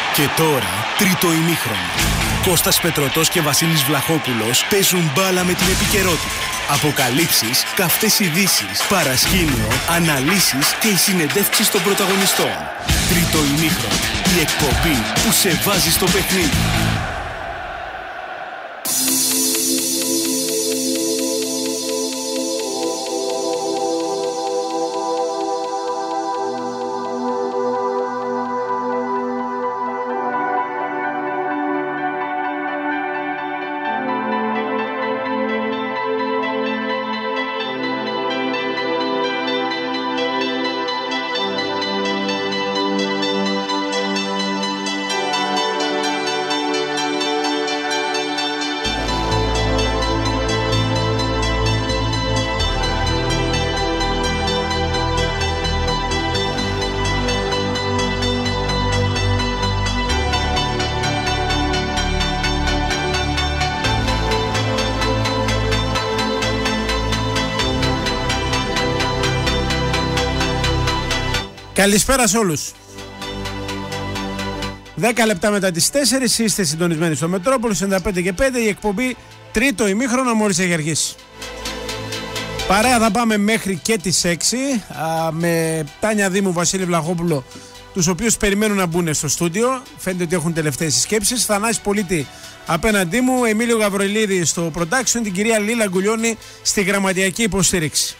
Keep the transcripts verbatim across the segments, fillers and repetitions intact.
Και τώρα, τρίτο ημίχρονο. Κώστας Πετρωτός και Βασίλης Βλαχόπουλος παίζουν μπάλα με την επικαιρότητα. Αποκαλύψεις, καυτές ειδήσεις, παρασκήνιο, αναλύσεις και οι συνεντεύξεις των πρωταγωνιστών. Τρίτο ημίχρονο. Η εκπομπή που σε βάζει στο παιχνίδι. Καλησπέρα σε όλους. δέκα λεπτά μετά τις τέσσερις είστε συντονισμένοι στο Μετρόπολη ενενήντα πέντε και πέντε, η εκπομπή τρίτο ημίχρονο μόλις έχει αρχίσει. Παρέα θα πάμε μέχρι και τις έξι α, με Τάνια Δήμου, Βασίλη Βλαχόπουλο, τους οποίους περιμένουν να μπουν στο στούντιο. Φαίνεται ότι έχουν τελευταίες συσκέψεις. Θανάση Πολίτη απέναντί μου, Εμίλιο Γαβριλίδη στο production, την κυρία Λίλα Γκουλιώνη στη γραμματιακή υποστήριξη.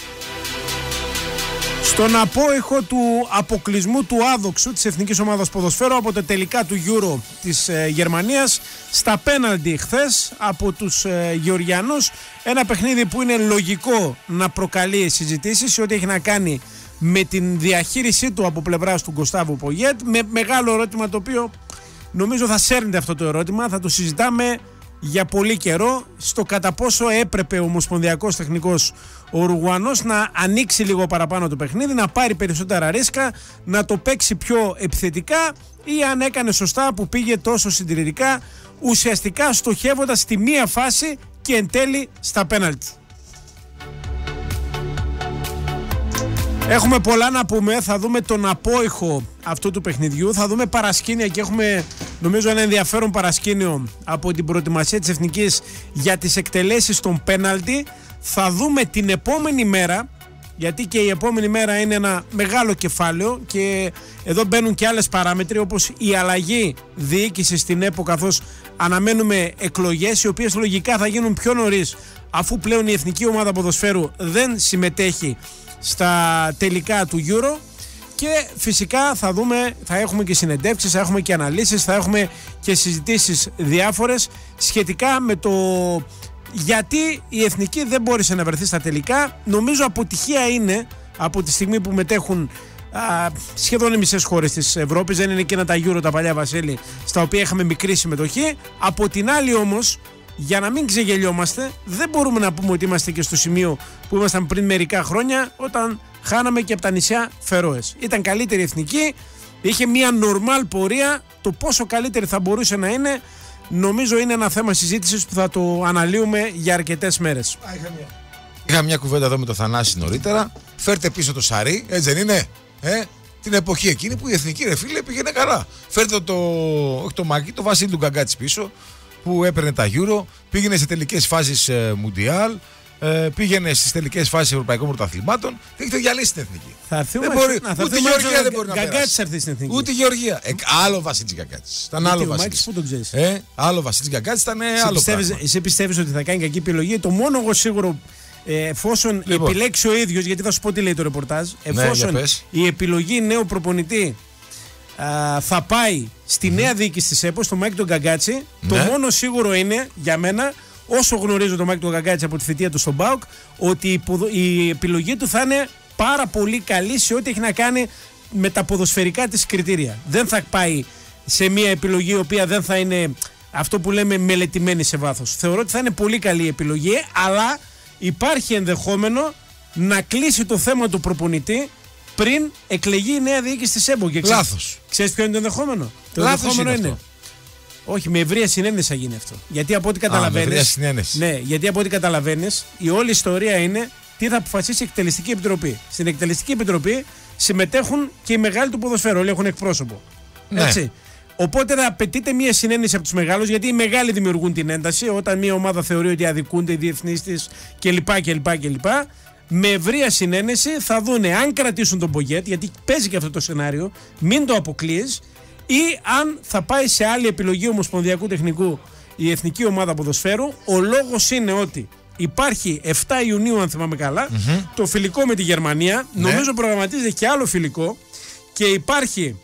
Στον απόϊχο του αποκλεισμού του άδοξου της Εθνικής Ομάδας Ποδοσφαίρου από τα τελικά του Euro της ε, Γερμανίας, στα πέναλτι χθες από τους ε, Γεωργιανούς, ένα παιχνίδι που είναι λογικό να προκαλεί συζητήσεις σε ό,τι έχει να κάνει με την διαχείρισή του από πλευράς του Γκοστάβου Πογιέτ, με μεγάλο ερώτημα το οποίο νομίζω θα σέρνεται αυτό το ερώτημα, θα το συζητάμε για πολύ καιρό, στο κατά πόσο έπρεπε ο ομοσπονδιακός τεχνικός ο Ουρουγουανός να ανοίξει λίγο παραπάνω το παιχνίδι, να πάρει περισσότερα ρίσκα, να το παίξει πιο επιθετικά, ή αν έκανε σωστά που πήγε τόσο συντηρητικά, ουσιαστικά στοχεύοντας στη μία φάση και εν τέλει στα πέναλτι. Έχουμε πολλά να πούμε, θα δούμε τον απόϊχο αυτού του παιχνιδιού, θα δούμε παρασκήνια και έχουμε νομίζω ένα ενδιαφέρον παρασκήνιο από την προετοιμασία της Εθνικής για τις εκτελέσεις των πέναλτι. Θα δούμε την επόμενη μέρα, γιατί και η επόμενη μέρα είναι ένα μεγάλο κεφάλαιο και εδώ μπαίνουν και άλλες παράμετροι, όπως η αλλαγή διοίκησης στην ΕΠΟ, καθώς αναμένουμε εκλογές οι οποίες λογικά θα γίνουν πιο νωρίς, αφού πλέον η Εθνική Ομάδα Ποδοσφαίρου δεν συμμετέχει στα τελικά του Euro. Και φυσικά θα δούμε, θα έχουμε και συνεντεύξεις, θα έχουμε και αναλύσεις, θα έχουμε και συζητήσεις διάφορες σχετικά με το γιατί η Εθνική δεν μπόρεσε να βρεθεί στα τελικά. Νομίζω αποτυχία είναι από τη στιγμή που μετέχουν α, σχεδόν οι μισές χώρες της Ευρώπης. Δεν είναι εκείνα τα Euro τα παλιά, Βασίλη, στα οποία είχαμε μικρή συμμετοχή. Από την άλλη όμως, για να μην ξεγελιόμαστε, δεν μπορούμε να πούμε ότι είμαστε και στο σημείο που ήμασταν πριν μερικά χρόνια, όταν χάναμε και από τα νησιά Φερόες. Ήταν καλύτερη εθνική, είχε μια νορμάλ πορεία. Το πόσο καλύτερη θα μπορούσε να είναι, νομίζω είναι ένα θέμα συζήτησης που θα το αναλύουμε για αρκετές μέρες. Είχα μια, Είχα μια κουβέντα εδώ με τον Θανάση νωρίτερα. Φέρτε πίσω το Σαρί, έτσι δεν είναι? Ε? Την εποχή εκείνη που η εθνική, ρε φίλε, πήγαινε καλά. Φέρτε το, όχι το Μάκη, το Βασίλη του Γκαγκάτση πίσω, που έπαιρνε τα Euro, πήγαινε σε τελικές φάσεις ε, Μουντιάλ, ε, πήγαινε στις τελικές φάσεις Ευρωπαϊκών Πρωταθλημάτων και έχετε διαλύσει την εθνική. Θα έρθουμε, δεν μπορεί, να, θα ούτε η Γεωργία δεν μπορεί να περάσει. Έρθει στην εθνική. Ούτε η Γεωργία. Ε, άλλο Βασίλης Γκαγκάτης. Ήταν άλλο Βασίλης. Πού τον ξέρεις? Ε, άλλο Βασίλης Γκαγκάτης ήταν ε, άλλο πιστεύεις, πράγμα. Εσύ πιστεύεις ότι θα κάνει κακή επιλογή? Το μόνο εγώ σίγουρο, ε, εφόσον λοιπόν επιλέξει ο ίδιος, γιατί θα σου πω τι λέει το ρεπορτάζ, εφόσον ναι, η επιλογή νέου προπονητή α, θα πάει στη mm-hmm. νέα διοίκηση της ΕΠΟ, στο Μάικ τον Γκαγκάτση, ναι. Το μόνο σίγουρο είναι για μένα, όσο γνωρίζω τον Μάικ τον Γκαγκάτση από τη θητεία του στον ΠΑΟΚ, ότι η, ποδο, η επιλογή του θα είναι πάρα πολύ καλή σε ό,τι έχει να κάνει με τα ποδοσφαιρικά της κριτήρια. Δεν θα πάει σε μια επιλογή η οποία δεν θα είναι αυτό που λέμε μελετημένη σε βάθος. Θεωρώ ότι θα είναι πολύ καλή η επιλογή, αλλά υπάρχει ενδεχόμενο να κλείσει το θέμα του προπονητή πριν εκλεγεί η νέα διοίκηση της ΕΠΟ. Λάθος. Ξέρεις ποιο είναι το ενδεχόμενο? Το Λάθος ενδεχόμενο είναι, είναι. Όχι, με ευρεία συνένεση θα γίνει αυτό. Γιατί από ό,τι καταλαβαίνεις. Ναι, γιατί από ό,τι καταλαβαίνεις, η όλη ιστορία είναι τι θα αποφασίσει η Εκτελεστική Επιτροπή. Στην Εκτελεστική Επιτροπή συμμετέχουν και οι μεγάλοι του ποδοσφαίρου. Όλοι έχουν εκπρόσωπο. Ναι. Έτσι. Οπότε θα απαιτείται μια συνένεση από τους μεγάλους, γιατί οι μεγάλοι δημιουργούν την ένταση όταν μια ομάδα θεωρεί ότι αδικούνται οι διεθνείς της κλπ. κλπ, κλπ. Με ευρεία συνένεση θα δούνε αν κρατήσουν τον Πογκέτ, γιατί παίζει και αυτό το σενάριο, μην το αποκλείεις, ή αν θα πάει σε άλλη επιλογή ομοσπονδιακού τεχνικού η εθνική ομάδα ποδοσφαίρου. Ο λόγος είναι ότι υπάρχει επτά Ιουνίου, αν θυμάμαι καλά, mm-hmm. το φιλικό με τη Γερμανία. Ναι. Νομίζω προγραμματίζεται και άλλο φιλικό και υπάρχει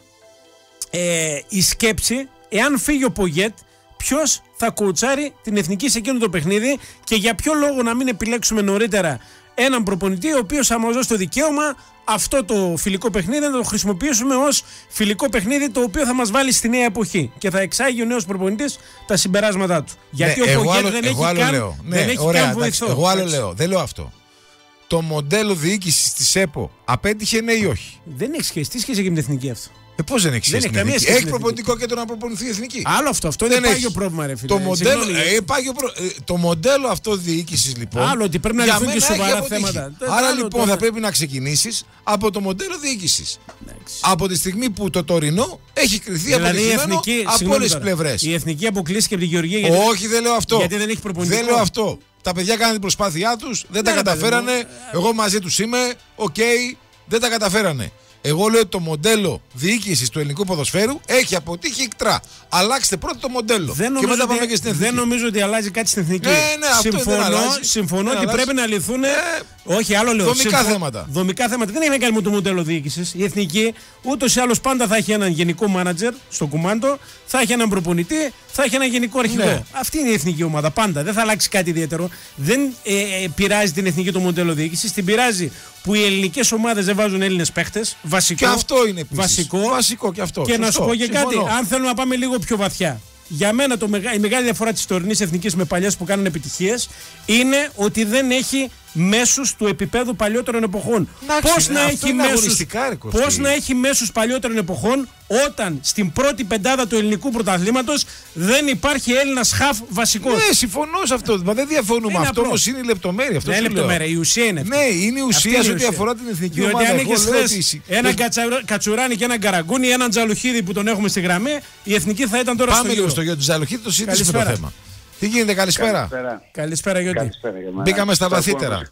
ε, η σκέψη, εάν φύγει ο Πογκέτ, ποιος θα κοουτσάρει την εθνική σε εκείνο το παιχνίδι και για ποιο λόγο να μην επιλέξουμε νωρίτερα έναν προπονητή ο οποίος θα μας δώσει το δικαίωμα αυτό το φιλικό παιχνίδι να το χρησιμοποιήσουμε ως φιλικό παιχνίδι το οποίο θα μας βάλει στη νέα εποχή και θα εξάγει ο νέος προπονητής τα συμπεράσματά του. Γιατί ναι, ο Πογκέτ δεν έχει καν, λέω. Ναι, δεν έχει ωραία, καν βοηθό. Εγώ άλλο λέω, δεν λέω αυτό. Το μοντέλο διοίκησης της ΕΠΟ απέτυχε, ναι ή όχι? Δεν έχει σχέση. Τι σχέση έχει με την εθνική αυτό? Ε, πώς δεν έχει σχέση? Δεν έχει, έχει προπονητικό κέντρο να προπονηθεί η εθνική. Άλλο αυτό. Αυτό δεν είναι πάγιο πρόβλημα, ρε φίλε. Το μοντέλο, ε, πάγιο προ... ε, το μοντέλο αυτό διοίκησης λοιπόν. Άλλο ότι πρέπει να λυθούν και σοβαρά θέματα. Άρα άλλο, λοιπόν τώρα θα πρέπει να ξεκινήσεις από το μοντέλο διοίκησης. Από τη στιγμή που το τωρινό έχει κριθεί δηλαδή αποτυχημένο από όλες τις πλευρές. Η εθνική αποκλείστηκε από τη Γεωργία. Γιατί... Όχι, δεν λέω αυτό. Γιατί δεν έχει προπονητικό. Δεν λέω αυτό. Τα παιδιά κάνανε την προσπάθειά τους, δεν τα καταφέρανε. Εγώ μαζί τους είμαι, οκ, δεν τα καταφέρανε. Εγώ λέω ότι το μοντέλο διοίκησης του ελληνικού ποδοσφαίρου έχει αποτύχει ικτρά. Αλλάξτε πρώτα το μοντέλο. Δεν και μετά πάμε και στην εθνική. Δεν νομίζω ότι αλλάζει κάτι στην εθνική. Ναι, ναι, συμφωνώ συμφωνώ ότι πρέπει να λυθούν. Ε, όχι, άλλο λέω. Δομικά συμφω... θέματα. Δομικά θέματα. Δεν έχει να κάνει με το μοντέλο διοίκησης. Η εθνική ούτως ή άλλως πάντα θα έχει έναν γενικό μάνατζερ στο κουμάντο, θα έχει έναν προπονητή, θα έχει έναν γενικό αρχηγό. Ναι. Αυτή είναι η εθνική ομάδα. Πάντα. Δεν θα αλλάξει κάτι ιδιαίτερο. Δεν ε, ε, πειράζει την εθνική το μοντέλο διοίκησης. Την πειράζει που οι ελληνικές ομάδες δεν βάζουν Έλληνες παίχτες. Βασικό. Και αυτό είναι επίσης. Βασικό. Βασικό και αυτό. Και σωστό, να σου πω και κάτι, αν θέλουμε να πάμε λίγο πιο βαθιά. Για μένα το μεγα... η μεγάλη διαφορά της τωρινής εθνικής με παλιές που κάνουν επιτυχίες είναι ότι δεν έχει μέσους του επίπεδου παλιότερων εποχών. Πώς να, έχει μέσους... Πώς να έχει μέσους παλιότερων εποχών όταν στην πρώτη πεντάδα του ελληνικού πρωταθλήματος δεν υπάρχει Έλληνας χαφ βασικός. Ναι, συμφωνώ σε αυτό. Μα δεν διαφωνούμε. Είναι αυτό όμως είναι η λεπτομέρεια. Αυτό είναι λεπτομέρεια. Η ουσία είναι αυτή. Ναι, είναι η ουσία σε ό,τι αφορά την εθνική διότι ομάδα. Διότι αν έχεις έναν Κατσουράνη και έναν Καραγκούνι, έναν Τζαλουχίδη που τον έχουμε στη γραμμή, η εθνική θα ήταν τώρα. Πάμε λίγο στο γιο του Τζαλουχίδη, το συζητήσουμε το θέμα. Τι γίνεται, καλησπέρα. Καλησπέρα, καλησπέρα Γιώργη. Μπήκαμε στα βαθύτερα.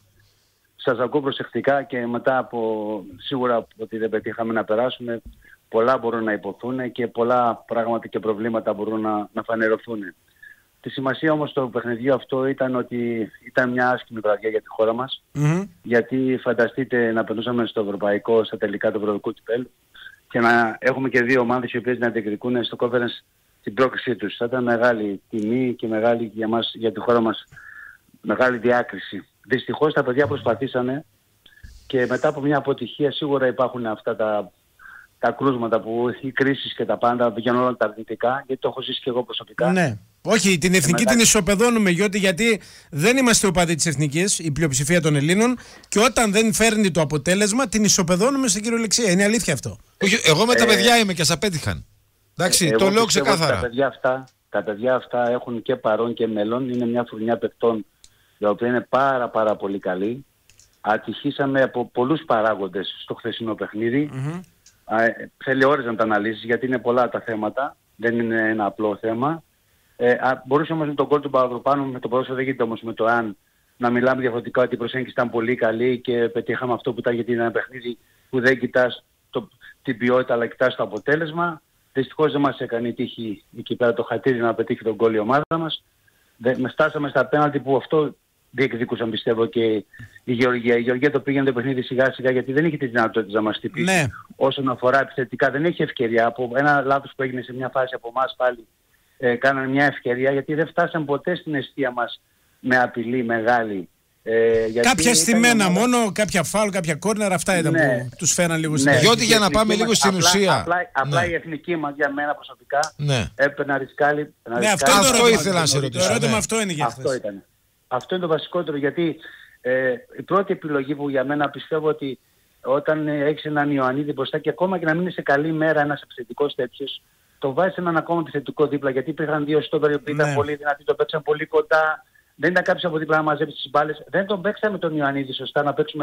Σας ακούω προσεκτικά και μετά από σίγουρα ότι δεν πετύχαμε να περάσουμε, πολλά μπορούν να υποθούν και πολλά πράγματα και προβλήματα μπορούν να, να φανερωθούν. Τη σημασία όμως του παιχνιδιού αυτό ήταν ότι ήταν μια άσχημη βραδιά για τη χώρα μας, mm-hmm. γιατί φανταστείτε να περνούσαμε στο ευρωπαϊκό, στα τελικά του ευρωπαϊκού κυπέλλου και να έχουμε και δύο ομάδες οι οποίες να διεκδικούν στο conference την πρόκρισή τους. Θα ήταν μεγάλη τιμή και μεγάλη για, μας, για τη χώρα μας μεγάλη διάκριση. Δυστυχώς τα παιδιά προσπαθήσανε και μετά από μια αποτυχία σίγουρα υπάρχουν αυτά τα, τα κρούσματα που οι κρίσεις και τα πάντα βγαίνουν όλα τα αρνητικά, γιατί το έχω ζήσει και εγώ προσωπικά. Ναι. Όχι, την εθνική μετά... την ισοπεδώνουμε Γιώτη, γιατί δεν είμαστε οπαδοί της εθνικής, η πλειοψηφία των Ελλήνων, και όταν δεν φέρνει το αποτέλεσμα την ισοπεδώνουμε στην κυριολεξία. Είναι αλήθεια αυτό. Όχι, εγώ με τα ε... παιδιά είμαι και σας απέτυχαν. Εντάξει, ε, το λέω ξεκάθαρα. Τα παιδιά, αυτά, τα παιδιά αυτά έχουν και παρόν και μέλλον, είναι μια φουρνιά παιχτών η οποία είναι πάρα πάρα πολύ καλή. Ατυχήσαμε από πολλούς παράγοντες στο χθεσινό παιχνίδι. Mm-hmm. Ε, θέλει ώρες να τα αναλύσεις γιατί είναι πολλά τα θέματα. Δεν είναι ένα απλό θέμα. Ε, α, μπορούσε όμως με τον κόλ του Παπαδοπάνου, με το ποδόσφαιρο δεν γίνεται όμως με το αν, να μιλάμε διαφορετικά ότι η προσέγγιση ήταν πολύ καλή και πετύχαμε αυτό που ήταν, γιατί είναι ένα παιχνίδι που δεν κοιτάς το, την ποιότητα αλλά κοιτάς το αποτέλεσμα. Δυστυχώς δεν μας έκανε η τύχη εκεί πέρα το χατήρι να πετύχει τον γκολ η ομάδα μας. Με στάσαμε στα πέναλτι που αυτό διεκδικούσαν πιστεύω και η Γεωργία. Η Γεωργία το πήγαινε το παιχνίδι σιγά σιγά γιατί δεν είχε τη δυνατότητα να μας χτυπήσει. Ναι. Όσον αφορά επιθετικά δεν έχει ευκαιρία. Από ένα λάθος που έγινε σε μια φάση από εμάς πάλι ε, κάνανε μια ευκαιρία γιατί δεν φτάσαμε ποτέ στην αιστεία μας με απειλή μεγάλη. Ε, κάποια στημένα μόνο, κάποια φάουλ, κάποια κόρνερ, αυτά ήταν ναι. που τους φέραν λίγο στην ναι. Διότι για να πάμε λίγο στην απλά, ουσία. Απλά, απλά ναι. η εθνική μας για μένα προσωπικά ναι. έπαιρνε να ρισκάλει. Ναι, αυτό, αυτό ήθελα να σε ρωτήσω. Το ερώτημα ναι. αυτό είναι για αυτό ήταν. Αυτό είναι το βασικότερο γιατί ε, η πρώτη επιλογή που για μένα πιστεύω ότι όταν έχεις έναν Ιωαννίδη μπροστά και ακόμα και να μην είναι σε καλή μέρα ένας επιθετικός τέτοιος, το βάζεις έναν ακόμα επιθετικό δίπλα γιατί υπήρχαν δύο στόπερ που ήταν ναι. πολύ δυνατοί, το παίξαν πολύ κοντά. Δεν ήταν κάποιος από δίπλα να μαζέψει τις μπάλες. Δεν τον παίξαμε τον Ιωαννίδη σωστά να παίξουμε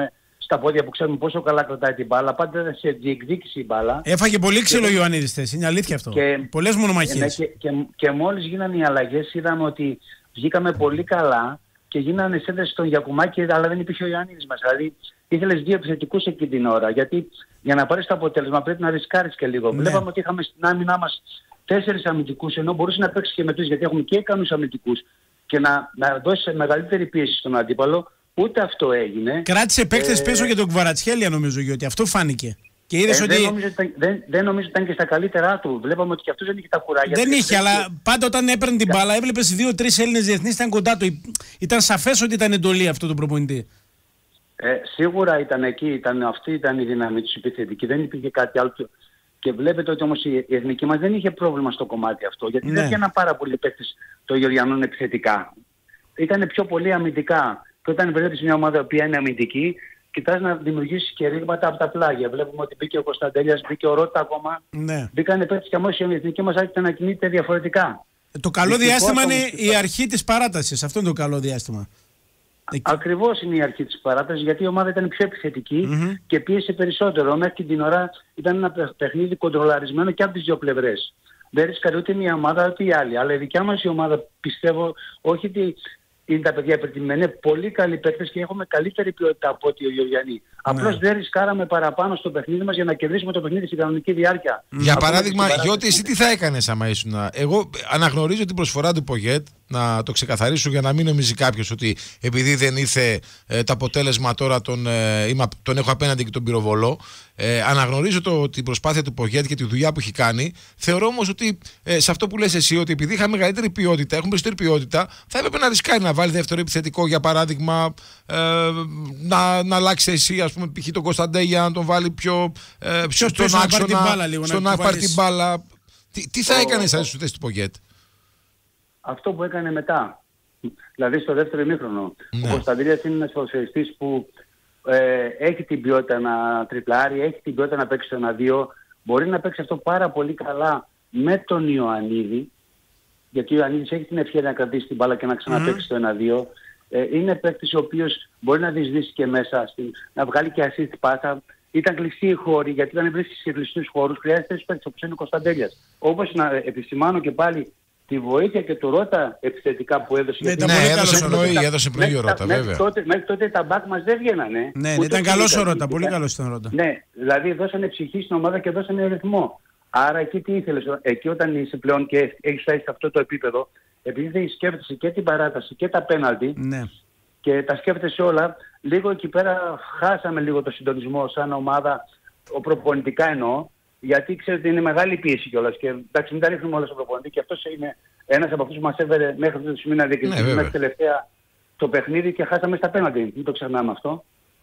στα πόδια που ξέρουμε πόσο καλά κρατάει την μπάλα. Πάντα ήταν σε διεκδίκηση η μπάλα. Έφαγε πολύ ξύλο ο Ιωαννίδης χθες, είναι αλήθεια αυτό. Πολλές μονομαχίες. Και, και, και, και μόλις γίνανε οι αλλαγές, είδαμε ότι βγήκαμε πολύ καλά και γίνανε σέντρες στον Γιακουμάκη, αλλά δεν υπήρχε ο Ιωαννίδης μας. Δηλαδή ήθελες δύο επιθετικούς εκείνη την ώρα. Γιατί για να πάρεις το αποτέλεσμα πρέπει να ρισκάρεις και λίγο. Ναι. Βλέπαμε ότι είχαμε στην άμυνά μας τέσσερις αμυντικούς, ενώ μπορούσε να παίξει και με τρεις, γιατί έχουμε και ικανούς αμυντικούς, και να, να δώσει μεγαλύτερη πίεση στον αντίπαλο. Ούτε αυτό έγινε. Κράτησε παίκτες ε... πίσω για τον Κβαρατσχέλια, νομίζω, γιατί αυτό φάνηκε. Και είδες ε, ότι... δεν, νομίζω, δεν, δεν νομίζω ότι ήταν και στα καλύτερά του. Βλέπαμε ότι και αυτός δεν είχε τα κουράγια. Δεν είχε, αλλά πάντα όταν έπαιρνε την μπάλα, έβλεπες δύο-τρεις Έλληνες διεθνείς ήταν κοντά του. Ήταν σαφές ότι ήταν εντολή αυτό τον προπονητή. Ε, σίγουρα ήταν εκεί, ήταν, αυτή ήταν η δύναμη του επιθετική. Δεν υπήρχε κάτι άλλο. Και βλέπετε ότι όμως η εθνική μας δεν είχε πρόβλημα στο κομμάτι αυτό. Γιατί ναι. δεν βγαίναν πάρα πολλοί παίκτες των Γεωργιανών επιθετικά. Ήταν πιο πολύ αμυντικά. Και όταν βλέπεις μια ομάδα που είναι αμυντική, κοιτάς να δημιουργήσεις και ρήγματα από τα πλάγια. Βλέπουμε ότι μπήκε ο Κωνσταντέλιας, μπήκε ο Ρώτα ακόμα. Ναι. Μπήκανε παίκτες και αμέσως η εθνική μας άρχισε να κινείται διαφορετικά. Το καλό διάστημα είναι η αρχή της παράτασης. Αυτό είναι το καλό διάστημα. Ακριβώς είναι η αρχή της παράτασης, γιατί η ομάδα ήταν πιο επιθετική mm-hmm. και πίεσε περισσότερο. Μέχρι την ώρα ήταν ένα παιχνίδι κοντρολαρισμένο και από τις δύο πλευρές. Δεν ρίσκαρε ούτε μια ομάδα ούτε η άλλη. Αλλά η δικιά μας η ομάδα, πιστεύω, όχι ότι είναι τα παιδιά υπερτιμμένα, είναι πολύ καλοί παίκτες και έχουμε καλύτερη ποιότητα από ότι ο Γεωργιανοί. Ναι. Απλώς δεν ρισκάραμε παραπάνω στο παιχνίδι μας για να κερδίσουμε το παιχνίδι στην κανονική διάρκεια. Για Ακόμα παράδειγμα, Γιώτη, εσύ τι θα έκανες άμα ήσουν? Εγώ αναγνωρίζω την προσφορά του Πογέτ, να το ξεκαθαρίσω για να μην νομίζει κάποιος ότι επειδή δεν ήρθε ε, το αποτέλεσμα τώρα τον, ε, είμαι, τον έχω απέναντι και τον πυροβολώ. Ε, αναγνωρίζω το, την προσπάθεια του Πογέτ και τη δουλειά που έχει κάνει. Θεωρώ όμως ότι ε, σε αυτό που λες εσύ, ότι επειδή είχαμε μεγαλύτερη ποιότητα, έχουμε περισσότερη ποιότητα, θα έπρεπε να ρισκάρει να βάλει δεύτερο επιθετικό, για παράδειγμα, ε, να, να αλλάξει εσύ, ας πούμε, π.χ. τον Κωνσταντέλια, να τον βάλει πιο, ε, πιο στον άξονα, στον να πάρει την μπάλα. Τι, τι θα έκανες αν σου θες του Πογέτ? Αυτό που έκανε μετά. Δηλαδή στο δεύτερο ημίχρονο. Ναι. Ο Κωνσταντέλιας είναι ένας ποδοσφαιριστής που ε, έχει την ποιότητα να τριπλάρει, έχει την ποιότητα να παίξει το ένα δύο. Μπορεί να παίξει αυτό πάρα πολύ καλά με τον Ιωαννίδη, γιατί ο Ιωαννίδης έχει την ευκαιρία να κρατήσει την μπάλα και να ξαναπαίξει mm. το ένα δύο. Ε, είναι παίκτης ο οποίος μπορεί να διεισδύσει και μέσα, στην, να βγάλει και assist πάσα. Ήταν κλειστοί οι χώροι, γιατί όταν βρίσκεις σε κλειστούς χώρους χρειάζεται ένας παίκτης όπως είναι ο Κωνσταντέλιας. Όπως να επισημάνω και πάλι τη βοήθεια και του Ρώτα επιθετικά που έδωσε. Ναι, ναι, ναι έδωσε πνοή, έδωσε πνοή ο Ρώτα, βέβαια. Μέχρι τότε, μέχρι τότε τα μπακ μας δεν βγαίνανε. Ναι, ναι ήταν καλός ο Ρώτα, πολύ καλός ήταν ο Ρώτα. Ναι, δηλαδή δώσανε ψυχή στην ομάδα και δώσανε ρυθμό. Άρα εκεί τι ήθελες, εκεί όταν είσαι πλέον και έχεις φτάσει σε αυτό το επίπεδο, επειδή σκέφτεσαι και την παράταση και τα πέναλτι ναι. και τα σκέφτεσαι όλα, λίγο εκεί πέρα χάσαμε λίγο το συντονισμό σαν ομάδα, ο προπονητικά εννοώ. Γιατί ξέρετε είναι μεγάλη πίεση κιόλας και εντάξει μην τα ρίχνουμε όλα στον προπονητή και αυτός είναι ένας από αυτούς που μας έβερε μέχρι αυτό το σημείο να διεκδικήσουμε μέχρι τελευταία το παιχνίδι και χάσαμε στα πέναντι. Μην το ξεχνάμε αυτό.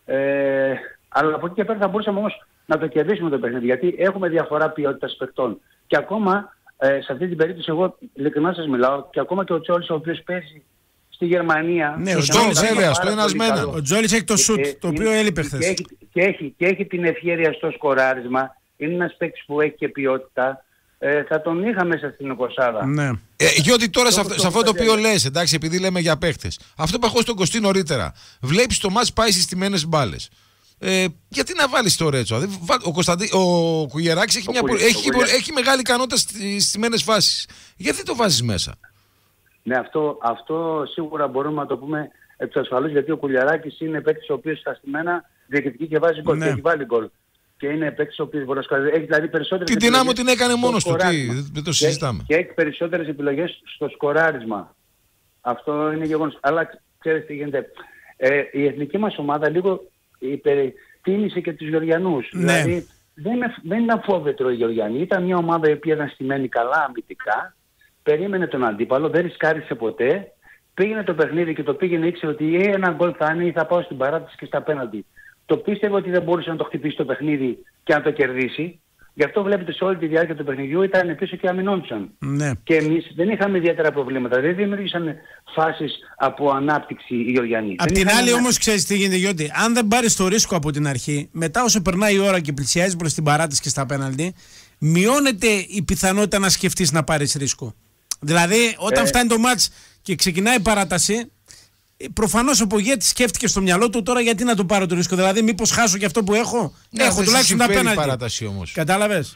Ε, αλλά από εκεί και πέρα θα μπορούσαμε όμως να το κερδίσουμε το παιχνίδι γιατί έχουμε διαφορά ποιότητας παιχτών. Και ακόμα ε, σε αυτή την περίπτωση εγώ ειλικρινά σας μιλάω και ακόμα και ο Τσόλης ο οποίος παίζει στη Γερμανία. Ναι, ο Τσόλης βέβαια, στο ένας με έναν. Ο Τσόλης έχει το σουτ ε, το οποίο έλειπε χθες. Και έχει, και, έχει, και έχει την ευχέρεια στο σκοράρισμα. Είναι ένας παίκτης που έχει και ποιότητα. Ε, θα τον είχα μέσα στην εικοσάδα. Ναι. Ε, γιατί τώρα σε αυτό, σε αυτό το οποίο λες, εντάξει, επειδή λέμε για παίκτες, αυτό που έχω στον Κωστή νωρίτερα, βλέπεις το μάτς πάει στις στημένες μπάλες. Ε, γιατί να βάλεις το Ρέτσο? Ο, Κωνσταντί, ο Κουγεράκης έχει, μια, έχει, έχει μεγάλη ικανότητα στις στημένες φάσεις. Γιατί το βάζεις μέσα? Ναι, αυτό, αυτό σίγουρα μπορούμε να το πούμε εξ ασφαλούς, γιατί ο Κουλιαράκης είναι παίκτης ο οποίος στα στημένα διεκδικεί και βάζει γκολ. Ναι. Και έχει βάλει γκολ. Και είναι παίκτης ο οποίος μπορεί να σκοράρει. Έχει δηλαδή περισσότερες. Την δυνάμω την έκανε μόνος του. Δεν το συζητάμε. Και, και έχει περισσότερες επιλογές στο σκοράρισμα. Αυτό είναι γεγονός. Αλλά ξέρετε τι γίνεται. Ε, η εθνική μας ομάδα λίγο υπερτίμησε και τους Γεωργιανούς. Ναι. Δηλαδή δεν, δεν ήταν φόβετρο οι Γεωργιανοί. Ήταν μια ομάδα η οποία ήταν στημένη καλά αμυντικά. Περίμενε τον αντίπαλο, δεν ρισκάρισε ποτέ. Πήγαινε το παιχνίδι και το πήγαινε, ήξερε ότι ή ένα γκολ θα είναι ή θα πάω στην παράταση και στα πέναντι. Το πίστευε ότι δεν μπορούσε να το χτυπήσει το παιχνίδι και να το κερδίσει. Γι' αυτό βλέπετε σε όλη τη διάρκεια του παιχνιδιού ήταν πίσω και αμυνόντουσαν. Ναι. Και εμείς δεν είχαμε ιδιαίτερα προβλήματα. Δεν δημιούργησαν φάσεις από ανάπτυξη οι Γεωργιανοί. Απ' την άλλη, όμως, ξέρεις τι γίνεται, Γιώτη. Αν δεν πάρεις το ρίσκο από την αρχή, μετά όσο περνάει η ώρα και πλησιάζει προς την παράταση και στα πέναλτι, μειώνεται η πιθανότητα να σκεφτείς να πάρεις ρίσκο. Δηλαδή, όταν ε... φτάνει το μάτς και ξεκινάει η παράταση, προφανώς ο Πογέτης σκέφτηκε στο μυαλό του τώρα γιατί να το πάρω το ρίσκο. Δηλαδή, μήπως χάσω και αυτό που έχω. Ναι, έχω τουλάχιστον τα πέναλτι. Παράταση όμως. Κατάλαβες.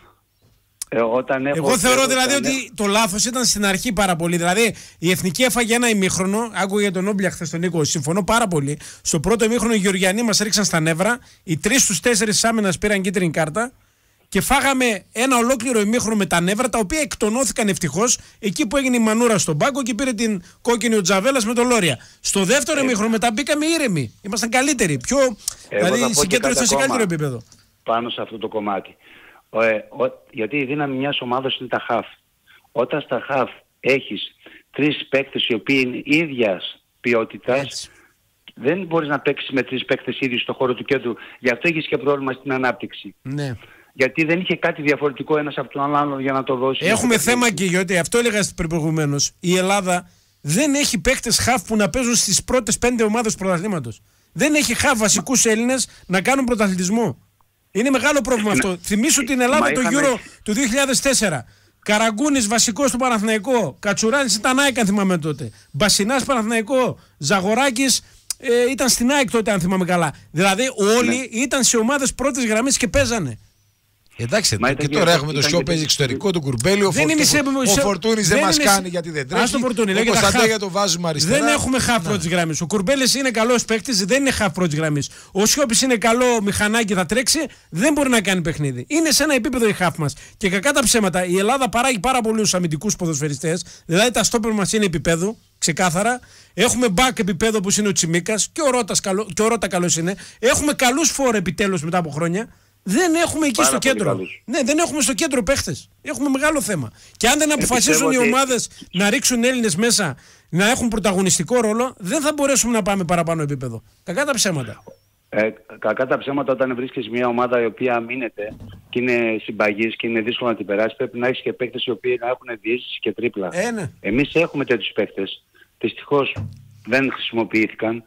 Ε, όταν έχω, Εγώ θεωρώ έχω, δηλαδή όταν ότι το λάθος ήταν στην αρχή πάρα πολύ. Δηλαδή η Εθνική έφαγε ένα ημίχρονο. Άκουγα για τον Όμπλια χθες τον Νίκο. Συμφωνώ πάρα πολύ. Στο πρώτο ημίχρονο οι Γεωργιανοί μας έριξαν στα νεύρα. Οι τρεις στους τέσσερις άμυνας πήραν κίτρινη κάρτα. Και φάγαμε ένα ολόκληρο ημίχρονο με τα νεύρα, τα οποία εκτονώθηκαν ευτυχώς εκεί που έγινε η μανούρα στον πάγκο και πήρε την κόκκινη ο Τζαβέλας με τον Λόρια. Στο δεύτερο ημίχρονο μετά μπήκαμε ήρεμοι. Ήμασταν καλύτεροι. Πιο, δηλαδή συγκέντρωση σε καλύτερο επίπεδο. Πάνω σε αυτό το κομμάτι. Ε, ο, γιατί η δύναμη μιας ομάδας είναι τα χαφ. Όταν στα χαφ έχεις τρεις παίκτες οι οποίοι είναι ίδιας ποιότητας, έτσι, δεν μπορείς να παίξεις με τρεις παίκτες ίδιους στο χώρο του κέντρου. Γι' αυτό έχεις και πρόβλημα στην ανάπτυξη. Ναι. Γιατί δεν είχε κάτι διαφορετικό ένας από τον άλλο για να το δώσει. Έχουμε θέμα και γιατί αυτό έλεγα προηγουμένως. Η Ελλάδα δεν έχει παίκτες χαφ που να παίζουν στις πρώτες πέντε ομάδες του πρωταθλήματος. Δεν έχει χαφ βασικούς Έλληνες να κάνουν πρωταθλητισμό. Είναι μεγάλο πρόβλημα αυτό. Θυμήσου την Ελλάδα το είχαμε... Euro του δύο χιλιάδες τέσσερα. Καραγκούνης βασικός του Παναθηναϊκό. Κατσουράνης ήταν ΑΕΚ αν θυμάμαι τότε. Μπασινάς Παναθηναϊκό. Ζαγοράκης ε, ήταν στην ΑΕΚ τότε αν θυμάμαι καλά. Δηλαδή όλοι ναι. ήταν σε ομάδες πρώτης γραμμής και παίζανε. Εντάξει, Μα και τώρα έχουμε το Σιώ παίζει εξωτερικό, τον Κουρμπέλη, ο, Φορτου... σε... ο Φορτούνης δεν, δεν μας κάνει γιατί δεν τρέχει, ο Κωνσταντέγια το βάζουμε αριστερά. Δεν έχουμε χαφ ναι. πρώτης γραμμής. Ο Κουρμπέλης είναι καλός παίκτης, δεν είναι χαφ πρώτης γραμμής. Ο Σιώπης είναι καλό μηχανάκι, θα τρέξει, δεν μπορεί να κάνει παιχνίδι. Είναι σε ένα επίπεδο η χαφ μας. Και κακά τα ψέματα, η Ελλάδα παράγει πάρα πολλούς αμυντικούς ποδοσφαιριστές, δηλαδή τα στόπερ μας είναι επίπεδου. Ξεκάθαρα. Έχουμε μπακ επίπεδο που είναι ο Τσιμίκας και ο Ρώτας καλό, και ο Ρώτα καλός είναι. Έχουμε καλούς φόρ επιτέλους μετά από χρόνια. Δεν έχουμε εκεί πάρα στο κέντρο. Καλούς. Ναι, δεν έχουμε στο κέντρο παίχτες. Έχουμε μεγάλο θέμα. Και αν δεν αποφασίσουν οι ομάδες ότι... να ρίξουν Έλληνες μέσα, να έχουν πρωταγωνιστικό ρόλο, δεν θα μπορέσουμε να πάμε παραπάνω επίπεδο. Κακά τα ψέματα. Ε, κακά τα ψέματα όταν βρίσκεις μια ομάδα η οποία αμήνεται και είναι συμπαγής και είναι δύσκολο να την περάσει, πρέπει να έχεις και παίκτες οι οποίοι να έχουν διείσδυση και τρίπλα. Ε, ναι. Εμείς έχουμε τέτοιους παίκτες. Δυστυχώς δεν χρησιμοποιήθηκαν.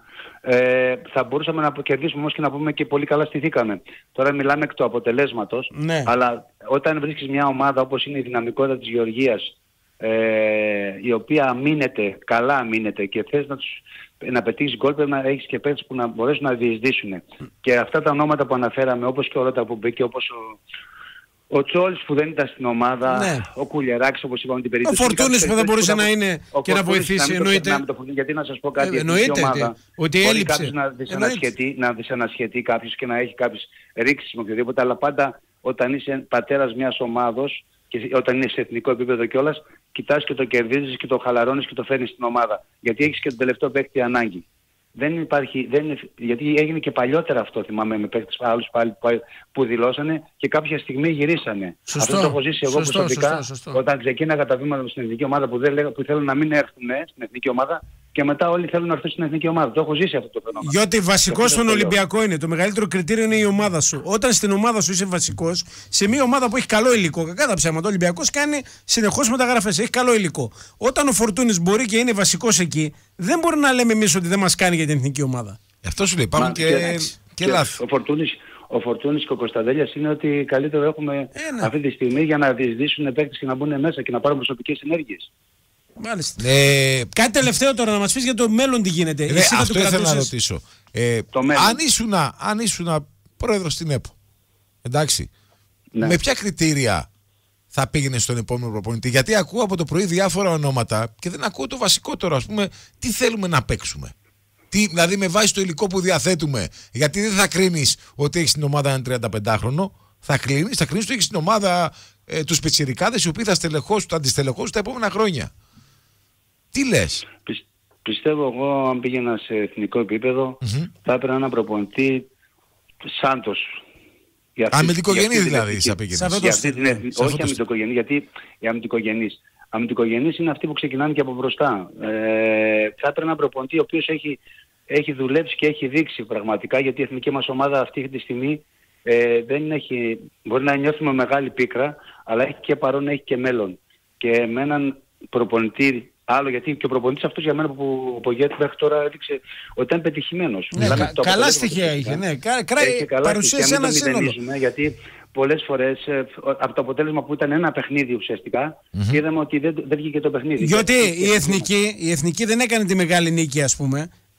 Ε, θα μπορούσαμε να κερδίσουμε όμως και να πούμε και πολύ καλά στηθήκαμε. Τώρα μιλάμε εκ του αποτελέσματος, ναι. αλλά όταν βρίσκεις μια ομάδα όπως είναι η δυναμικότητα της Γεωργίας, ε, η οποία αμήνεται, καλά αμήνεται και θες να, τους, να πετύχεις γκολ, πρέπει να έχεις και παίκτες που να μπορέσουν να διεισδύσουν. Και αυτά τα ονόματα που αναφέραμε, όπως και ο Ρώτα που μπήκε, όπως ο... Ο Τσόλης που δεν ήταν στην ομάδα, ναι. ο Κουλιεράκης όπως είπαμε την περίπτωση. Ο Φορτούνης που δεν μπορούσε να είναι και να βοηθήσει, εννοείται. Να το, γιατί να σας πω κάτι, ε, εννοείται ομάδα, ότι έλειψε. Να δυσανασχετεί, να δυσανασχετεί κάποιος και να έχει κάποιες ρήξεις με οποιοδήποτε, αλλά πάντα όταν είσαι πατέρας μιας ομάδος και όταν είναι σε εθνικό επίπεδο κιόλας, κοιτάς και το κερδίζεις και το χαλαρώνεις και το φέρνεις στην ομάδα. Γιατί έχεις και τον τελευταίο παίκτη ανάγκη. Δεν υπάρχει, δεν είναι, γιατί έγινε και παλιότερα αυτό, θυμάμαι, με παίκτες άλλους πάλι που, που δηλώσανε και κάποια στιγμή γυρίσανε. Σωστό, αυτό το έχω ζήσει εγώ σωστό, προσωπικά σωστό, σωστό. Όταν ξεκίναγα τα βήματα στην εθνική ομάδα που, δεν λέγα, που θέλουν να μην έρθουν στην εθνική ομάδα και μετά όλοι θέλουν να έρθουν στην εθνική ομάδα. Το έχω ζήσει αυτό το φαινόμενο. Γιατί βασικός στον Ολυμπιακό είναι. Το μεγαλύτερο κριτήριο είναι η ομάδα σου. Όταν στην ομάδα σου είσαι βασικός, σε μια ομάδα που έχει καλό υλικό, κακά τα ψέματα, ο Ολυμπιακός κάνει συνεχώς μεταγραφές. Έχει καλό υλικό. Όταν ο Φορτούνης μπορεί και είναι βασικός εκεί, δεν μπορεί να λέμε εμείς ότι δεν μας κάνει για την εθνική ομάδα. Αυτό σου λέει. Υπάρχουν και, και, και λάθη. Ο Φορτούνης, ο Φορτούνης και ο Κωνσταντέλιας είναι ότι καλύτερο έχουμε ε, ναι. αυτή τη στιγμή για να διεισδύσουν παίκτες και να μπουν μέσα και να πάρουν προσωπικές ενέργειες. Μάλιστα. Ε, Κάτι τελευταίο τώρα να μας πεις για το μέλλον τι γίνεται. Ε, Εσύ αυτό ήθελα να ρωτήσω. Ε, αν ήσουν, αν ήσουν πρόεδρος στην ΕΠΟ, εντάξει, ναι. με ποια κριτήρια θα πήγαινε στον επόμενο προπονητή? Γιατί ακούω από το πρωί διάφορα ονόματα και δεν ακούω το βασικότερο, ας πούμε, τι θέλουμε να παίξουμε. Τι, δηλαδή με βάση το υλικό που διαθέτουμε. Γιατί δεν θα κρίνεις ότι έχεις την ομάδα έναν τριανταπεντάχρονο, θα κρίνεις, θα κρίνεις ότι έχεις την ομάδα ε, τους πιτσιρικάδες οι οποίοι θα στελεχώσουν, θα αντιστελεχώσουν τα επόμενα χρόνια. Τι λες? Πι, πιστεύω εγώ, αν πήγαινα σε εθνικό επίπεδο, mm-hmm. θα έπαιρνα ένα προπονητή Σάντος. Αμυντικογενή δηλαδή, θα πήγαινε. Όχι αμυντικογενή, γιατί οι αμυντικογενείς. Αμυντικογενείς είναι αυτοί που ξεκινάνε και από μπροστά. Ε, θα έπαιρνα ένα προπονητή ο οποίος έχει, έχει δουλέψει και έχει δείξει πραγματικά, γιατί η εθνική μας ομάδα αυτή τη στιγμή ε, δεν έχει, μπορεί να νιώθουμε μεγάλη πίκρα, αλλά έχει και παρόν, έχει και μέλλον. Και με έναν προπονητή άλλο, γιατί και ο προπονητής αυτός για μένα που ο Πογέτη μέχρι τώρα έδειξε ότι ήταν πετυχημένος. Ναι, κα, καλά στοιχεία είχε, ναι. Κα, κα, παρουσίασε ένα σύνολο. Γιατί πολλές φορές από το αποτέλεσμα που ήταν ένα παιχνίδι ουσιαστικά, mm-hmm. είδαμε ότι δεν, δεν βγήκε το παιχνίδι. Γιατί η εθνική, η εθνική δεν έκανε τη μεγάλη νίκη, ας πούμε,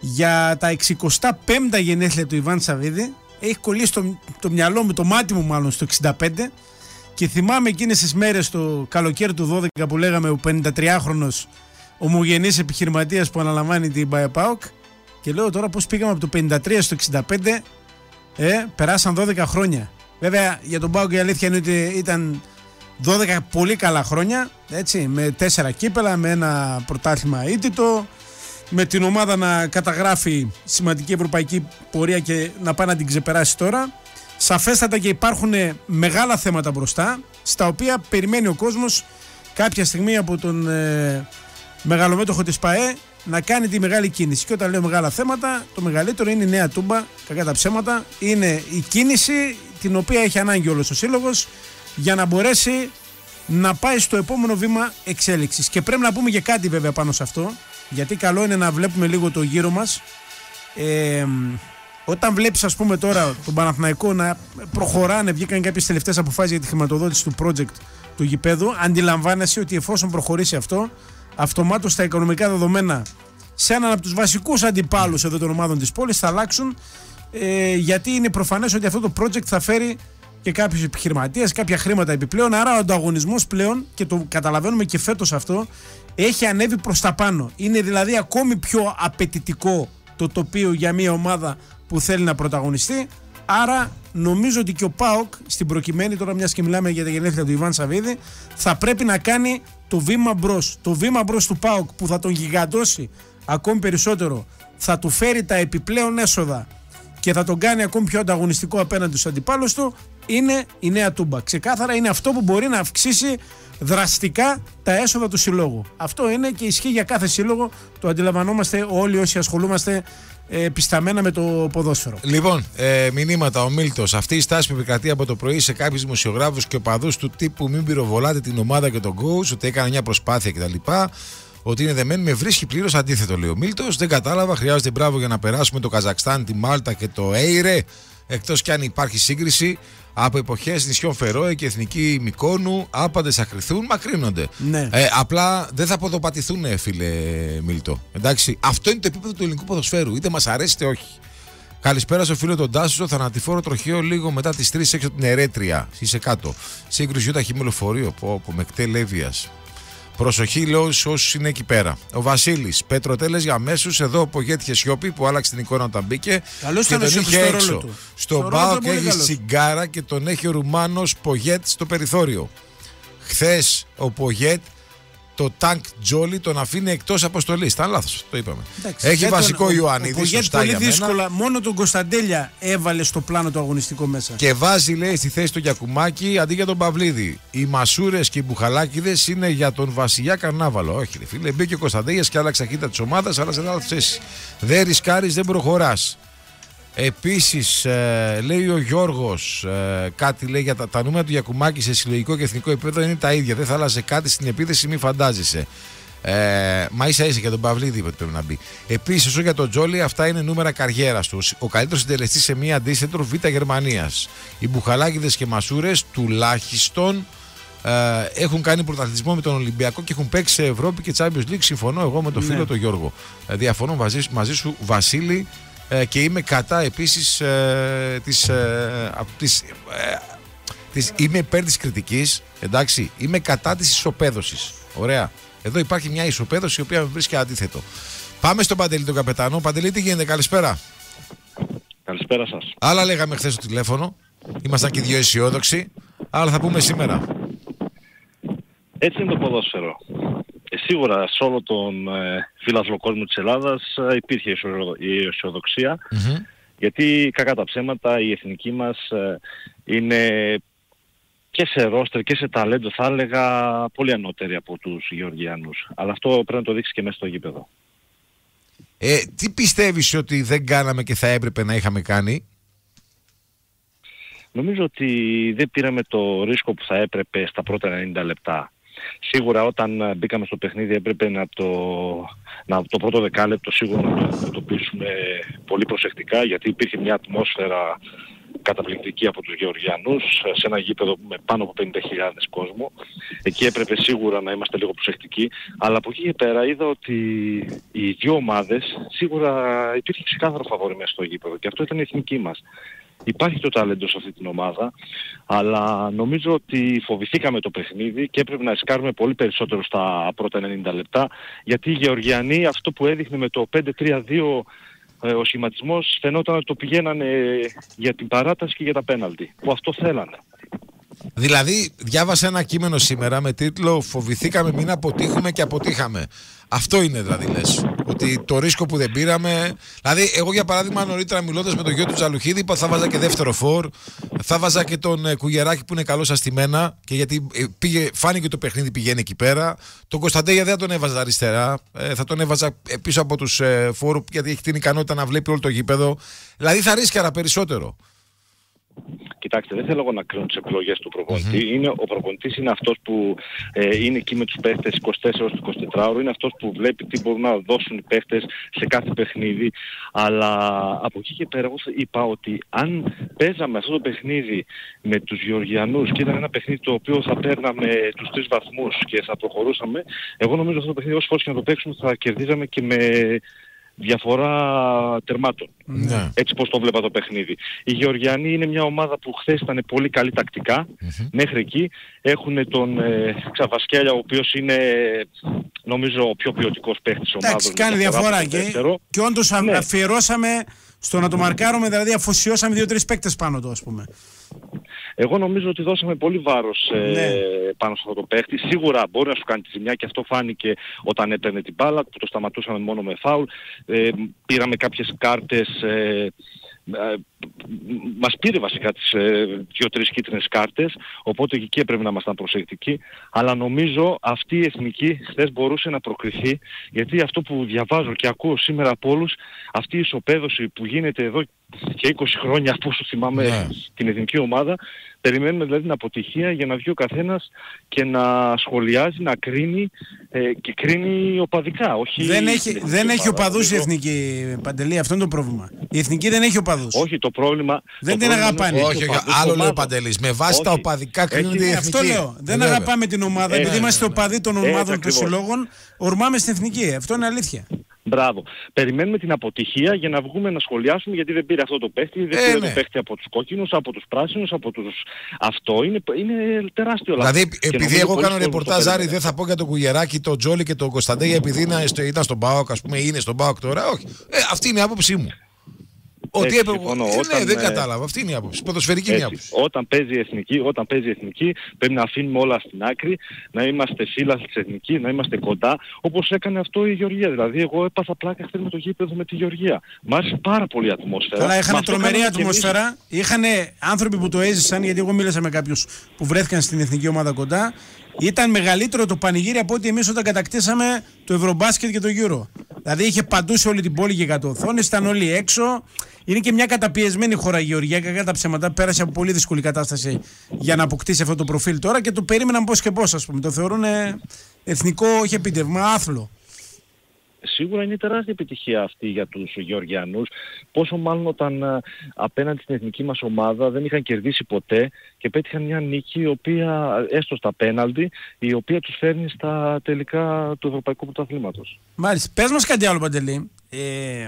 για τα εξηκοστά πέμπτα γενέθλια του Ιβάν Σαββίδη. Έχει κολλήσει το, το μυαλό μου, το μάτι μου μάλλον, στο εξήντα πέντε. Και θυμάμαι εκείνες τις μέρες το καλοκαίρι του δώδεκα που λέγαμε ο πενηντατριάχρονος ομογενής επιχειρηματίας που αναλαμβάνει την ΠΑΕΠΑΟΚ. Και λέω τώρα πώς πήγαμε από το πενήντα τρία στο εξήντα πέντε. Ε, περάσαν δώδεκα χρόνια. Βέβαια για τον ΠΑΟΚ η αλήθεια είναι ότι ήταν δώδεκα πολύ καλά χρόνια, έτσι, με τέσσερα κύπελα, με ένα πρωτάθλημα αίτητο, με την ομάδα να καταγράφει σημαντική ευρωπαϊκή πορεία και να πάει να την ξεπεράσει τώρα. Σαφέστατα και υπάρχουν μεγάλα θέματα μπροστά, στα οποία περιμένει ο κόσμος κάποια στιγμή από τον ε, μεγαλομέτωχο της ΠΑΕ να κάνει τη μεγάλη κίνηση. Και όταν λέω μεγάλα θέματα, το μεγαλύτερο είναι η Νέα Τούμπα, κακά τα ψέματα, είναι η κίνηση την οποία έχει ανάγκη όλος ο σύλλογος για να μπορέσει να πάει στο επόμενο βήμα εξέλιξης. Και πρέπει να πούμε και κάτι βέβαια πάνω σε αυτό, γιατί καλό είναι να βλέπουμε λίγο το γύρο μας. Ε, όταν βλέπεις, ας πούμε, τώρα τον Παναθηναϊκό να προχωράνε, βγήκαν κάποιες τελευταίες αποφάσεις για τη χρηματοδότηση του project του γηπέδου, αντιλαμβάνεσαι ότι εφόσον προχωρήσει αυτό, αυτομάτως τα οικονομικά δεδομένα σε έναν από τους βασικούς αντιπάλους εδώ των ομάδων της πόλης θα αλλάξουν, ε, γιατί είναι προφανές ότι αυτό το project θα φέρει και κάποιους επιχειρηματίες, κάποια χρήματα επιπλέον. Άρα ο ανταγωνισμός πλέον, και το καταλαβαίνουμε και φέτος αυτό, έχει ανέβει προς τα πάνω. Είναι δηλαδή ακόμη πιο απαιτητικό το τοπίο για μια ομάδα που θέλει να πρωταγωνιστεί. Άρα νομίζω ότι και ο ΠΑΟΚ στην προκειμένη, τώρα μιας και μιλάμε για τα γενέθλια του Ιβάν Σαββίδη, θα πρέπει να κάνει το βήμα μπρος. Το βήμα μπρος του ΠΑΟΚ που θα τον γιγαντώσει ακόμη περισσότερο, θα του φέρει τα επιπλέον έσοδα και θα τον κάνει ακόμη πιο ανταγωνιστικό απέναντι στους αντιπάλους του, είναι η Νέα Τούμπα. Ξεκάθαρα είναι αυτό που μπορεί να αυξήσει δραστικά τα έσοδα του συλλόγου. Αυτό είναι και ισχύει για κάθε σύλλογο. Το αντιλαμβανόμαστε όλοι όσοι ασχολούμαστε ε, πισταμένα με το ποδόσφαιρο. Λοιπόν, ε, μηνύματα. Ο Μίλτος. Αυτή η στάση που επικρατεί από το πρωί σε κάποιους δημοσιογράφους και οπαδούς του τύπου μην πυροβολάτε την ομάδα και τον coach, ότι έκανε μια προσπάθεια κτλ. Ότι είναι δεμένη, με βρίσκει πλήρως αντίθετο, λέει ο Μίλτος. Δεν κατάλαβα, χρειάζεται μπράβο για να περάσουμε το Καζακστάν, τη Μάλτα και το Έιρε. Εκτός κι αν υπάρχει σύγκριση από εποχές νησιών Φερόε και εθνική Μυκόνου, άπαντες θα κρυθούν, μακρύνονται. Ναι. Ε, απλά δεν θα ποδοπατηθούν, φίλε Μίλτο. Εντάξει, αυτό είναι το επίπεδο του ελληνικού ποδοσφαίρου, είτε μας αρέσει είτε όχι. Καλησπέρα στο φίλο τον Τάσο, θανατηφόρο τροχαίο λίγο μετά τις τρεις έξω από την Ερέτρια. Είσαι κάτω. Σύγκρουση Ιούτα χειμώνα λεωφορείο, πω, πω, με κτέλεβιας. Προσοχή, λέω σε όσους είναι εκεί πέρα. Ο Βασίλης, Πετροτέλες για αμέσως. Εδώ ο Πογέτ είχε σιώπη που άλλαξε την εικόνα όταν μπήκε. Καλώς και τον είχε έξω. Του. Στον Μπάοκ έχει τσιγκάρα και τον έχει ο Ρουμάνος Πογέτ στο περιθώριο. Χθες ο Πογέτ το τάγκ Τζόλι τον αφήνει εκτός αποστολής. Ήταν λάθος, το είπαμε. Εντάξει, έχει βασικό τον, Ιωαννίδη. Ο Πογέτ πολύ δύσκολα. Μόνο τον Κωνσταντέλια έβαλε στο πλάνο το αγωνιστικό μέσα. Και βάζει, λέει, στη θέση του Γιακουμάκη αντί για τον Παυλίδη. Οι Μασούρες και οι Μπουχαλάκηδες είναι για τον Βασιλιά Καρνάβαλο. Όχι, ρε φίλε, μπήκε ο Κωνσταντέλιας και άλλαξε ταχύτητα της ομάδας, αλλά σε λάθος θέση. Δεν ρισκάρεις, δεν προχωράς. Επίσης, ε, λέει ο Γιώργος, ε, κάτι λέει για τα, τα νούμερα του Γιακουμάκη σε συλλογικό και εθνικό επίπεδο είναι τα ίδια. Δεν θα άλλαζε κάτι στην επίθεση, μη φαντάζεσαι. Ε, μα ίσα ίσα για τον Παυλίδη είπε ότι πρέπει να μπει. Επίσης, όσο για τον Τζόλι, αυτά είναι νούμερα καριέρας του. Ο καλύτερος συντελεστής σε μία αντίστοιχο Β' Γερμανίας. Οι Μπουχαλάκηδες και Μασούρες τουλάχιστον ε, έχουν κάνει πρωταθλητισμό με τον Ολυμπιακό και έχουν παίξει σε Ευρώπη και Champions League. Συμφωνώ εγώ με τον φίλο ναι. τον Γιώργο. Ε, διαφωνώ μαζί, μαζί σου, Βασίλη. Και είμαι κατά επίσης ε, της, ε, της, ε, της, είμαι υπέρ της κριτικής, εντάξει, είμαι κατά της ισοπαίδωσης. Ωραία. Εδώ υπάρχει μια ισοπαίδωση η οποία με βρίσκει αντίθετο. Πάμε στον Παντελή τον καπετάνο. Παντελή, τι γίνεται, καλησπέρα. Καλησπέρα σας. Άλλα λέγαμε χθες στο τηλέφωνο, ήμασταν και δύο αισιόδοξοι, αλλά θα πούμε σήμερα. Έτσι είναι το ποδόσφαιρο. Ε, σίγουρα σε όλο τον ε, φιλάθλο κόσμο της Ελλάδας ε, υπήρχε η αισιοδοξία, mm-hmm. γιατί κακά τα ψέματα η εθνική μας ε, είναι και σε ρόστερ και σε ταλέντο θα έλεγα πολύ ανώτερη από τους Γεωργιανούς. Αλλά αυτό πρέπει να το δείξει και μέσα στο γήπεδο. Ε, τι πιστεύεις ότι δεν κάναμε και θα έπρεπε να είχαμε κάνει? Νομίζω ότι δεν πήραμε το ρίσκο που θα έπρεπε στα πρώτα ενενήντα λεπτά. Σίγουρα όταν μπήκαμε στο παιχνίδι έπρεπε να το, να, το πρώτο δεκάλεπτο σίγουρα να το αντιμετωπίσουμε πολύ προσεκτικά, γιατί υπήρχε μια ατμόσφαιρα καταπληκτική από τους Γεωργιανούς, σε ένα γήπεδο με πάνω από πενήντα χιλιάδες κόσμο. Εκεί έπρεπε σίγουρα να είμαστε λίγο προσεκτικοί, αλλά από εκεί και πέρα είδα ότι οι δύο ομάδες σίγουρα υπήρχε ξεκάθαρο φαβορί μέσα στο γήπεδο και αυτό ήταν η εθνική μας. Υπάρχει το ταλέντο σε αυτή την ομάδα, αλλά νομίζω ότι φοβηθήκαμε το παιχνίδι και έπρεπε να ρισκάρουμε πολύ περισσότερο στα πρώτα ενενήντα λεπτά, γιατί οι Γεωργιανοί αυτό που έδειχνε με το πέντε τρία δύο ε, ο σχηματισμός φαινόταν ότι το πηγαίνανε για την παράταση και για τα πέναλτι, που αυτό θέλανε. Δηλαδή, διάβασα ένα κείμενο σήμερα με τίτλο «Φοβηθήκαμε μην αποτύχουμε και αποτύχαμε». Αυτό είναι δηλαδή, λες. Ότι το ρίσκο που δεν πήραμε. Δηλαδή, εγώ για παράδειγμα, νωρίτερα μιλώντας με τον γιο του Τζαλουχίδη, είπα θα βάζα και δεύτερο φορ. Θα βάζα και τον ε, Κουγεράκη που είναι καλός αστημένα. Και γιατί ε, πήγε, φάνηκε το παιχνίδι πηγαίνει εκεί πέρα. Τον Κωνσταντέγια δεν θα τον έβαζα αριστερά. Ε, θα τον έβαζα πίσω από τους ε, φορ, γιατί έχει την ικανότητα να βλέπει όλο το γήπεδο. Δηλαδή, θα ρίσκαρα περισσότερο. Κοιτάξτε, δεν θέλω εγώ να κρίνω τις επιλογές του προπονητή. Mm-hmm. Είναι, ο προπονητής είναι αυτός που ε, είναι εκεί με τους παίχτες είκοσι τέσσερα έως είκοσι τέσσερα ώρο. Είναι αυτός που βλέπει τι μπορούν να δώσουν οι παίχτες σε κάθε παιχνίδι. Αλλά από εκεί και πέρα εγώ είπα ότι αν παίζαμε αυτό το παιχνίδι με τους Γεωργιανούς και ήταν ένα παιχνίδι το οποίο θα παίρναμε τους τρεις βαθμούς και θα προχωρούσαμε, εγώ νομίζω αυτό το παιχνίδι όσες φορές και να το παίξουμε θα κερδίζαμε και με διαφορά τερμάτων. Ναι. Έτσι πως το βλέπα το παιχνίδι. Οι Γεωργιανοί είναι μια ομάδα που χθες ήταν πολύ καλή τακτικά. Mm-hmm. Μέχρι εκεί έχουν τον ε, Ξαβασκέλια, ο οποίος είναι νομίζω ο πιο ποιοτικός παίχτης της ομάδας. Εντάξει, κάνει διαφορά και, και όντως ναι. αφιερώσαμε στο να το μαρκάρουμε, δηλαδή αφοσιώσαμε δύο-τρεις παίκτες πάνω του, ας πούμε. Εγώ νομίζω ότι δώσαμε πολύ βάρος ε, ναι. πάνω σε αυτό το παίχτη. Σίγουρα μπορεί να σου κάνει τη ζημιά και αυτό φάνηκε όταν έπαιρνε την μπάλα, που το σταματούσαμε μόνο με φάουλ. Ε, πήραμε κάποιες κάρτες, ε, ε, μας πήρε βασικά τις ε, δύο-τρεις κίτρινες κάρτες, οπότε και εκεί έπρεπε να ήμασταν προσεκτικοί. Αλλά νομίζω αυτή η εθνική χθες μπορούσε να προκριθεί, γιατί αυτό που διαβάζω και ακούω σήμερα από όλους, αυτή η ισοπαίδωση που γίνεται εδώ και είκοσι χρόνια από όσο θυμάμαι yeah. την εθνική ομάδα, περιμένουμε δηλαδή την αποτυχία για να βγει ο καθένας και να σχολιάζει, να κρίνει ε, και κρίνει οπαδικά. Όχι δεν έχει, δεν έχει οπαδούς η εθνική, Παντελή, αυτό είναι το πρόβλημα. Η εθνική δεν έχει οπαδούς. Όχι, το πρόβλημα... Δεν το την αγαπάνε. Όχι, όχι, άλλο λέει ο Παντελής. Με βάση όχι. τα οπαδικά κρίνονται η εθνική. Αυτό λέω. Δεν ε, αγαπάμε την ομάδα. Επειδή είμαστε οπαδοί των ομάδων των συλλόγων, ορμάμε στην εθνική. Αυτό είναι αλήθεια. Μπράβο. Περιμένουμε την αποτυχία για να βγούμε να σχολιάσουμε, γιατί δεν πήρε αυτό το παίχτη, δεν ε, πήρε ναι. το παίχτη από τους κόκκινους, από τους πράσινους, από τους... Αυτό είναι, είναι τεράστιο λάθος. Δηλαδή, επειδή εγώ κάνω ρεπορτάζ, Άρη, δεν θα πω για τον Κουγεράκη, τον Τζόλι και τον Κωνσταντέγια, επειδή ήταν στον ΠΑΟΚ, ας πούμε, είναι στον ΠΑΟΚ τώρα. Όχι. Ε, αυτή είναι η άποψή μου. Ότι έπρεπε... συμφωνώ, ε, όταν, ναι, δεν κατάλαβα. Αυτή είναι η άποψη. Ποδοσφαιρική είναι η άποψη. Όταν παίζει η εθνική, όταν παίζει η εθνική, πρέπει να αφήνουμε όλα στην άκρη, να είμαστε σύλλαθοι της εθνικής, να είμαστε κοντά, όπως έκανε αυτό η Γεωργία. Δηλαδή, εγώ έπαθα πλάκα χθες με το γήπεδο με τη Γεωργία. Μ' άρεσε πάρα πολύ η ατμόσφαιρα. Αλλά είχαν τρομερή ατμόσφαιρα. Είχαν άνθρωποι που το έζησαν, γιατί εγώ μίλησα με κάποιους που βρέθηκαν στην εθνική ομάδα κοντά. Ήταν μεγαλύτερο το πανηγύρι από ότι εμείς όταν κατακτήσαμε το Ευρωμπάσκετ και το Euro. Δηλαδή είχε παντού σε όλη την πόλη και κάτω οθόνες, ήταν όλοι έξω. Είναι και μια καταπιεσμένη χώρα η Γεωργία, κακά τα ψέματα. Πέρασε από πολύ δύσκολη κατάσταση για να αποκτήσει αυτό το προφίλ τώρα και το περίμεναν πώς και πώς, ας πούμε. Το θεωρούν εθνικό, όχι επίτευγμα, άθλο. Σίγουρα είναι τεράστια επιτυχία αυτή για τους Γεωργιανούς, πόσο μάλλον όταν α, απέναντι στην εθνική μας ομάδα δεν είχαν κερδίσει ποτέ και πέτυχαν μια νίκη η οποία, έστω στα πέναλτι, η οποία τους φέρνει στα τελικά του Ευρωπαϊκού Πρωταθλήματος. Μάλιστα. Πες μας κάτι άλλο, Παντελή. Ε,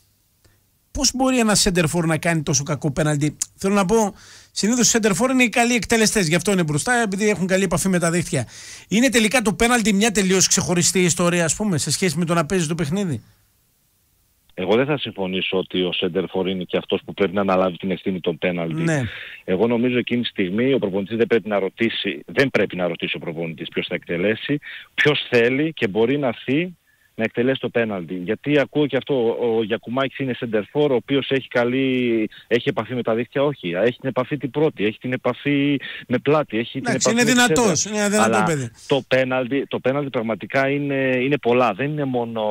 πώς μπορεί ένα σέντερφορ να κάνει τόσο κακό πέναλτι? Θέλω να πω, συνήθως οι σέντερφορ είναι οι καλοί εκτελεστές, γι' αυτό είναι μπροστά, επειδή έχουν καλή επαφή με τα δίχτυα. Είναι τελικά το πέναλτι μια τελείως ξεχωριστή ιστορία, ας πούμε, σε σχέση με το να παίζει το παιχνίδι? Εγώ δεν θα συμφωνήσω ότι ο σέντερφορ είναι και αυτός που πρέπει να αναλάβει την ευθύνη των πέναλτι. Ναι. Εγώ νομίζω εκείνη τη στιγμή ο προπονητής δεν πρέπει να ρωτήσει, δεν πρέπει να ρωτήσει ο προπονητής ποιος θα εκτελέσει, ποιος θέλει και μπορεί να έρθει να εκτελέσει το πέναλτι. Γιατί ακούω και αυτό, ο Γιακουμάκης είναι σεντερφόρ, ο οποίος έχει καλή, έχει επαφή με τα δίχτυα, όχι. Έχει την επαφή την πρώτη, έχει την επαφή με πλάτη, έχει την Εντάξει, επαφή είναι με δυνατός, είναι δυνατό παιδί. Το πέναλτι, το πέναλτι πραγματικά είναι, είναι πολλά, δεν είναι μόνο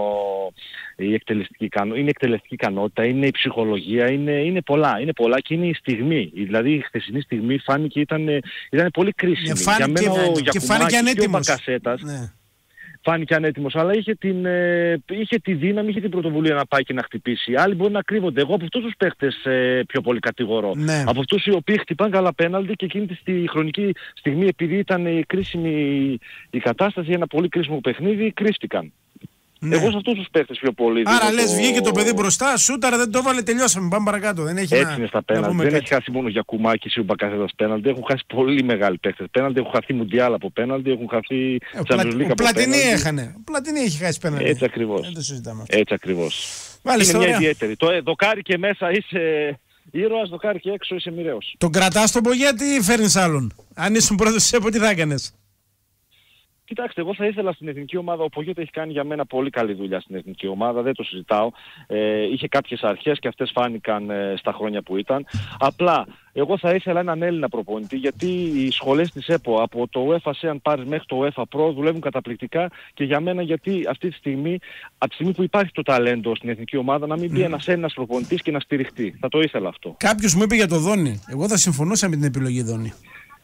η εκτελεστική, είναι η εκτελεστική ικανότητα, είναι η ψυχολογία, είναι, είναι πολλά, είναι πολλά και είναι η στιγμή. Δηλαδή η χθεσινή στιγμή φάνηκε ήταν, ήταν πολύ κρίσιμη. Φάνηκε, Για μένα ο και φάνηκε Γιακουμάκης και ο ανέτοιμος. Μπακασέτας, ναι. φάνηκε ανέτοιμος, αλλά είχε, την, ε, είχε τη δύναμη, είχε την πρωτοβουλία να πάει και να χτυπήσει. Άλλοι μπορεί να κρύβονται. Εγώ από αυτούς τους παίχτες ε, πιο πολύ κατηγορώ. Ναι. Από αυτούς οι οποίοι χτυπάνε καλά πέναλτι και εκείνη τη χρονική στιγμή, επειδή ήταν η κρίσιμη η κατάσταση, ένα πολύ κρίσιμο παιχνίδι, κρύφτηκαν. Ναι. Εγώ σε αυτούς τους παίχτες πιο πολύ. Άρα λες το... βγήκε το παιδί μπροστά, σούταρα δεν το έβαλε, τελειώσαμε, πάμε παρακάτω. Δεν έχει Έτσι να, είναι στα πέναλτι. Δεν κάτι. έχει χάσει μόνο για Κουμάκη ή ο Μπακασέτας πέναλτι. Έχουν χάσει πολύ μεγάλοι παίχτες πέναλτι. Έχουν χαθεί Μουντιάλ από πέναλτι. Έχουν χαθεί Ε, Champions League από Πλατινί πέναλτι. έχανε. Ο Πλατινί έχει χάσει πέναλτι. Έτσι ακριβώς. Δεν το συζητάμε. Έτσι ακριβώς. Μάλιστα, Είναι μια ωραία. ιδιαίτερη. Το ε, δοκάρι και μέσα είσαι ήρωας, δοκάρι και έξω είσαι μοιραίος. Τον κρατάς τον Πογιά, τι φέρνεις άλλον? Αν ήσουν πρόεδρος της ΕΠΟ, τι θα έκανες? Κοιτάξτε, εγώ θα ήθελα στην εθνική ομάδα, ο Πογέτα έχει κάνει για μένα πολύ καλή δουλειά στην εθνική ομάδα, δεν το συζητάω. Ε, είχε κάποιες αρχές και αυτές φάνηκαν ε, στα χρόνια που ήταν. Απλά, εγώ θα ήθελα έναν Έλληνα προπονητή, γιατί οι σχολές της ΕΠΟ από το UEFA Sean Paris μέχρι το UEFA Pro δουλεύουν καταπληκτικά και για μένα, γιατί αυτή τη στιγμή, από τη στιγμή που υπάρχει το ταλέντο στην εθνική ομάδα, να μην μπει ένας Έλληνας προπονητής και να στηριχτεί. Θα το ήθελα αυτό. Κάποιος μου είπε για το Δόνι. Εγώ θα συμφωνούσα με την επιλογή Δόνι.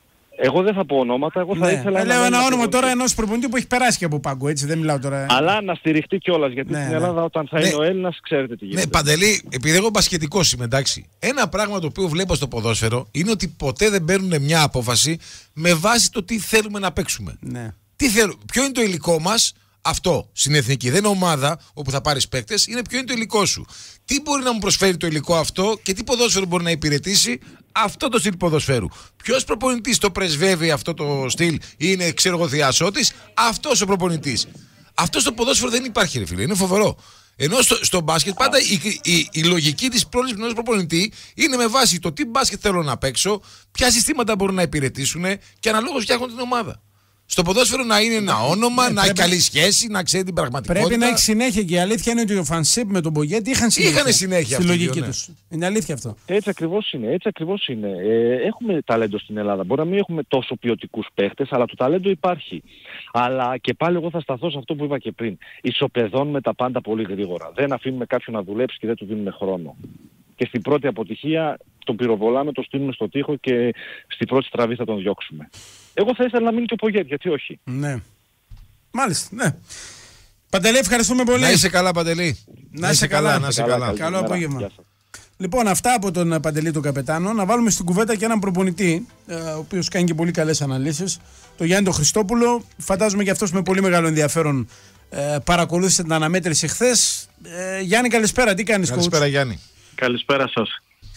Εγώ δεν θα πω ονόματα, εγώ θα Ναι. ήθελα. Ε, λέω ένα όνομα προπονητή. τώρα ενός προπονητή που έχει περάσει και από πάγκο, έτσι δεν μιλάω τώρα. Αλλά να στηριχτεί κιόλας, γιατί Ναι, στην ναι. Ελλάδα όταν θα Ναι. είναι ο Έλληνας, ξέρετε τι γίνεται. Ναι, Παντελή, επειδή εγώ μπασκετικός είμαι, εντάξει. Ένα πράγμα το οποίο βλέπω στο ποδόσφαιρο είναι ότι ποτέ δεν παίρνουν μια απόφαση με βάση το τι θέλουμε να παίξουμε. Ναι. Τι θέλουμε, ποιο είναι το υλικό μας, αυτό στην εθνική. Δεν είναι ομάδα όπου θα πάρεις παίκτες, είναι ποιο είναι το υλικό σου. Τι μπορεί να μου προσφέρει το υλικό αυτό και τι ποδόσφαιρο μπορεί να υπηρετήσει αυτό το στυλ ποδοσφαίρου. Ποιος προπονητής το πρεσβεύει αυτό το στυλ, είναι ξέρω εγώ θειασότης, αυτός ο προπονητής. Αυτό στο ποδόσφαιρο δεν υπάρχει, ρε φίλε, είναι φοβερό. Ενώ στο, στο μπάσκετ πάντα η, η, η λογική της πρόληψης ενός προπονητή είναι με βάση το τι μπάσκετ θέλω να παίξω, ποια συστήματα μπορούν να υπηρετήσουν και αναλόγως φτιάχνουν την ομάδα. Στο ποδόσφαιρο να είναι ένα όνομα, Ναι, να έχει πρέπει- καλή σχέση, να ξέρει την πραγματικότητα. Πρέπει να έχει συνέχεια και η αλήθεια είναι ότι ο Φανσίπ με τον Πογέτη είχαν συνέχεια. Είχανε συνέχεια στη αυτοί οι λογική δύο, ναι. τους. Είναι αλήθεια αυτό. Έτσι ακριβώς είναι, έτσι ακριβώς είναι. Ε, έχουμε ταλέντο στην Ελλάδα. Μπορεί να μην έχουμε τόσο ποιοτικούς παίχτες, αλλά το ταλέντο υπάρχει. Αλλά και πάλι εγώ θα σταθώ σε αυτό που είπα και πριν. Ισοπεδώνουμε τα πάντα πολύ γρήγορα. Δεν αφήνουμε κάποιον να δουλέψει και δεν του δίνουμε χρόνο. Και στην πρώτη αποτυχία τον πυροβολάμε, τον στείλουμε στο τοίχο και στην πρώτη στραβή θα τον διώξουμε. Εγώ θα ήθελα να μείνει και ο Πογέτη, γιατί όχι. Ναι. Μάλιστα, ναι. Παντελή, ευχαριστούμε πολύ. Να είσαι καλά, Παντελή. Να είσαι καλά. να είσαι Καλά, καλά. καλή Καλό ημέρα. απόγευμα. Γεια σας. Λοιπόν, αυτά από τον Παντελή τον Καπετάνο. Να βάλουμε στην κουβέντα και έναν προπονητή, ε, ο οποίος κάνει και πολύ καλές αναλύσεις. Το Γιάννη τον Χριστόπουλο. Φαντάζομαι και αυτός με πολύ μεγάλο ενδιαφέρον ε, παρακολούθησε την αναμέτρηση χθες. Ε, Γιάννη, καλησπέρα. Τι κάνεις, coach? Καλησπέρα, Γιάννη. Καλησπέρα σας.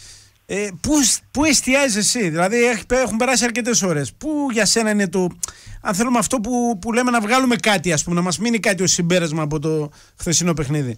Ε, πού, πού εστιάζεις εσύ, δηλαδή έχ- έχουν περάσει αρκετές ώρες. Πού για σένα είναι το, αν θέλουμε αυτό που, που λέμε να βγάλουμε κάτι, ας πούμε, να μας μείνει κάτι ως συμπέρασμα από το χθεσινό παιχνίδι?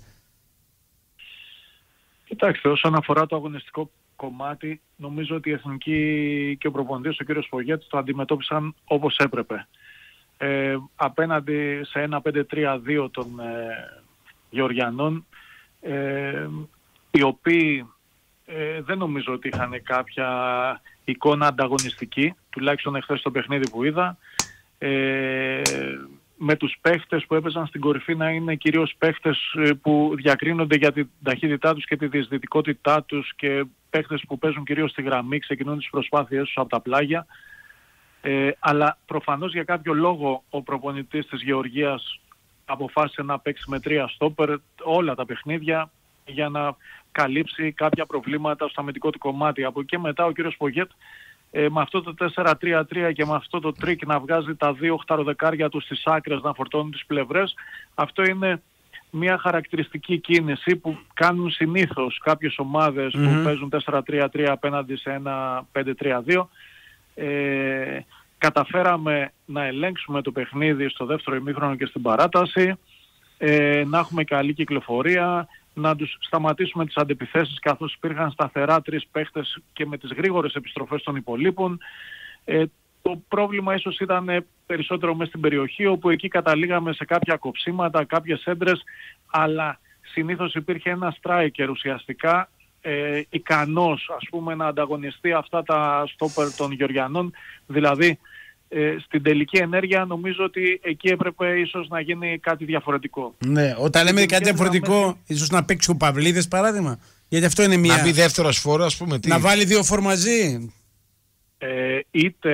Κοιτάξτε, όσον αφορά το αγωνιστικό κομμάτι, νομίζω ότι η Εθνική και ο προπονητής, ο κύριος Πογέτης, το αντιμετώπισαν όπως έπρεπε. Ε, απέναντι σε ένα πέντε τρία δύο των ε, Γεωργιανών, ε, οι οποίοι ε, δεν νομίζω ότι είχαν κάποια εικόνα ανταγωνιστική, τουλάχιστον εχθές στο παιχνίδι που είδα, ε, με τους παίχτες που έπαιζαν στην κορυφή να είναι κυρίως παίχτες ε, που διακρίνονται για την ταχύτητά τους και τη διαισθητικότητά τους και παίχτες που παίζουν κυρίως στη γραμμή, ξεκινούν τις προσπάθειές τους από τα πλάγια. Ε, αλλά προφανώς για κάποιο λόγο ο προπονητής της Γεωργίας αποφάσισε να παίξει με τρία στόπερ όλα τα παιχνίδια για να καλύψει κάποια προβλήματα στο αμυντικό του κομμάτι. Από εκεί μετά ο κύριος Πογέτ ε, με αυτό το τέσσερα τρία τρία και με αυτό το τρίκ να βγάζει τα δύο οχταροδεκάρια του στις άκρες, να φορτώνουν τις πλευρές, αυτό είναι μια χαρακτηριστική κίνηση που κάνουν συνήθως κάποιες ομάδες Mm-hmm. που παίζουν τέσσερα τρία τρία απέναντι σε ένα πέντε τρία δύο. Ε, καταφέραμε να ελέγξουμε το παιχνίδι στο δεύτερο ημίχρονο και στην παράταση, ε, να έχουμε καλή κυκλοφορία, να τους σταματήσουμε τις αντεπιθέσεις καθώς υπήρχαν σταθερά τρεις παίχτες και με τις γρήγορες επιστροφές των υπολείπων. Ε, το πρόβλημα ίσως ήταν περισσότερο μέσα στην περιοχή, όπου εκεί καταλήγαμε σε κάποια κοψίματα, κάποιες έντρες, αλλά συνήθως υπήρχε ένα striker ουσιαστικά ε, ικανός ας πούμε να ανταγωνιστεί αυτά τα στόπερ των Γεωργιανών, δηλαδή ε, στην τελική ενέργεια νομίζω ότι εκεί έπρεπε ίσως να γίνει κάτι διαφορετικό. Ναι, όταν λέμε κάτι διαφορετικό, μέση... ίσως να παίξει ο Παυλίδης παράδειγμα. Γιατί αυτό είναι μια. Να μπει δεύτερος φόρο, ας πούμε. Τι? Να βάλει δύο φορ μαζί. Ε, είτε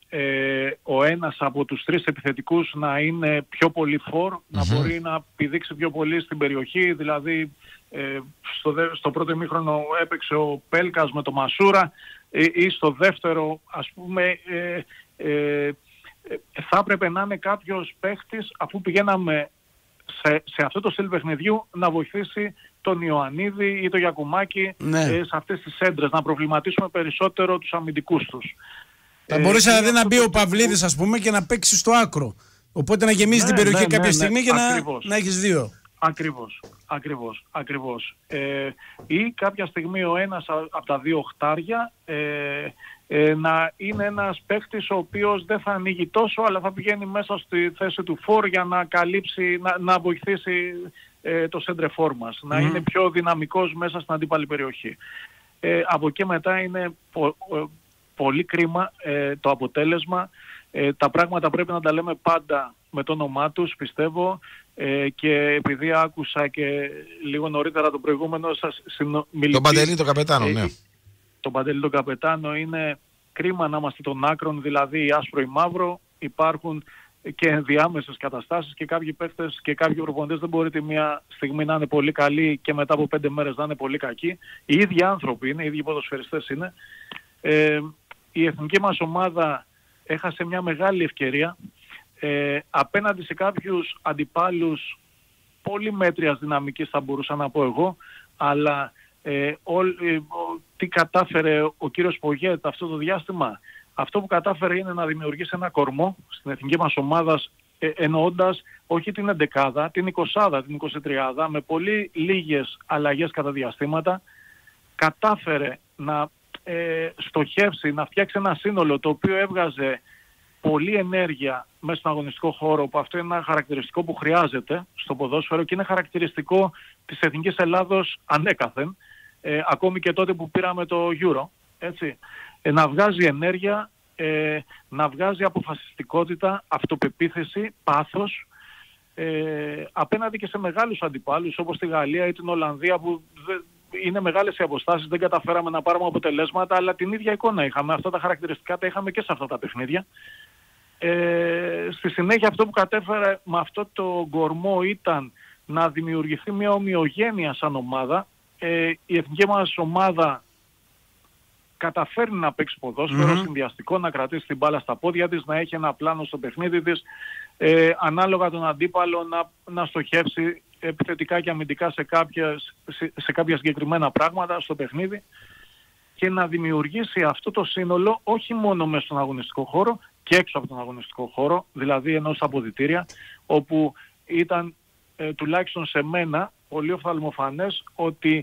ε, ο ένας από τους τρεις επιθετικούς να είναι πιο πολύ φορ, mm-hmm. να μπορεί να πηδήξει πιο πολύ στην περιοχή, δηλαδή ε, στο, δε, στο πρώτο ημίχρονο έπαιξε ο Πέλκας με το Μασούρα ε, ή στο δεύτερο, ας πούμε, ε, ε, θα έπρεπε να είναι κάποιος παίχτης, αφού πηγαίναμε σε, σε αυτό το στυλ παιχνιδιού, να βοηθήσει τον Ιωαννίδη ή τον Γιακουμάκη ναι. ε, σε αυτές τις έντρες, να προβληματίσουμε περισσότερο τους αμυντικούς τους. Θα ε, μπορούσε δηλαδή να μπει ο Παυλίδης, ας πούμε, και να παίξει στο άκρο. Οπότε να γεμίσει ναι, την περιοχή ναι, κάποια ναι, στιγμή ναι, και να, να έχεις δύο. Ακριβώς, ακριβώς, ακριβώς. Ε, ή κάποια στιγμή ο ένας από τα δύο οχτάρια ε, ε, να είναι ένας παίχτης ο οποίος δεν θα ανοίγει τόσο, αλλά θα πηγαίνει μέσα στη θέση του φορ για να καλύψει, να, να βοηθήσει ε, το σέντρεφόρ μας, mm. να είναι πιο δυναμικός μέσα στην αντίπαλη περιοχή. Ε, από εκεί μετά είναι πο, ε, πολύ κρίμα ε, το αποτέλεσμα. Ε, τα πράγματα πρέπει να τα λέμε πάντα με το όνομά τους, πιστεύω, ε, και επειδή άκουσα και λίγο νωρίτερα το προηγούμενο σας συνομιλητή... Τον Παντελή τον Καπετάνο, ε, ναι. Τον Παντελή τον Καπετάνο, είναι κρίμα να είμαστε των άκρων, δηλαδή η άσπρο ή μαύρο, υπάρχουν και ενδιάμεσες καταστάσεις και κάποιοι παίχτες και κάποιοι προπονητές δεν μπορεί τη μία στιγμή να είναι πολύ καλοί και μετά από πέντε μέρες να είναι πολύ κακοί. Οι ίδιοι άνθρωποι είναι, οι ίδιοι ποδοσφαιριστές είναι. Ε, η εθνική μας ομάδα έχασε μια μεγάλη ευκαιρία ε, απέναντι σε κάποιους αντιπάλους πολύ μέτριας δυναμικής, θα μπορούσα να πω εγώ, αλλά ε, ό, ε, ό, τι κατάφερε ο κύριος Πογέτ αυτό το διάστημα? Αυτό που κατάφερε είναι να δημιουργήσει ένα κορμό στην εθνική μας ομάδα, ε, εννοώντας όχι την εντεκάδα, την εικοσάδα, την εικοσιτριάδα, με πολύ λίγες αλλαγές κατά διαστήματα. Κατάφερε να ε, στοχεύσει, να φτιάξει ένα σύνολο το οποίο έβγαζε πολλή ενέργεια μέσα στον αγωνιστικό χώρο, που αυτό είναι ένα χαρακτηριστικό που χρειάζεται στο ποδόσφαιρο και είναι χαρακτηριστικό της Εθνικής Ελλάδος ανέκαθεν, ε, ακόμη και τότε που πήραμε το Euro, έτσι. Ε, να βγάζει ενέργεια, ε, να βγάζει αποφασιστικότητα, αυτοπεποίθηση, πάθος, ε, απέναντι και σε μεγάλους αντιπάλους όπως τη Γαλλία ή την Ολλανδία, που δεν, είναι μεγάλες οι αποστάσεις, δεν καταφέραμε να πάρουμε αποτελέσματα, αλλά την ίδια εικόνα είχαμε. Αυτά τα χαρακτηριστικά τα είχαμε και σε αυτά τα παιχνίδια. Ε, στη συνέχεια αυτό που κατέφερε με αυτό το κορμό ήταν να δημιουργηθεί μια ομοιογένεια σαν ομάδα. Ε, η εθνική μας ομάδα καταφέρνει να παίξει ποδόσφαιρο, mm-hmm. συνδυαστικό, να κρατήσει την μπάλα στα πόδια της, να έχει ένα πλάνο στο παιχνίδι της, ε, ανάλογα τον αντίπαλο να, να στοχεύσει επιθετικά και αμυντικά σε, κάποιες, σε, σε κάποια συγκεκριμένα πράγματα στο παιχνίδι και να δημιουργήσει αυτό το σύνολο όχι μόνο μέσα στον αγωνιστικό χώρο και έξω από τον αγωνιστικό χώρο, δηλαδή ενώ στα αποδυτήρια, όπου ήταν ε, τουλάχιστον σε μένα πολύ οφθαλμοφανές ότι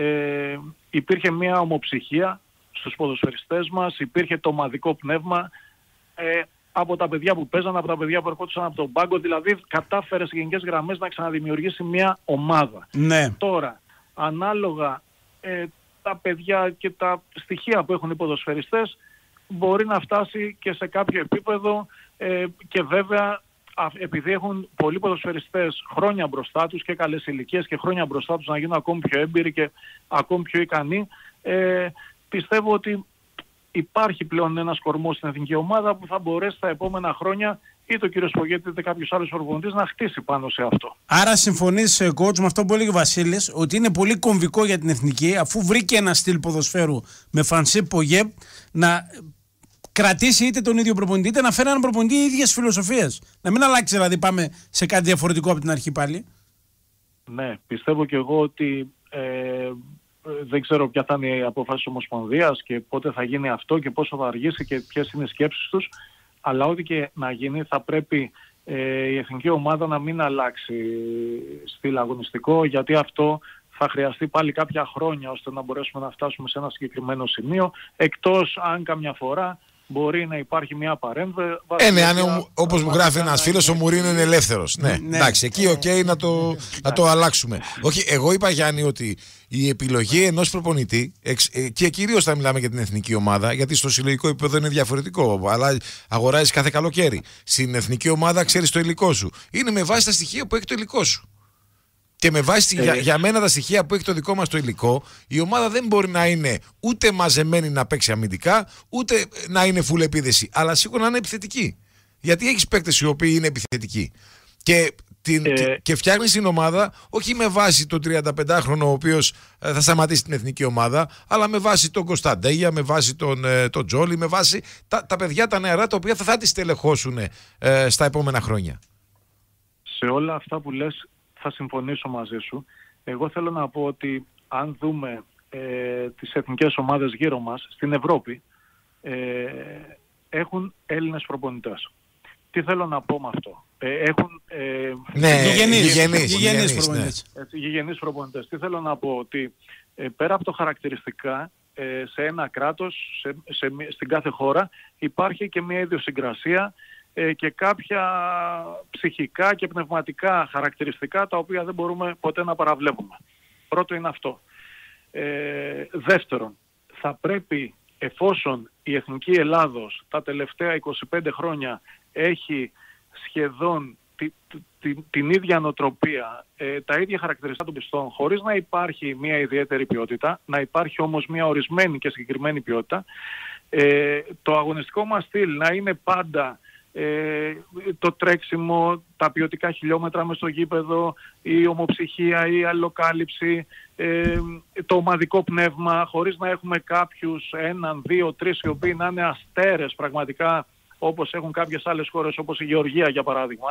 ε, υπήρχε μια ομοψυχία στους ποδοσφαιριστές μας, υπήρχε το ομαδικό πνεύμα ε, από τα παιδιά που παίζαν, από τα παιδιά που ερχόντουσαν από τον πάγκο, δηλαδή κατάφερε σε γενικές γραμμές να ξαναδημιουργήσει μια ομάδα. Ναι. Τώρα, ανάλογα ε, τα παιδιά και τα στοιχεία που έχουν οι ποδοσφαιριστές, μπορεί να φτάσει και σε κάποιο επίπεδο ε, και βέβαια α, επειδή έχουν πολλοί ποδοσφαιριστές χρόνια μπροστά τους και καλές ηλικίες και χρόνια μπροστά τους να γίνουν ακόμη πιο έμπειροι και ακόμη πιο ικανοί, ε, πιστεύω ότι υπάρχει πλέον ένας κορμός στην εθνική ομάδα που θα μπορέσει τα επόμενα χρόνια ή το κύριο Σπογέτη είτε κάποιος άλλος προπονητής να χτίσει πάνω σε αυτό. Άρα συμφωνείς, coach, με αυτό που έλεγε ο Βασίλης, ότι είναι πολύ κομβικό για την εθνική, αφού βρήκε ένα στυλ ποδοσφαίρου με Φρανσί Πογέ, να κρατήσει είτε τον ίδιο προπονητή είτε να φέρει έναν προπονητή ίδιες φιλοσοφίες. Να μην αλλάξει, δηλαδή πάμε σε κάτι διαφορετικό από την αρχή πάλι. Ναι, πιστεύω και εγώ ότι ε, δεν ξέρω ποια θα είναι η απόφαση της Ομοσπονδίας και πότε θα γίνει αυτό και πόσο θα αργήσει και ποιες είναι οι σκέψεις τους, αλλά ό,τι και να γίνει θα πρέπει ε, η εθνική ομάδα να μην αλλάξει στυλ αγωνιστικό, γιατί αυτό θα χρειαστεί πάλι κάποια χρόνια ώστε να μπορέσουμε να φτάσουμε σε ένα συγκεκριμένο σημείο, εκτός αν καμιά φορά μπορεί να υπάρχει μια παρέμβαση. Ε, ναι, όπως μου γράφει ένας φίλος, ο Μουρίνο είναι ελεύθερος. Ναι, ναι. Εντάξει, εκεί οκ, okay, να, το, να το αλλάξουμε. Όχι, εγώ είπα, Γιάννη, ότι η επιλογή ενός προπονητή, και κυρίως θα μιλάμε για την εθνική ομάδα, γιατί στο συλλογικό επίπεδο είναι διαφορετικό, αλλά αγοράζεις κάθε καλοκαίρι. Στην εθνική ομάδα ξέρεις το υλικό σου. Είναι με βάση τα στοιχεία που έχει το υλικό σου. Και με βάση Ε, για, για μένα τα στοιχεία που έχει το δικό μας το υλικό, η ομάδα δεν μπορεί να είναι ούτε μαζεμένη να παίξει αμυντικά, ούτε να είναι full επίδεση, αλλά σίγουρα να είναι επιθετική. Γιατί έχεις παίκτες οι οποίοι είναι επιθετικοί. Και, την, Ε, και, και φτιάχνεις την ομάδα όχι με βάση τον τριανταπεντάχρονο ο οποίος ε, θα σταματήσει την εθνική ομάδα, αλλά με βάση τον Κωνσταντέγια, με βάση τον, ε, τον Τζόλι, με βάση τα, τα παιδιά τα νεαρά τα οποία θα, θα τις τελεχώσουν ε, στα επόμενα χρόνια. Σε όλα αυτά που λες θα συμφωνήσω μαζί σου. Εγώ θέλω να πω ότι αν δούμε ε, τις εθνικές ομάδες γύρω μας στην Ευρώπη, ε, έχουν Έλληνες προπονητές. Τι θέλω να πω με αυτό. Ε, έχουν ε, Ναι, Γηγενείς, γηγενείς, γηγενείς γηγενείς, προπονητές. έτσι, γηγενείς προπονητές. Τι θέλω να πω, ότι ε, πέρα από το χαρακτηριστικά, ε, σε ένα κράτος, σε, σε, στην κάθε χώρα, υπάρχει και μια ιδιοσυγκρασία ε, και κάποια ψυχικά και πνευματικά χαρακτηριστικά τα οποία δεν μπορούμε ποτέ να παραβλέπουμε. Πρώτο είναι αυτό. Ε, δεύτερον, θα πρέπει, εφόσον η Εθνική Ελλάδος τα τελευταία είκοσι πέντε χρόνια έχει σχεδόν τη, τη, την ίδια νοοτροπία, ε, τα ίδια χαρακτηριστικά των πιστών, χωρίς να υπάρχει μια ιδιαίτερη ποιότητα, να υπάρχει όμως μια ορισμένη και συγκεκριμένη ποιότητα, ε, το αγωνιστικό μας στυλ να είναι πάντα ε, το τρέξιμο, τα ποιοτικά χιλιόμετρα μες στο γήπεδο, η ομοψυχία, η αλληλοκάλυψη, ε, το ομαδικό πνεύμα, χωρίς να έχουμε κάποιους έναν, δύο, τρεις οι οποίοι να είναι αστέρες πραγματικά, όπως έχουν κάποιες άλλες χώρες, όπως η Γεωργία για παράδειγμα.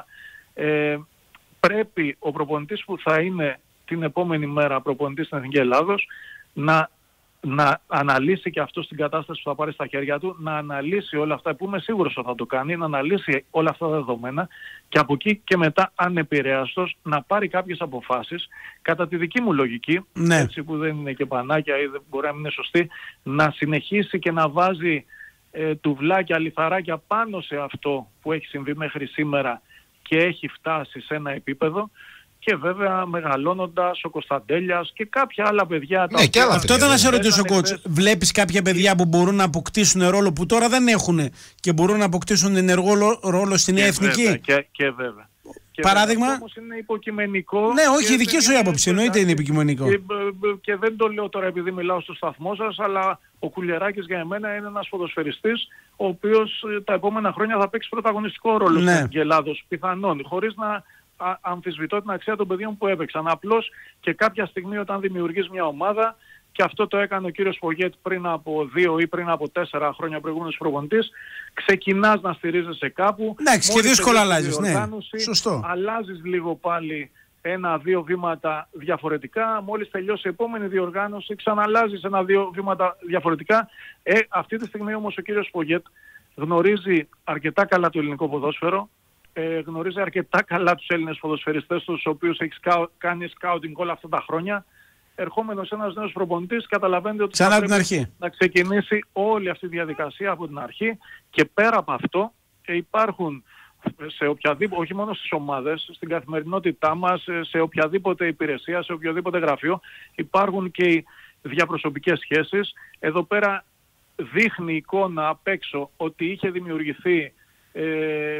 Ε, πρέπει ο προπονητής που θα είναι την επόμενη μέρα προπονητής στην Εθνική Ελλάδος να, να αναλύσει και αυτό στην κατάσταση που θα πάρει στα χέρια του, να αναλύσει όλα αυτά, που είμαι σίγουρος ότι θα το κάνει, να αναλύσει όλα αυτά τα δεδομένα και από εκεί και μετά, ανεπηρέαστος, να πάρει κάποιες αποφάσεις κατά τη δική μου λογική, Ναι. έτσι, που δεν είναι και πανάκια ή δεν μπορεί να μην είναι σωστή, να συνεχίσει και να βάζει ε, τουβλάκια, λιθαράκια πάνω σε αυτό που έχει συμβεί μέχρι σήμερα και έχει φτάσει σε ένα επίπεδο, και βέβαια μεγαλώνοντας ο Κωνσταντέλιας και κάποια άλλα παιδιά. Ναι, και άλλα Αυτό ήταν να σε ρωτήσω, Παίζανε coach. χθες. Βλέπεις κάποια παιδιά που μπορούν να αποκτήσουν ρόλο που τώρα δεν έχουν και μπορούν να αποκτήσουν ενεργό λο- ρόλο στην νέα Και εθνική? βέβαια, και, και βέβαια. Και Παράδειγμα? βέβαια, όμως είναι υποκειμενικό. Ναι, όχι, και η δική δεν σου είναι άποψη, εννοείται είναι υποκειμενικό. Και, και δεν το λέω τώρα επειδή μιλάω στο σταθμό σας, αλλά ο Κουλιεράκης για εμένα είναι ένας ποδοσφαιριστής ο οποίος ε, τα επόμενα χρόνια θα παίξει πρωταγωνιστικό ρόλο Ναι. στην Εθνική Ελλάδος, πιθανόν, χωρίς να α, αμφισβητώ την αξία των παιδιών που έπαιξαν. Απλώς και κάποια στιγμή όταν δημιουργείς μια ομάδα, και αυτό το έκανε ο κύριος Φογέτ πριν από δύο ή πριν από τέσσερα χρόνια προηγούμενος προπονητής, ξεκινάς να στηρίζεσαι κάπου. Εντάξει, και μόλις δύσκολα τελειώσει η αλλάζεις, ναι. διοργάνωση, Σωστό. αλλάζεις λίγο πάλι ένα-δύο βήματα διαφορετικά. Μόλις τελειώσει η επόμενη διοργάνωση, ξαναλλάζεις ένα-δύο βήματα διαφορετικά. Ε, αυτή τη στιγμή όμως ο κύριος Φογέτ γνωρίζει αρκετά καλά το ελληνικό ποδόσφαιρο, ε, γνωρίζει αρκετά καλά τους Έλληνες ποδοσφαιριστές, τους οποίους έχει σκάου, κάνει σκάουτινγκ όλα αυτά τα χρόνια. Ερχόμενος ένας νέος προπονητής, καταλαβαίνετε ότι Ξανά θα από την πρέπει αρχή. να ξεκινήσει όλη αυτή η διαδικασία από την αρχή, και πέρα από αυτό ε, υπάρχουν σε οποιαδήποτε, όχι μόνο στις ομάδες, στην καθημερινότητά μας, σε οποιαδήποτε υπηρεσία, σε οποιοδήποτε γραφείο, υπάρχουν και οι διαπροσωπικές σχέσεις. Εδώ πέρα δείχνει εικόνα απ' έξω ότι είχε δημιουργηθεί ε,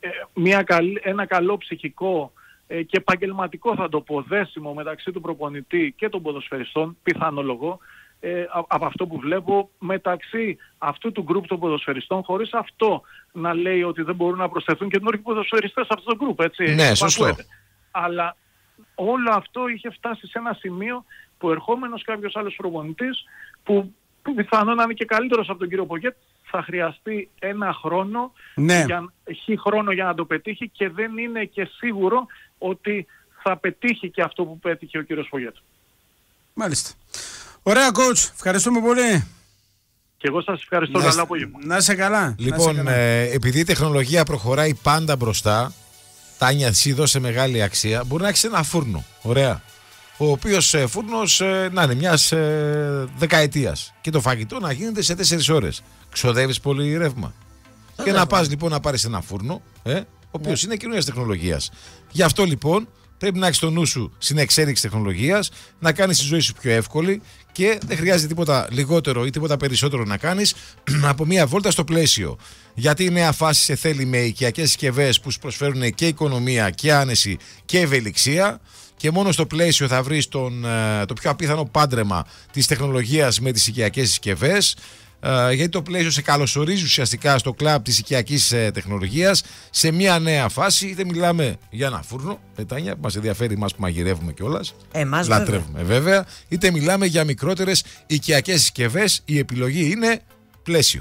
μια καλή, ένα καλό ψυχικό ε, και επαγγελματικό, θα το πω, δέσιμο μεταξύ του προπονητή και των ποδοσφαιριστών, πιθανολογώ, ε, από αυτό που βλέπω, μεταξύ αυτού του γκρουπ των ποδοσφαιριστών, χωρίς αυτό να λέει ότι δεν μπορούν να προσθεθούν και νέοι ποδοσφαιριστές σε αυτό το γκρουπ, έτσι. Ναι, σωστό. Ακούεται. Αλλά όλο αυτό είχε φτάσει σε ένα σημείο που ερχόμενος κάποιος άλλος προπονητής, που πιθανόν να είναι και καλύτερος από τον κύριο Πογέτ, θα χρειαστεί ένα χρόνο, Ναι. για, χι χρόνο για να το πετύχει, και δεν είναι και σίγουρο ότι θα πετύχει και αυτό που πέτυχε ο κύριος Πογέτ. Μάλιστα. Ωραία, coach. Ευχαριστούμε πολύ. Και εγώ σας ευχαριστώ. Να Καλά είστε- απόγευμα. Να είσαι καλά. Να είσαι Λοιπόν, καλά. ε, επειδή η τεχνολογία προχωράει πάντα μπροστά, Τάνια, εσύ δώσε μεγάλη αξία. Μπορεί να έχει ένα φούρνο. Ωραία. Ο οποίο ε, φούρνο ε, να είναι μια ε, δεκαετία. Και το φαγητό να γίνεται σε τέσσερις ώρες. Ξοδεύει πολύ ρεύμα. Και να πας λοιπόν να πάρεις ένα φούρνο, ε, ο οποίος είναι καινούριας τεχνολογίας. Γι' αυτό λοιπόν Πρέπει να έχεις το νου σου στην εξέλιξη τεχνολογίας, να κάνεις τη ζωή σου πιο εύκολη και δεν χρειάζεται τίποτα λιγότερο ή τίποτα περισσότερο να κάνεις από μία βόλτα στο πλαίσιο. Γιατί η νέα φάση σε θέλει με οικιακές συσκευές που σου προσφέρουν και οικονομία και άνεση και ευελιξία. Και μόνο στο πλαίσιο θα βρεις τον, το πιο απίθανο πάντρεμα της τεχνολογίας με τις οικιακές συσκευές. Γιατί το πλαίσιο σε καλωσορίζει ουσιαστικά στο κλαμπ της οικιακής τεχνολογίας σε μια νέα φάση. Είτε μιλάμε για ένα φούρνο, πετάνια, που μας ενδιαφέρει εμάς που μαγειρεύουμε κιόλας. Εμάς λατρεύουμε βέβαια. βέβαια. Είτε μιλάμε για μικρότερες οικιακές συσκευές. Η επιλογή είναι πλαίσιο.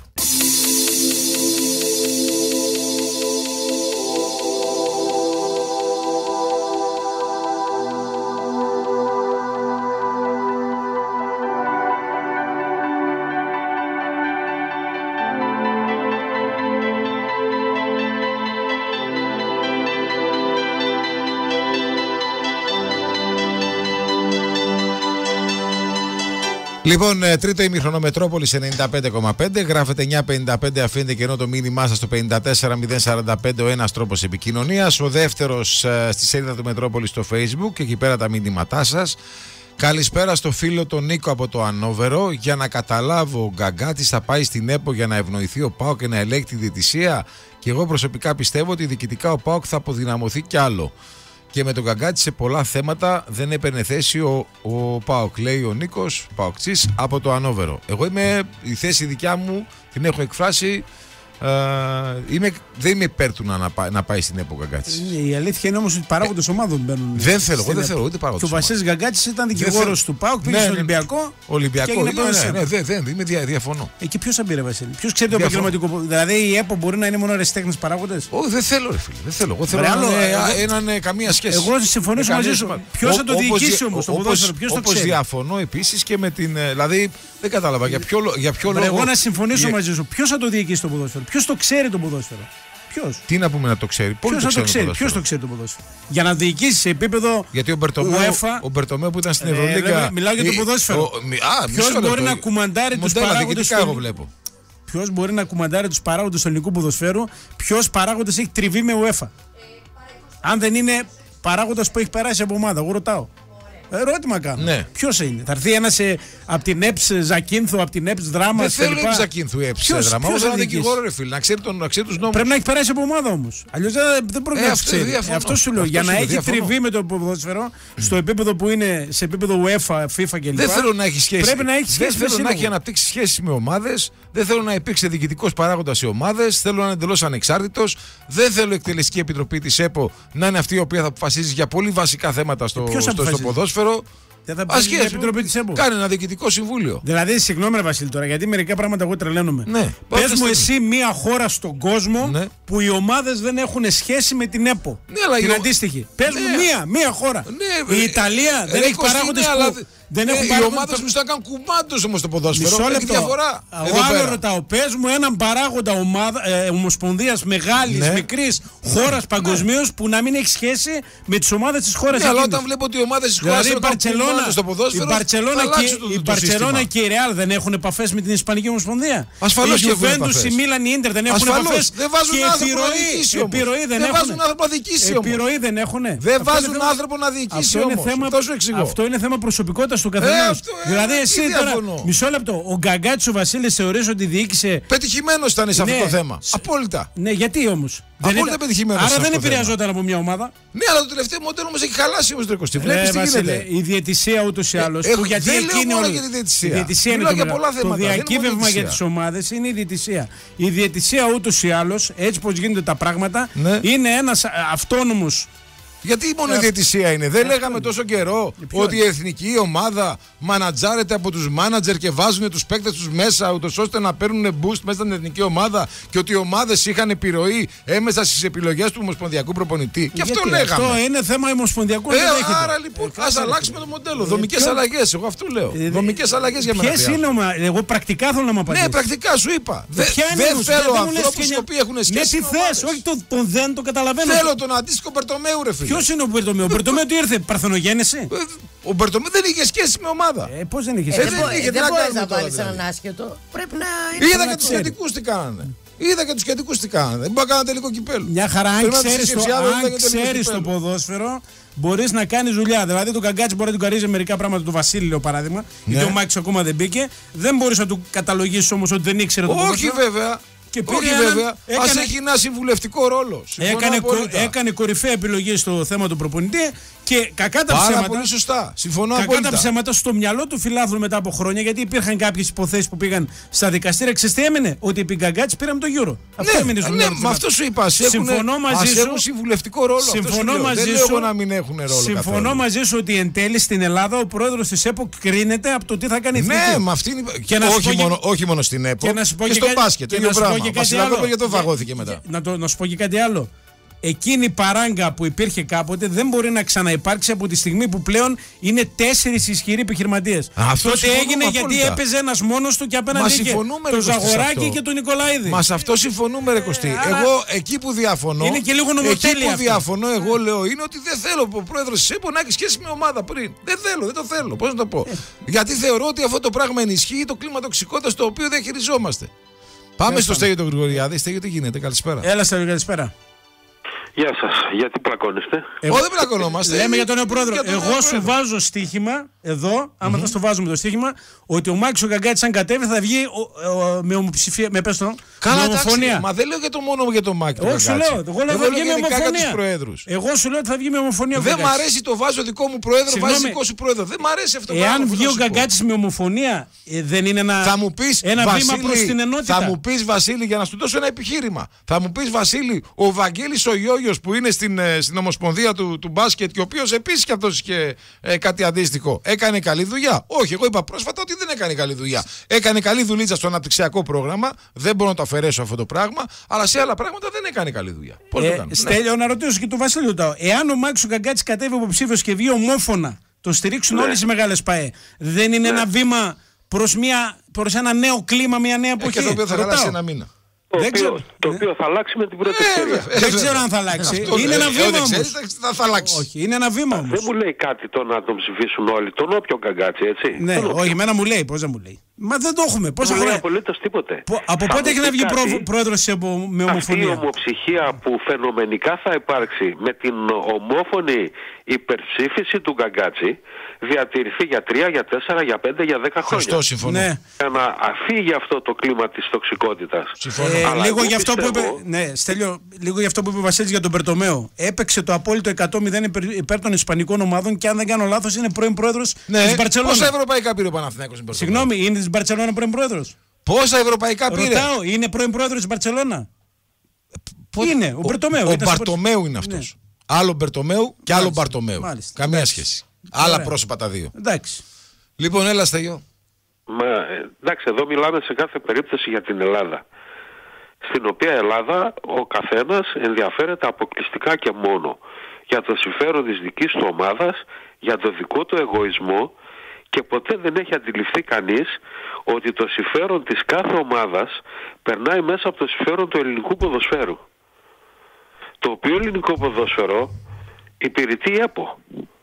Λοιπόν, τρίτο ημίχρονο Μετρόπολης ενενήντα πέντε κόμμα πέντε. Γράφετε εννιά πενήντα πέντε, αφήνετε κενό το μήνυμά σας στο πενήντα τέσσερα μηδέν σαράντα πέντε, ο ένας τρόπος επικοινωνίας. Ο δεύτερος στη σελίδα του Μετρόπολης στο Facebook και εκεί πέρα τα μήνυματά σας. Καλησπέρα στο φίλο τον Νίκο από το Ανόβερο. Για να καταλάβω, ο Γκαγκάτης θα πάει στην ΕΠΟ για να ευνοηθεί ο ΠΑΟΚ και να ελέγχει τη διαιτησία. Και εγώ προσωπικά πιστεύω ότι διοικητικά ο ΠΑΟΚ θα αποδυναμωθεί κι άλλο. Και με τον Γκαγκάτη σε πολλά θέματα δεν έπαιρνε θέση ο, ο ΠΑΟΚ, λέει ο Νίκος Παοκτσής από το Ανόβερο. Εγώ είμαι, η θέση δικιά μου την έχω εκφράσει. Uh, είμαι, δεν είμαι υπέρ του να, να, να πάει στην ΕΠΟ Γκαγκάτης. Η αλήθεια είναι όμως ότι παράγοντες ε, ομάδων μπαίνουν. Δεν θέλω, εγώ δεν θέλω ούτε παράγοντες. Και ο Βασίλης Γκαγκάτης ήταν δικηγόρος του ΠΑΟΚ, πήγε ναι, στο ναι, Ολυμπιακό. Ολυμπιακό, ναι, ναι, ναι, δεν δε, είμαι δια, διαφωνώ. Εκεί ποιος θα πει, ρε Βασίλη, ποιος ξέρει το επαγγελματικό. Δηλαδή η ΕΠΟ μπορεί να είναι μόνο αριστέχνες παράγοντες. Όχι, δεν θέλω, ρε φίλε. Δεν θέλω. Εγώ θέλω να έναν καμία σχέση. Εγώ συμφωνήσω μαζί σου. Ποιος θα το διοικήσει όμως το ποδόσφαιρο, ποιος το ξέρει. Όπως διαφωνώ επίσης και με την. Δηλαδή δεν κατάλαβα για ποιο λόγο. Εγώ να συμφωνήσω μαζί σου. Ποιος θα το διοικήσει το ποδόσφαιρο, ποιος το ξέρει το ποδόσφαιρο. Ποιος? Τι να πούμε να το ξέρει, ποιος το, το ξέρει, ποιος το ξέρει το ποδόσφαιρο. Για να διοικήσει σε επίπεδο. Γιατί ο Μπερτομέου που ήταν στην Ευρωλίγκα. Ε, μιλάω για το ποδόσφαιρο. Ποιος μπορεί να κουμαντάρει τους παράγοντες. Ποιος μπορεί να κουμαντάρει τους παράγοντες του ελληνικού ποδοσφαίρου, ποιος παράγοντας έχει τριβή με UEFA. Αν δεν είναι παράγοντας που έχει περάσει από ομάδα, εγώ ρωτάω. Ερώτημα κάνω. Ναι. Ποιος είναι, θα έρθει ένας ε, από την ΕΠΣ Ζακίνθου, από την ΕΠΣ Δράμα. Δεν θέλω ΕΠΣ Ζακίνθου, ΕΠΣ Δράμα. Όμως ένα δικηγόρο, ρε φίλε, να ξέρει, τον, να ξέρει τους νόμους. Πρέπει να έχει περάσει από ομάδα όμως. Αλλιώς δεν, δεν πρόκειται ε, να το ξέρει. Αυτό, αυτό σου λέω. Αυτό για να έχει διαφωνώ. Τριβή με το ποδόσφαιρο στο επίπεδο που είναι σε επίπεδο UEFA, FIFA κλπ. Δεν θέλω να έχει σχέση. Πρέπει να έχει σχέση. Δεν θέλω να έχει αναπτύξει σχέσεις με ομάδες. Δεν θέλω να υπήρξε διοικητικός παράγοντας σε ομάδες. Θέλω να είναι εντελώς ανεξάρτητος. Δεν θέλω η εκτελεστική επιτροπή της ΕΠΟ να είναι αυτή η οποία θα αποφασίζει για πολύ βασικά θέματα στο, στο, στο ποδόσφαιρο. Δεν θα πει η επιτροπή της ΕΠΟ. Κάνει ένα διοικητικό συμβούλιο. Δηλαδή, συγγνώμη, ρε Βασίλη, τώρα, γιατί μερικά πράγματα εγώ τρελαίνομαι. Ναι. Πες μου εσύ μία χώρα στον κόσμο ναι. που οι ομάδες δεν έχουν σχέση με την ΕΠΟ. Ναι, αλλά την η... αντίστοιχη. Πες ναι. μου μία, μία χώρα. Ναι, η Ιταλία ε, δεν έχει παράγοντες ναι, που. Αλλά... Δεν έχουν ε, οι ομάδες που θα κάνουν κουμάντος όμως στο ποδόσφαιρο. Έχει διαφορά. Εγώ άλλο ρωτάω. Πες μου έναν παράγοντα ομάδα, ε, ομοσπονδίας μεγάλης, ναι. μικρής χώρας ναι. παγκοσμίως που να μην έχει σχέση με τις ομάδες της χώρας. Ναι, αλλά όταν βλέπω ότι οι ομάδες της χώρας δηλαδή, κάνουν στο ποδόσφαιρο. Η Μπαρτσελώνα και η Ρεάλ δεν έχουν επαφές με την Ισπανική Ομοσπονδία. Ασφαλώς και έχουν επαφές. Η Μίλαν, η Ίντερ δεν έχουν επαφές. Δεν βάζουν άνθρωπο να διοικήσει όμως. Δεν βάζουν άνθρωπο να διοικήσει όμως. Επιρροή δεν έχουν. Δεν βάζουν άνθρωπο να διοικήσει όμως. Αυτό είναι θέμα προσωπικότητας του καθενός. Δηλαδή εσύ τώρα, μισό λεπτό, ο Γκαγκάτσης ο Βασίλης θεωρείς ότι διοίκησε. Πετυχημένος ήταν σε αυτό το θέμα. Απόλυτα. Ναι, γιατί όμως. Απόλυτα πετυχημένος. Άρα δεν επηρεαζόταν από μια ομάδα. Ναι, αλλά το τελευταίο μοντέλο όμως έχει χαλάσει όμως το είκοσι. Βλέπεις τι γίνεται. Η διαιτησία ούτως ή άλλως. Γιατί εκείνη όλη η διαιτησία. Η διαιτησία είναι για πολλά θέματα. Το διακύβευμα για τις ομάδες είναι η διαιτησία. Η διαιτησία ούτως ή άλλως, έτσι πως γίνονται τα πράγματα, είναι ένας αυτόνομος. Γιατί μόνο η διαιτησία είναι. Δεν λέγαμε τόσο καιρό ότι η εθνική ομάδα μανατζάρεται από τους μάνατζερ και βάζουν τους παίκτες τους μέσα ούτως ώστε να παίρνουν boost μέσα στην εθνική ομάδα και ότι οι ομάδες είχαν επιρροή έμεσα στις επιλογές του ομοσπονδιακού προπονητή. Και αυτό λέγαμε. Αυτό είναι θέμα ομοσπονδιακού. Ε, άρα λοιπόν ας αλλάξουμε το μοντέλο. Δομικές αλλαγές. Εγώ αυτό λέω. Δομικές αλλαγές για μένα. Ποιες είναι ομάδες. Εγώ πρακτικά θέλω να μου απαντήσεις. Ναι, πρακτικά σου είπα. Δεν θέλω ανθρώπους οι οποίοι έχουν σχέση. Ναι, τι θες. Όχι τον δεν το καταλαβαίνω. Θέλω τον αντίστοιχο Μπερτομέου, ρε φίλε. Ποιος είναι ο Μπερτομέου, ο Μπερτομέου τι ήρθε, παρθενογέννηση. Ο Μπερτομέου δεν είχε σχέση με ομάδα. Ε, πώς δεν είχε σχέση. Ε, δεν μπορείς να βάλεις έναν άσχετο. Πρέπει να. Είδα και τους θετικούς τι κάνανε. Είδα και τους κεντρικούς τι κάνανε. Δεν μπορεί να κάνουν τελικό κυπέλλου. Μια χαρά, αν ξέρεις το, ξέρεις το ποδόσφαιρο, μπορείς να κάνεις δουλειά. Δηλαδή, τον Καγκάτση μπορεί να του καρίζει μερικά πράγματα του Βασίλη, λέω παράδειγμα. Ναι. Γιατί ο Μάκης ακόμα δεν μπήκε. Δεν μπορείς να του καταλογίσεις όμως ότι δεν ήξερε το ποδόσφαιρο. Όχι βέβαια. Και όχι έναν, βέβαια. Έκανε, ας έχει ένα συμβουλευτικό ρόλο. Έκανε, έκανε κορυφαία επιλογή στο θέμα του προπονητή και κακά τα Πάρα ψέματα. Πολύ σωστά. Συμφωνώ κακά απόλυτα. τα ψέματα στο μυαλό του φιλάθλου μετά από χρόνια, γιατί υπήρχαν κάποιες υποθέσεις που πήγαν στα δικαστήρια. Ξέρεις τι έμενε? Ότι επί Γκαγκάτση πήραμε το Euro. Αυτό έμενε στο μυαλό. Με αυτό σου είπα. Συμφωνώ μαζί σου. Έχουν συμβουλευτικό ρόλο. Συμφωνώ μαζί δεν σου. λέω να μην έχουν ρόλο. Συμφωνώ καθόλου. μαζί σου ότι εν τέλει στην Ελλάδα ο πρόεδρος της ΕΠΟ κρίνεται από το τι θα κάνει η εθνική. Ναι, με αυτήν. Όχι μόνο στην ΕΠΟ. Και στο μπάσκετ. Το ίδιο πράγμα. Το φαγώθηκε μετά. Να, το, να σου πω και κάτι άλλο. Εκείνη η παράγκα που υπήρχε κάποτε δεν μπορεί να ξαναυπάρξει από τη στιγμή που πλέον είναι τέσσερις ισχυροί επιχειρηματίες. Τότε έγινε απόλυτα. Γιατί έπαιζε ένας μόνος του και απέναντι είχε το Ζαγοράκη και τον Νικολαίδη. Μα σε αυτό συμφωνούμε, ρε Κωστή. Ε, εγώ εκεί που διαφωνώ. Είναι και λίγο νομοτέλεια. Εκεί που αυτό. διαφωνώ, εγώ λέω είναι ότι δεν θέλω ο πρόεδρος της ΕΠΟ να έχει σχέση με ομάδα πριν. Δεν θέλω, δεν το θέλω. Πώς να το πω. Ε. Γιατί θεωρώ ότι αυτό το πράγμα ενισχύει το κλίμα τοξικότητας το οποίο δεν χειριζόμαστε. Πάμε Έλα. στο Στέλιο τον Γρηγοριάδη. Στέλιο, τι γίνεται? Καλησπέρα. Έλα, Στέλιο, καλησπέρα. Γεια σας. Γιατί πλακώνεστε? Εγώ δεν πλακωνόμαστε. Λέμε για τον νέο πρόεδρο. Εγώ πρόεδρο. σου βάζω στοίχημα εδώ, άμα mm-hmm. θα στο βάζουμε το στοίχημα, ότι ο Μάκης ο Γκαγκάτης αν κατέβει θα βγει ο, ο, με ομοψηφία, με πες το, Καλά, με ομοφωνία. Μα δεν λέω για το μόνο για τον Μάκη. Όχι, σου λέω. Εγώ λέω ότι θα βγει με ομοφωνία. Εγώ σου λέω ότι θα βγει με ομοφωνία. Δεν μ' αρέσει το βάζω δικό μου πρόεδρο, βάζει δικό σου πρόεδρο. Δεν μ' αρέσει αυτό. Εάν βγει ο Γκαγκάτης με ομοφωνία, δεν είναι ένα βήμα προς την ενότητα. Θα μου πει Βασίλη, για να σου δώσω ένα επιχείρημα. Θα μου πει Βασίλη, ο Βαγγέλης ο Γιώγιος που είναι στην, στην Ομοσπονδία του, του μπάσκετ και ο οποίος επίσης και αυτός είχε ε, κάτι αντίστοιχο, έκανε καλή δουλειά? Όχι, εγώ είπα πρόσφατα ότι δεν έκανε καλή δουλειά. Έκανε καλή δουλίτσα στο αναπτυξιακό πρόγραμμα, δεν μπορώ να το αφαιρέσω αυτό το πράγμα, αλλά σε άλλα πράγματα δεν έκανε καλή δουλειά. Πώς ε, το κάνω? Στέλιο, ναι. να ρωτήσω και τον Βασίλειο τώρα. Εάν ο Μάκης ο Γκαγκάτης κατέβει υποψήφιος και βγει ομόφωνα, τον στηρίξουν ναι. όλες οι μεγάλες ΠΑΕ, δεν είναι ναι. ένα βήμα προς, μια, προς ένα νέο κλίμα, μια νέα εποχή? Ε, και το οποίο θα χαλάσει ένα μήνα. Το, δεν οποίο, ξέρω. το οποίο θα αλλάξει με την πρώτη ευκαιρία. Ε, δεν ξέρω αν θα αλλάξει. Αυτό, είναι ένα βήμα όμως. Θα, θα αλλάξει. Όχι, είναι ένα βήμα όμως. Δεν μου λέει κάτι το να τον ψηφίσουν όλοι. Τον όποιο Γκαγκάτση, έτσι. Ναι, όχι, εμένα μου λέει. Πώς δεν μου λέει? Μα δεν το έχουμε. Πόσα δεν χρόνια? απολύτως τίποτε. Πο, από πότε έχει να βγει κάτι, πρόεδρος με ομοφωνία? Αυτή η ομοψυχία που φαινομενικά θα υπάρξει με την ομόφωνη υπερψήφιση του Γκαγκάτση διατηρηθεί για τρία, για τέσσερα, για πέντε, για δέκα χρόνια. Χριστό, συμφωνώ. Ναι. Για να αφήγει αυτό το κλίμα της τοξικότητας. Ε, λίγο για αυτό πιστεύω... που είπε, ναι, Στέλιο, λίγο για αυτό που είπε ο Βασίλης για τον Μπερτομέο. Έπαιξε το απόλυτο εκατό μηδέν υπέρ των Ισπανικών ομάδων και αν δεν κάνω λάθος είναι πρώην πρόεδρος ναι. της Μπαρτσελόνα. Πόσα ευρωπαϊκά πήρε ο Παναθηναϊκός? Συγγνώμη, είναι της Μπαρτσελόνα πρώην πρόεδρος? Πόσα ευρωπαϊκά πήρε? Ρωτάω, είναι πρώην πρόεδρος της Μπαρτσελόνα? Πο... Είναι, ο Μπερτομέου. Ο, ο Μπαρτομέου είναι αυτός. Ναι. Άλλο Μπερτομέου και άλλο Μπαρτομέου. Καμία σχέση. Άλλα Ωραία. πρόσωπα τα δύο. Εντάξει. Λοιπόν, έλα Στέλιο. Μα, εντάξει, εδώ μιλάμε σε κάθε περίπτωση για την Ελλάδα. Στην οποία Ελλάδα ο καθένας ενδιαφέρεται αποκλειστικά και μόνο για το συμφέρον της δικής του ομάδας, για το δικό του εγωισμό και ποτέ δεν έχει αντιληφθεί κανείς ότι το συμφέρον της κάθε ομάδας περνάει μέσα από το συμφέρον του ελληνικού ποδοσφαίρου. Το οποίο ελληνικό ποδόσφαιρο υπηρετεί η ΕΠΟ.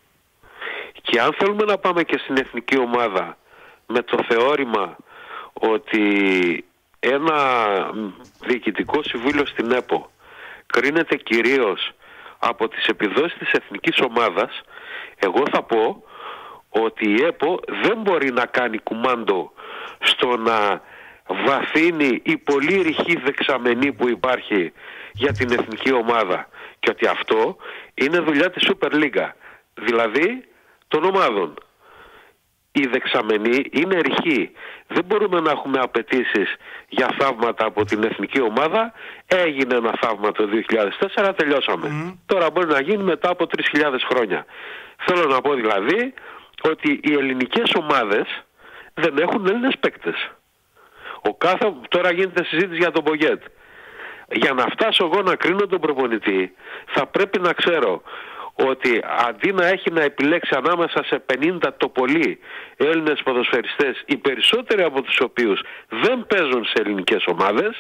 Και αν θέλουμε να πάμε και στην εθνική ομάδα με το θεώρημα ότι ένα διοικητικό συμβούλιο στην ΕΠΟ κρίνεται κυρίως από τις επιδόσεις της εθνικής ομάδας, εγώ θα πω ότι η ΕΠΟ δεν μπορεί να κάνει κουμάντο στο να βαθύνει η πολύ ρηχή δεξαμενή που υπάρχει για την εθνική ομάδα και ότι αυτό είναι δουλειά της Super League, δηλαδή των ομάδων. Η δεξαμενή είναι ρηχή. Δεν μπορούμε να έχουμε απαιτήσεις για θαύματα από την εθνική ομάδα. Έγινε ένα θαύμα το δύο χιλιάδες τέσσερα, τελειώσαμε. Mm. Τώρα μπορεί να γίνει μετά από τρεις χιλιάδες χρόνια. Θέλω να πω δηλαδή ότι οι ελληνικές ομάδες δεν έχουν Έλληνες παίκτες. Ο κάθε... Τώρα γίνεται συζήτηση για τον Μπογκέτ. Για να φτάσω εγώ να κρίνω τον προπονητή θα πρέπει να ξέρω ότι αντί να έχει να επιλέξει ανάμεσα σε πενήντα το πολύ Έλληνες ποδοσφαιριστές, οι περισσότεροι από τους οποίους δεν παίζουν σε ελληνικές ομάδες,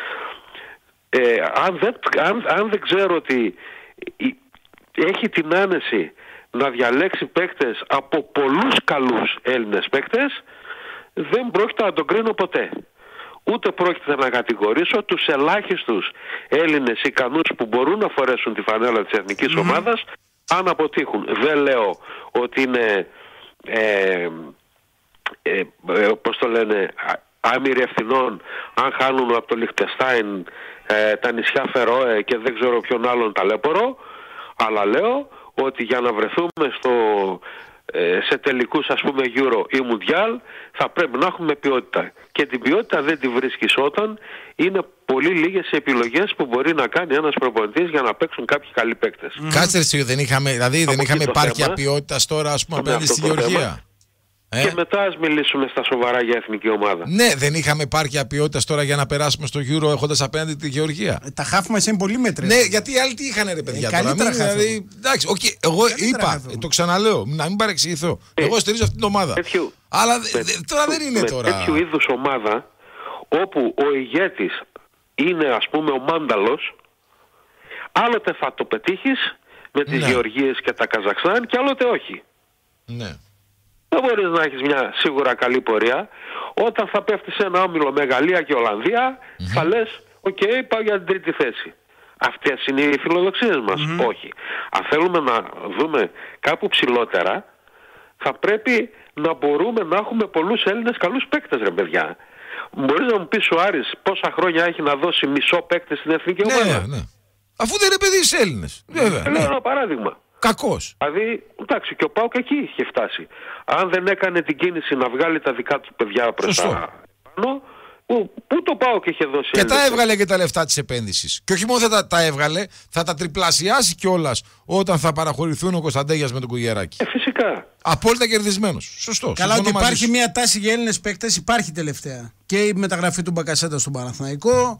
ε, αν, δεν, αν, αν δεν ξέρω ότι έχει την άνεση να διαλέξει παίκτες από πολλούς καλούς Έλληνες παίκτες, δεν πρόκειται να τον κρίνω ποτέ. ούτε πρόκειται να κατηγορήσω τους ελάχιστους Έλληνες ικανούς που μπορούν να φορέσουν τη φανέλα της εθνικής mm-hmm. ομάδας αν αποτύχουν. Δεν λέω ότι είναι ε, ε, ε, πώς το λένε, άμυροι ευθυνών αν χάνουν από το Λιχτεστάιν, ε, τα νησιά Φερόε και δεν ξέρω ποιον άλλον ταλέπορο, αλλά λέω ότι για να βρεθούμε στο, ε, σε τελικούς ας πούμε Euro ή Mundial θα πρέπει να έχουμε ποιότητα. Και την ποιότητα δεν τη βρίσκεις όταν είναι πολύ λίγες οι επιλογές που μπορεί να κάνει ένας προπονητής για να παίξουν κάποιοι καλοί παίκτες. Mm. Κάτσε εσύ, δεν είχαμε, δηλαδή δεν είχαμε επάρκεια ποιότητας τώρα ας πούμε απέναντι στη Γεωργία. Ε? Και μετά ας μιλήσουμε στα σοβαρά για εθνική ομάδα. Ναι, δεν είχαμε επάρκεια ποιότητας τώρα για να περάσουμε στο Euro έχοντας απέναντι τη Γεωργία. Ε, τα χάφη μας είναι πολύ μέτρια. Ναι, γιατί οι άλλοι τι είχαν ρε παιδιά. Ε, τώρα, μην, δηλαδή, εντάξει, okay, εγώ καλύτερα είπα, ε, το ξαναλέω, να μην παρεξηγηθώ. Ε, εγώ στηρίζω αυτή την ομάδα. Τέτοιου, Αλλά με, τώρα δεν είναι με τώρα. Τέτοιου είδους ομάδα όπου ο ηγέτης είναι ας πούμε ο μάνταλος, άλλοτε θα το πετύχεις με τις ναι. Γεωργίες και τα Καζακστάν και άλλοτε όχι. Ναι. Δεν μπορείς να έχεις μια σίγουρα καλή πορεία. Όταν θα πέφτεις σε ένα όμιλο με Γαλλία και Ολλανδία, mm-hmm. θα λες, οκ, okay, πάω για την τρίτη θέση. Αυτές είναι οι φιλοδοξίες μας. Mm-hmm. Όχι. Αν θέλουμε να δούμε κάπου ψηλότερα, θα πρέπει να μπορούμε να έχουμε πολλούς Έλληνες καλούς παίκτες, ρε παιδιά. Μπορείς να μου πεις ο Άρης πόσα χρόνια έχει να δώσει μισό παίκτη στην εθνική ομάδα. Ναι, ναι. Αφού δεν είναι παιδί στις Έλληνες. Βέβαια. Λέω ναι. ένα παράδειγμα. Κακός. Δηλαδή, εντάξει, και ο ΠΑΟΚ εκεί είχε φτάσει. Αν δεν έκανε την κίνηση να βγάλει τα δικά του παιδιά προς τα πάνω, πού, πού το ΠΑΟΚ είχε δώσει. Και τα έβγαλε και τα λεφτά της επένδυσης. Και όχι μόνο θα τα, τα έβγαλε, θα τα τριπλασιάσει κιόλας όταν θα παραχωρηθούν ο Κωνσταντέγιας με τον Κουγεράκη. Ε, φυσικά. Απόλυτα κερδισμένος. Σωστό. Καλά, ότι υπάρχει μια τάση για Έλληνες παίκτες, υπάρχει τελευταία. Και η μεταγραφή του Μπακασέτα στον Παναθηναϊκό.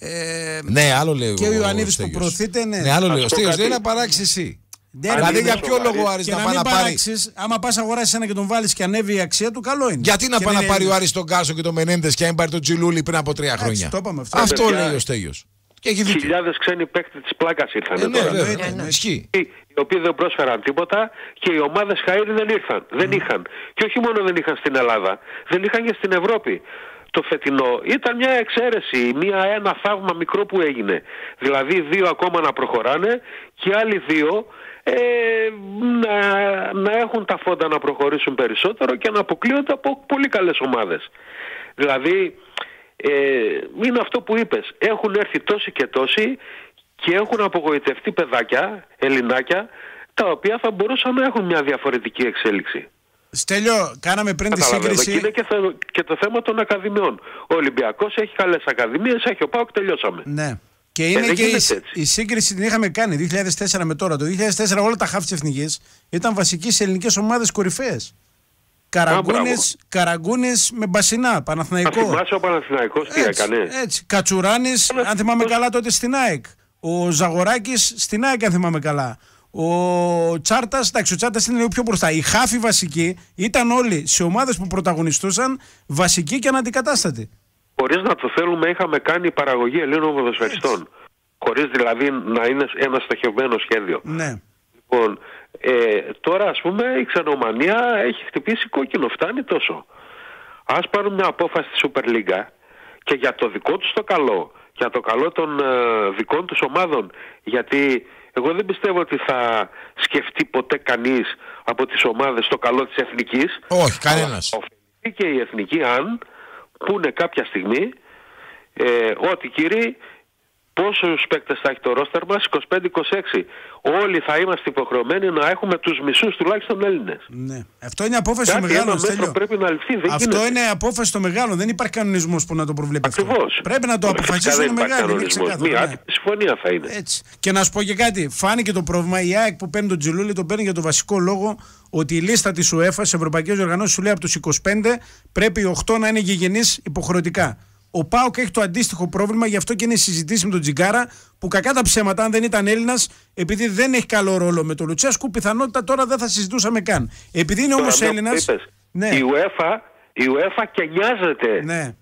Ε, ναι, άλλο λέει. Και ο Ιωαννίδης που προωθείται. Ναι, ναι άλλο λέει. Ο Στέγιος λέει να παράξει εσύ. Ναι, δηλαδή για ποιο λόγο ο Άρης να, να πάει να πάρει. Άμα πας αγοράσεις ένα και τον βάλεις και ανέβει η αξία του, καλό είναι. Γιατί να πάει να πάρει ο Άρης τον Κάσο και τον Μενέντες και να πάρει τον Τζιλούλη πριν από τρία χρόνια. Το είπαμε αυτό. Αυτό λέει ο Στέγιος. Χιλιάδες ξένοι παίκτες της πλάκας ήρθαν. Ε, ναι, τώρα. Ναι, ναι, ναι. Ισχύει. Οι οποίοι δεν πρόσφεραν τίποτα και οι ομάδες χαΐρι δεν ήρθαν. Mm. Δεν είχαν. Και όχι μόνο δεν είχαν στην Ελλάδα, δεν είχαν και στην Ευρώπη. Το φετινό ήταν μια εξαίρεση, μια, ένα θαύμα μικρό που έγινε. Δηλαδή δύο ακόμα να προχωράνε και άλλοι δύο ε, να, να έχουν τα φόντα να προχωρήσουν περισσότερο και να αποκλείονται από πολύ καλές ομάδες. Δηλαδή ε, είναι αυτό που είπες. Έχουν έρθει τόσοι και τόσοι και έχουν απογοητευτεί παιδάκια, ελληνάκια, τα οποία θα μπορούσαν να έχουν μια διαφορετική εξέλιξη. Στέλιο, κάναμε πριν τη σύγκριση. Και είναι και, θε, και το θέμα των ακαδημιών. Ο Ολυμπιακός έχει καλές ακαδημίες, έχει ο ΠΑΟΚ, τελειώσαμε. Ναι. Και είναι ε, και η, η σύγκριση την είχαμε κάνει δύο χιλιάδες τέσσερα με τώρα. Το δύο χιλιάδες τέσσερα όλα τα χαφ της εθνικής ήταν βασικοί σε ελληνικές ομάδες κορυφαίες. Καραγκούνες, Καραγκούνες με Μπασινά, Παναθηναϊκό. Θα θυμάσαι ο Παναθηναϊκός τι έτσι, έκανε. Έτσι. Κατσουράνης, αν θυμάμαι καλά τότε στην ΑΕΚ. Ο Ζαγοράκης στην ΑΕΚ, αν θυμάμαι καλά. Ο Τσάρτας, εντάξει, ο Τσάρτας είναι λίγο πιο μπροστά. Οι χάφοι βασικοί ήταν όλοι σε ομάδες που πρωταγωνιστούσαν βασικοί και αναντικατάστατοι. Χωρίς να το θέλουμε, είχαμε κάνει παραγωγή Ελλήνων ποδοσφαιριστών. Χωρίς δηλαδή να είναι ένα στοχευμένο σχέδιο. Ναι. Λοιπόν, ε, τώρα ας πούμε η ξενομανία έχει χτυπήσει κόκκινο, φτάνει τόσο. Ας πάρουν μια απόφαση στη Super League και για το δικό τους το καλό, για το καλό των ε, δικών τους ομάδων, γιατί εγώ δεν πιστεύω ότι θα σκεφτεί ποτέ κανείς από τις ομάδες το καλό της εθνικής. Όχι, κανένας. Οφείλει και η εθνική αν πούνε κάποια στιγμή ε, ότι κύριοι, πόσους παίκτες θα έχει το ρόστερ μας, είκοσι πέντε είκοσι έξι. Όλοι θα είμαστε υποχρεωμένοι να έχουμε τους μισούς τουλάχιστον Έλληνες. Ναι. Αυτό είναι απόφαση των μεγάλων. Πρέπει να ληφθεί. Δεν αυτό γίνεται. είναι απόφαση των μεγάλων. Δεν υπάρχει κανονισμός που να το προβλέπει. Ακριβώς. Πρέπει να το αποφασίσουν οι μεγάλοι. Μία άτυπη συμφωνία θα είναι. Έτσι. Και να σου πω και κάτι. Φάνηκε το πρόβλημα. Η ΑΕΚ που παίρνει τον Τζιλούλη τον παίρνει για το βασικό λόγο ότι η λίστα της UEFA στις ευρωπαϊκές οργανώσεις σου λέει από τους είκοσι πέντε πρέπει οι οκτώ να είναι γηγενείς υποχρεωτικά. Ο ΠΑΟΚ έχει το αντίστοιχο πρόβλημα, γι' αυτό και είναι συζητήσει με τον Τζιγκάρα, που κακά τα ψέματα, αν δεν ήταν Έλληνας, επειδή δεν έχει καλό ρόλο με τον Λουτσέσκου, πιθανότητα τώρα δεν θα συζητούσαμε καν. Επειδή είναι όμως Έλληνας. Ναι. Η UEFA, η UEFA και νοιάζεται. Ναι.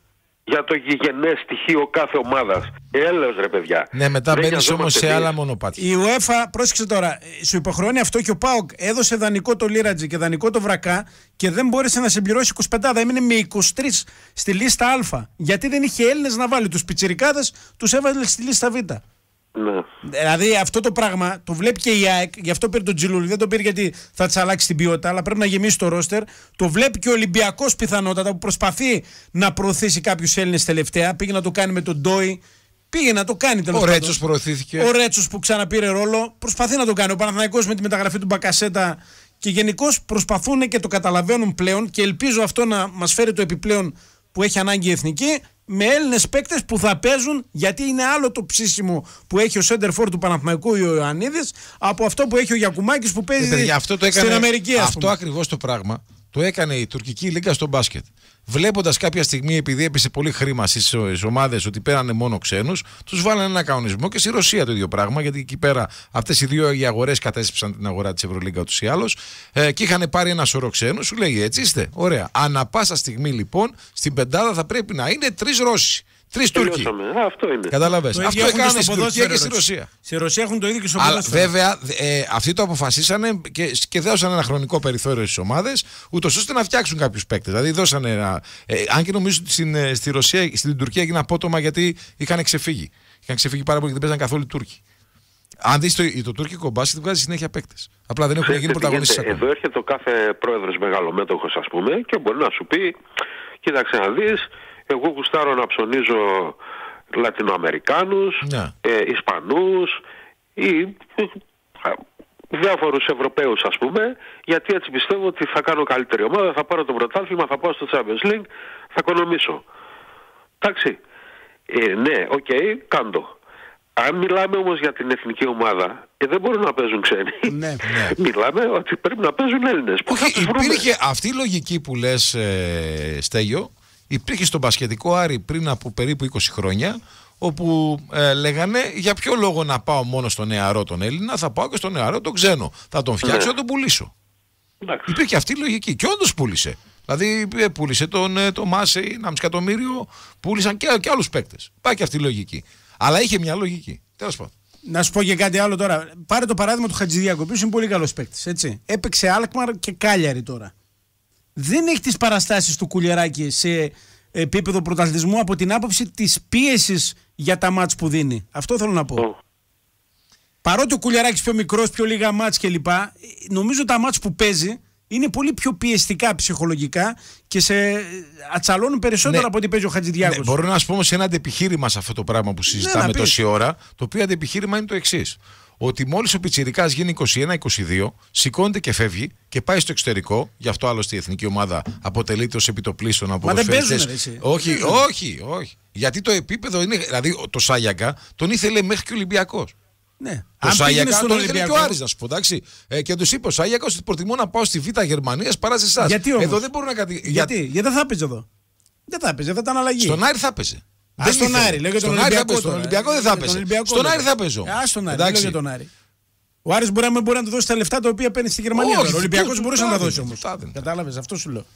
για το γηγενές στοιχείο κάθε ομάδας. Έλεος ρε παιδιά. Ναι, μετά Δεν μπαίνεις όμως σε εμείς. άλλα μονοπάτια. Η UEFA, πρόσεξε τώρα, σου υποχρεώνει αυτό και ο ΠΑΟΚ έδωσε δανεικό το Λίρατζι και δανεικό το Βρακά και δεν μπόρεσε να συμπληρώσει είκοσι πέντε, έμεινε με είκοσι τρία στη λίστα Α. Γιατί δεν είχε Έλληνες να βάλει. Τους πιτσιρικάδες τους έβαλε στη λίστα Β. Ναι. Δηλαδή αυτό το πράγμα το βλέπει και η ΑΕΚ, γι' αυτό πήρε τον Τζιλούλη. Δεν τον πήρε γιατί θα της αλλάξει την ποιότητα, αλλά πρέπει να γεμίσει το ρόστερ. Το βλέπει και ο Ολυμπιακός πιθανότατα που προσπαθεί να προωθήσει κάποιους Έλληνες τελευταία. Πήγε να το κάνει με τον Ντόι. Πήγε να το κάνει τέλος Ο πάντων. Ρέτσος προωθήθηκε. Ο Ρέτσος που ξαναπήρε ρόλο. Προσπαθεί να το κάνει. Ο Παναθηναϊκός με τη μεταγραφή του Μπακασέτα. Και γενικώς προσπαθούν και το καταλαβαίνουν πλέον. Και ελπίζω αυτό να μας φέρει το επιπλέον που έχει ανάγκη η εθνική. Με Έλληνες παίκτες που θα παίζουν, γιατί είναι άλλο το ψήσιμο που έχει ο Σέντερφορ του Παναθηναϊκού ο Ιωαννίδης από αυτό που έχει ο Γιακουμάκης που παίζει Ε, παιδιά, αυτό το έκανε, στην Αμερική. Ας αυτό πούμε. ακριβώς το πράγμα το έκανε η τουρκική λίγα στο μπάσκετ. Βλέποντας κάποια στιγμή, επειδή έπεσε πολύ χρήμα στις ομάδες ότι πέρανε μόνο ξένους, τους βάλανε ένα κανονισμό και στη Ρωσία το ίδιο πράγμα. Γιατί εκεί πέρα αυτές οι δύο οι αγορές κατέσπισαν την αγορά της Ευρωλίγκα ούτως ή άλλως ε, και είχαν πάρει ένα σωρό ξένους. Σου λέει έτσι είστε. Ωραία. Ανά πάσα στιγμή λοιπόν στην πεντάδα θα πρέπει να είναι τρεις Ρώσοι. Τρεις Τούρκοι. Τελειώσαμε. Αυτό είναι. Κατάλαβες. Το Αυτό ίδιο έχουν έκαναν στο στην Τουρκία και στη ποδόσφαιρο. Ρωσία. Στη Ρωσία έχουν το ίδιο και στο Αλλά ποδόσφαιρο. βέβαια ε, αυτοί το αποφασίσανε και, και δώσαν ένα χρονικό περιθώριο στις ομάδες, ούτως ώστε να φτιάξουν κάποιους παίκτες. Δηλαδή δώσανε ένα. Ε, αν και νομίζω ότι στην, ε, στη Ρωσία, στην Τουρκία έγινε απότομα γιατί είχαν ξεφύγει. Είχαν ξεφύγει πάρα πολύ και δεν παίζαν καθόλου οι Τούρκοι. Αν δεις το, το τουρκικό μπάσκετ βγάζει συνέχεια παίκτες. Απλά δεν έχουν γίνει πρωταγωνιστές ακόμα. Εδώ έρχεται ο κάθε πρόεδρος μεγαλομέτωχος, ας πούμε, και μπορεί να σου πει: κοίταξε να δεις, εγώ γουστάρω να ψωνίζω Λατινοαμερικάνους, Ναι. ε, Ισπανούς ή ε, διάφορους Ευρωπαίους, ας πούμε, γιατί έτσι πιστεύω ότι θα κάνω καλύτερη ομάδα, θα πάρω το πρωτάθλημα, θα πάω στο Champions League, θα οικονομήσω. Εντάξει. Ε, ναι, οκ, okay, κάντο. Αν μιλάμε όμως για την εθνική ομάδα, ε, δεν μπορούν να παίζουν ξένοι. Ναι, ναι. Μιλάμε ότι πρέπει να παίζουν Έλληνες. Πού θα Όχι, τους βρούμε? υπήρχε αυτή η λογική που λες, ε, Στέλιο, υπήρχε στον μπασκετικό Άρη πριν από περίπου είκοσι χρόνια, όπου ε, λέγανε για ποιο λόγο να πάω μόνο στο νεαρό τον Έλληνα, θα πάω και στο νεαρό τον ξένο. Θα τον φτιάξω, Ναι. θα τον πουλήσω. Εντάξει. Υπήρχε αυτή η λογική και όντως πούλησε. Δηλαδή ε, πούλησε τον ε, το Μάσεϊ, ένα μισό εκατομμύριο, πούλησαν και, και άλλους παίκτες. Πάει και αυτή η λογική. Αλλά είχε μια λογική. Τέλος πάντων. Να σου πω και κάτι άλλο τώρα. Πάρε το παράδειγμα του Χατζηδιάκου, ο οποίος είναι πολύ καλός παίκτης. Έτσι. Έπαιξε Αλκμαρ και Κάλιαρη τώρα. Δεν έχει τις παραστάσεις του Κουλιεράκη σε επίπεδο πρωταθλητισμού από την άποψη της πίεσης για τα μάτς που δίνει. Αυτό θέλω να πω. Oh. Παρότι ο Κουλιεράκης πιο μικρός, πιο λίγα μάτς κλπ. Νομίζω τα μάτς που παίζει είναι πολύ πιο πιεστικά ψυχολογικά και σε ατσαλώνουν περισσότερο Ναι. από ό,τι παίζει ο Χατζηδιάκος. Ναι, μπορώ να σου πω όμως ένα αντεπιχείρημα σε αυτό το πράγμα που συζητάμε να πεις. τόση ώρα, το οποίο αντεπιχείρημα είναι το εξής. Ότι μόλις ο πιτσιρικάς γίνει είκοσι ένα είκοσι δύο, σηκώνεται και φεύγει και πάει στο εξωτερικό. Γι' αυτό άλλωστε η εθνική ομάδα αποτελείται ως επιτοπλίστων από Μα δεν ποδοσφαιριστές. παίζουνε, ρε, εσύ. Όχι, όχι, όχι. Γιατί το επίπεδο είναι. Δηλαδή το Σάγιακα τον ήθελε μέχρι και ο Ολυμπιακός. Ναι. Το Αν πήγαινε Σάγιακα στον τον ήθελε και ο Ολυμπιακό. Άρης, να σου πω, εντάξει. Ε, και του είπε ο Σάγιακας ότι προτιμώ να πάω στη Β' Γερμανίας παρά σε εσάς. Γιατί όμως? Εδώ δεν μπορούν να κάτι. Γιατί, γιατί δεν θα έπαιζε εδώ. Δεν θα έπαιζε, θα ήταν αλλαγή. Στον Άρη θα έπαιζε. Α, Δεν στον ήθελε. Άρη, λέω για τον Στον Άρη θα Ολυμπιακό παίζει, στον τώρα. Ολυμπιακό δεν θα Για τον έπαιζε. Ολυμπιακό Στον λέω. Άρη θα παίζω. Α, στον Άρη, λέω για τον Άρη. Ο Άρης μπορεί, να- μπορεί να του δώσει τα λεφτά τα οποία παίρνει στη Γερμανία. Όχι, Ο Ολυμπιακός του- μπορούσε του να τα τα δώσει δίνει, όμως. του τα δίνει. Κατάλαβες, αυτό σου λέω.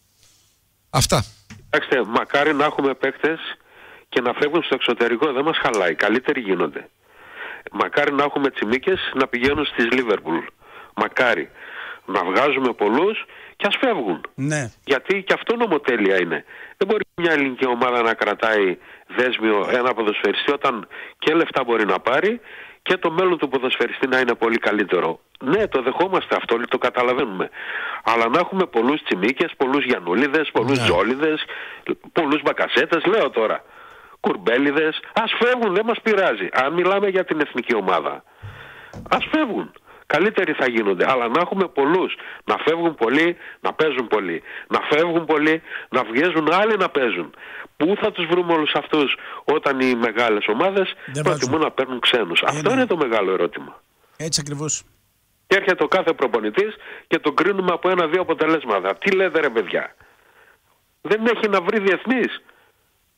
Αυτά. Κοιτάξτε, μακάρι να έχουμε παίκτες και να φεύγουν στο εξωτερικό. Δεν μας χαλάει. Καλύτεροι γίνονται. Μακάρι να έχουμε τσιμίκες να πηγαίνουν στις Λίβερπουλ. Μακάρι. Να βγάζουμε πολλούς και ας φεύγουν. Ναι. Γιατί και αυτό νομοτέλεια είναι. Δεν μπορεί μια ελληνική ομάδα να κρατάει δέσμιο ένα ποδοσφαιριστή όταν και λεφτά μπορεί να πάρει και το μέλλον του ποδοσφαιριστή να είναι πολύ καλύτερο. Ναι, το δεχόμαστε αυτό, το καταλαβαίνουμε. Αλλά να έχουμε πολλούς τσιμίκες, πολλούς Γιαννούλιδες, πολλούς Ναι. Τζόλιδες, πολλούς Μπακασέτες, λέω τώρα. Κουρμπέλιδες, ας φεύγουν, δεν μας πειράζει. Αν μιλάμε για την εθνική ομάδα, ας φεύγουν. Καλύτεροι θα γίνονται. Αλλά να έχουμε πολλούς, να φεύγουν πολλοί, να παίζουν πολλοί. Να φεύγουν πολλοί, να βγαίνουν άλλοι να παίζουν. Πού θα τους βρούμε όλους αυτούς όταν οι μεγάλες ομάδες Δεν προτιμούν βάζουν. να παίρνουν ξένους? Ε, Αυτό ναι. είναι το μεγάλο ερώτημα. Έτσι ακριβώς. Και έρχεται ο κάθε προπονητής και τον κρίνουμε από ένα-δύο αποτελέσματα. Τι λέτε ρε παιδιά? Δεν έχει να βρει διεθνής.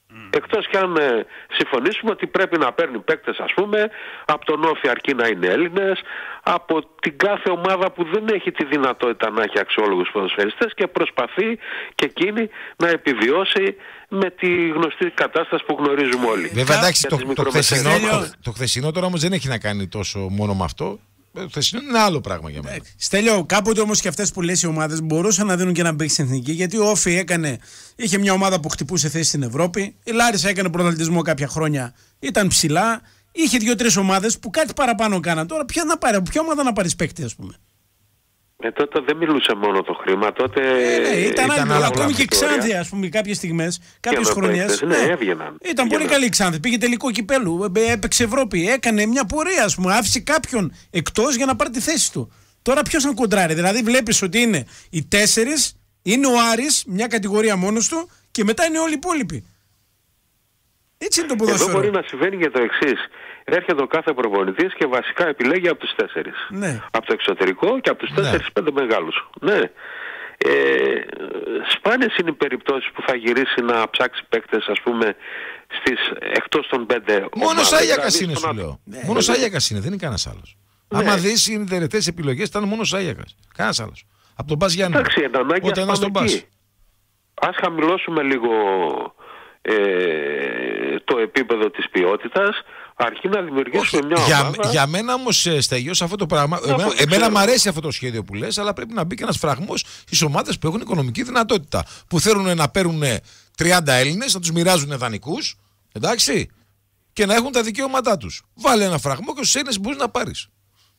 Εκτός κι αν ε, συμφωνήσουμε ότι πρέπει να παίρνει παίκτες, ας πούμε, από τον Όφη αρκεί να είναι Έλληνες, από την κάθε ομάδα που δεν έχει τη δυνατότητα να έχει αξιόλογους ποδοσφαιριστές και προσπαθεί και εκείνη να επιβιώσει με τη γνωστή κατάσταση που γνωρίζουμε όλοι. Βέβαια, εντάξει, το, το, χθεσινό, το, το χθεσινό τώρα όμως δεν έχει να κάνει τόσο μόνο με αυτό. Το χθεσινό είναι άλλο πράγμα για μένα. Στέλιο, κάποτε όμως και αυτές που λες οι ομάδες μπορούσαν να δίνουν και ένα παίκτη στην εθνική, γιατί ο Όφη έκανε, είχε μια ομάδα που χτυπούσε θέση στην Ευρώπη, η Λάρισα έκανε πρωταθλητισμό κάποια χρόνια, ήταν ψηλά, είχε δύο-τρεις ομάδες που κάτι παραπάνω κάναν. Τώρα ποια, να πάρει, ποια ομάδα να πάρει παίκτη, ας πούμε. Ε, τότε δεν μιλούσε μόνο το χρήμα, τότε ε, ναι, ήταν, ήταν άλλο, ακόμη και η Ξάνθη, ας πούμε, κάποιες στιγμές, κάποιες χρονιές. Ναι, έβγαιναν. Ήταν έβγαιναν. Πολύ καλή η Ξάνθη. Πήγε τελικό κυπέλου, έπαιξε Ευρώπη, έκανε μια πορεία, ας πούμε, άφησε κάποιον εκτός για να πάρει τη θέση του. Τώρα ποιος να κοντράρει, δηλαδή βλέπεις ότι είναι οι τέσσερις, είναι ο Άρης, μια κατηγορία μόνος του και μετά είναι όλοι οι υπόλοιποι. Έτσι είναι το ποδόσφαιρο. Εδώ μπορεί να συμβαίνει και το εξής. Έρχεται ο κάθε προπονητής και βασικά επιλέγει από τους τέσσερις. Ναι. Από το εξωτερικό και από τους τέσσερις ναι. πέντε μεγάλους. Ναι. Ε, σπάνιες είναι οι περιπτώσεις που θα γυρίσει να ψάξει παίκτες, ας πούμε, στις, εκτός των πέντε. Μόνος Άγιακας δηλαδή, είναι, σου στον... λέω. Ναι. Μόνος Άγιακας είναι, δεν είναι κανένας άλλος. Ναι. Άμα δεις οι τελευταίες επιλογές ήταν μόνος Άγιακας. Κανένας άλλος. Από τον Μπας Γιάννη. Εντάξει, εν ανάγκη Όταν ήταν στον Μπας. Ας χαμηλώσουμε λίγο ε, το επίπεδο της ποιότητας, αρκεί να δημιουργήσουμε Όχι, μια για, ομάδα. Για μένα όμως, Στέγιο, σε αυτό το πράγμα, Αυτό εμένα, το εμένα ξέρω. μου αρέσει αυτό το σχέδιο που λες, αλλά πρέπει να μπει και ένας φραγμός στις ομάδες που έχουν οικονομική δυνατότητα. Που θέλουν να παίρνουν τριάντα Έλληνες, να τους μοιράζουν δανεικούς, εντάξει, και να έχουν τα δικαιώματά τους. Βάλε ένα φραγμό και στους Έλληνες μπορείς να πάρεις.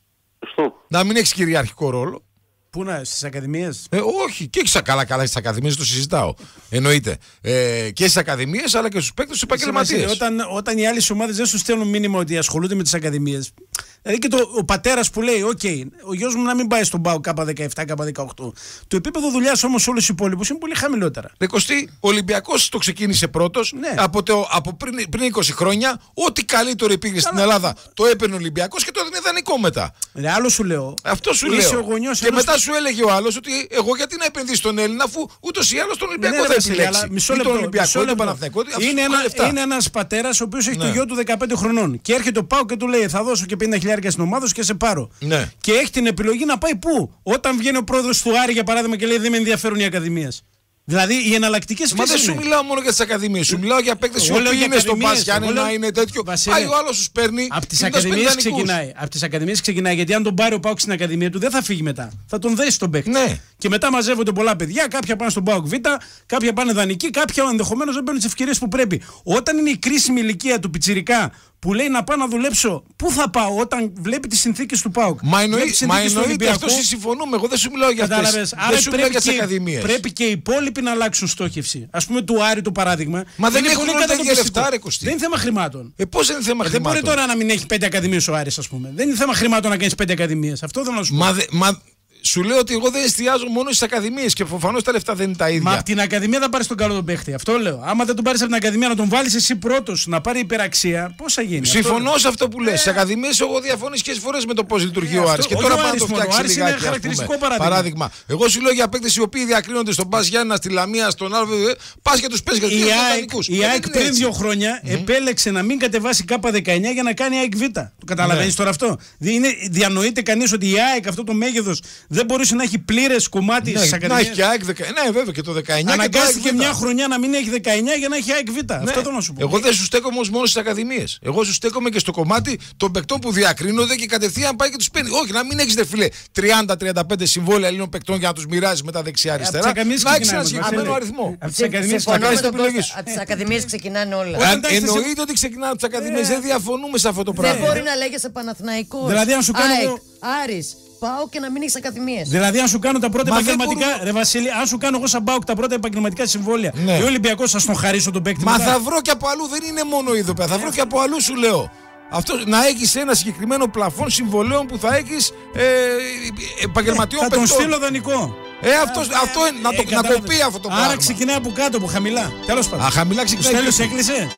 Σωστό. Να μην έχεις κυριαρχικό ρόλο. Πού να, στις ακαδημίες. Ε, όχι, και έχεις καλά καλά στις ακαδημίες, το συζητάω. Εννοείται. Ε, και στις ακαδημίες αλλά και στους παίκτες τους επαγγελματίες. Όταν, όταν οι άλλες ομάδες δεν σου στέλνουν μήνυμα ότι ασχολούνται με τις ακαδημίες. Δηλαδή και το, ο πατέρας που λέει: «Οκ, okay, ο γιος μου να μην πάει στον ΠΑΟΚ Κάπα δεκαεπτά, Κάπα δεκαοκτώ». Το επίπεδο δουλειάς όμως σε όλους τους υπόλοιπους είναι πολύ χαμηλότερα. Ρε Κωστή, ο Ολυμπιακός το ξεκίνησε πρώτος. Ναι. Από, το, από πριν, πριν είκοσι χρόνια, ό,τι καλύτερο υπήρχε στην Ελλάδα το έπαιρνε ο Ολυμπιακός και τότε είναι ιδανικό μετά. Ρε, άλλο σου λέω. Αυτό σου Είσαι λέω. ο γονιός Και ενός... μετά σου έλεγε ο άλλος ότι εγώ γιατί να επενδύσει στον Έλληνα, αφού ούτως ή άλλως τον Ολυμπιακό Ναι, θα ρε, Βασίλη, επιλέξει. αλλά μισό Ή λεπτό, τον Ολυμπιακό μισό ή τον λεπτό. Παναθηναϊκό. Είναι, ένα, είναι ένας πατέρας ο οποίος έχει Ναι. το γιο του δεκαπέντε χρονών και έρχεται ο ΠΑΟΚ και του λέει: «Θα δώσω και πενήντα χιλιάδες στην ομάδα σου και σε πάρω». Ναι. Και έχει την επιλογή να πάει πού? Όταν βγαίνει ο πρόεδρος του Άρη για παράδειγμα και λέει: «Δεν με ενδιαφέρουν οι ακαδημίες». Δηλαδή οι εναλλακτικές Μα ποιες δεν είναι? σου μιλάω μόνο για τις ακαδημίες. Σου μιλάω για παίκτες οι οποίοι είναι στον Μπας Γιάννη να είναι τέτοιο. Πάει ο άλλος τους παίρνει. Από τις ακαδημίες ξεκινάει. Από τις ακαδημίες ξεκινάει. Γιατί αν τον πάρει ο ΠΑΟΚ στην ακαδημία του δεν θα φύγει μετά. Θα τον δέσει τον παίκτη. Ναι. Και μετά μαζεύονται πολλά παιδιά. Κάποια πάνε στον ΠΑΟΚ Β, κάποια πάνε δανεικοί, κάποια ενδεχομένως δεν παίρνουν τις ευκαιρίες που πρέπει. Όταν είναι η κρίσιμη ηλικία του πιτσιρικά που λέει να πάω να δουλέψω, πού θα πάω όταν βλέπει τις συνθήκες του ΠΑΟΚ? Μα εννοείται αυτό, συμφωνούμε. Εγώ δεν σου μιλάω για αυτές. Δεν σου μιλάω για τις ακαδημίες. Πρέπει και οι υπόλοιποι να αλλάξουν στόχευση. Ας πούμε του Άρη το παράδειγμα. Μα δεν είναι έχουν πολύ όλα τα ίδια κατατοπιστικό. λεφτά, ρε Κωστή. Δεν είναι θέμα χρημάτων. Ε, πώς δεν είναι θέμα Ε, δεν χρημάτων? μπορεί τώρα να μην έχει πέντε ακαδημίες ο Άρης, ας πούμε. Δεν είναι θέμα χρημάτων να κάνεις πέντε ακαδημίες. Αυτό θέλω να σου πω. Μα, δε, μα σου λέω ότι εγώ δεν εστιάζω μόνο στις ακαδημίες και προφανώς τα λεφτά δεν είναι τα ίδια. Μα από την ακαδημία θα πάρεις τον καλό τον παίχτη. Αυτό λέω. Άμα δεν τον πάρεις από την ακαδημία να τον βάλεις εσύ πρώτος να πάρει υπεραξία, πώς θα γίνει? Συμφωνώ αυτό... σε αυτό που λες. Στις ακαδημίες εγώ διαφωνήσω και φορές με το πώς λειτουργεί Ε, ο Άρης. αυτό- Και τώρα όχι ο πάμε να Άρης το μόνο. Ο φτιάξει Άρης είναι λιγάκι. χαρακτηριστικό ας πούμε. παράδειγμα. Παράδειγμα. Εγώ σου λέω για παίκτες οι οποίοι διακρίνονται στον Μπας Γιάννηνα, στη Λαμία, στον άλλο. Πας και τους παίζεις για τους Η δύο ΑΕΚ, δανεικούς. η Δεν ΑΕΚ είναι πριν έτσι. δύο χρόνια mm-hmm. επέλεξε να μην κατεβάσει Κάπα δεκαεννιά για να κάνει ΑΕΚ Β. Το καταλαβαίνεις Ναι. τώρα αυτό? Είναι, διανοείται κανείς ότι η ΑΕΚ αυτό το μέγεθος δεν μπορούσε να έχει πλήρες κομμάτι Ναι, στις να ακαδημίες? έχει και ΑΕΚ δεκαεννιά. Ναι, βέβαια και το δεκαεννιά. Αναγκάστηκε και το μια ΑΕΚ Β. χρονιά να μην έχει δεκαεννιά για να έχει ΑΕΚ Β. Ναι. Αυτό θέλω να σου πω. Εγώ δεν σου στέκομαι όμως μόνο στις ακαδημίες. Εγώ σου στέκομαι και στο κομμάτι των παικτών που διακρίνονται και κατευθείαν πάει και τους παίρνει. Όχι, να μην έχεις δε φίλε τριάντα τριάντα πέντε συμβόλαια Ελλήνων παικτών για να τους μοιράζεις μετά δεξιά-αριστερά. από τις ακαδημίες Να έχεις ένα ξεκινάμε, συγκεκριμένο Βασίλη. αριθμό. Από τις ακαδημίες θα κάνεις την επιλογή σου. Από τις ακαδημίες ξεκινάνε όλα. Όταν Αν τα έχετε σε- εννοείται ότι ξεκινάνε από τις ακαδημίες, δεν διαφωνούμε σε αυτό το Δεν πράγμα. μπορεί να λέγεσαι Παναθηναϊκός, Δηλαδή, αν σου κάνω ΑΕΚ, εγώ- Άρης, πάω και να μην έχεις ακαδημίες. Δηλαδή, αν σου κάνω τα πρώτα Μα δεν επαγγελματικά. μπορούμε- Ρε Βασίλη, αν σου κάνω εγώ σαν Μπάουκ τα πρώτα επαγγελματικά συμβόλαια, Ναι. ο Ολυμπιακός θα τον χαρίσω τον παίκτη. Μα μετά. θα βρω και από αλλού, δεν είναι μόνο ειδοπέ. Θα βρω και από αλλού σου λέω. Αυτό, να έχεις ένα συγκεκριμένο πλαφόν συμβολέων που θα έχεις ε, επαγγελματιών Θα τον παικτών. στείλω δανεικό. Ε, αυτό, αυτό είναι, να, το, Ε, να κατάλαβες. κοπεί αυτό το πράγμα. Άρα ξεκινάει από κάτω, από χαμηλά. Τέλος πάντων. Α, χαμηλά Ο ξεκινάει. Στέλιος και- έκλεισε.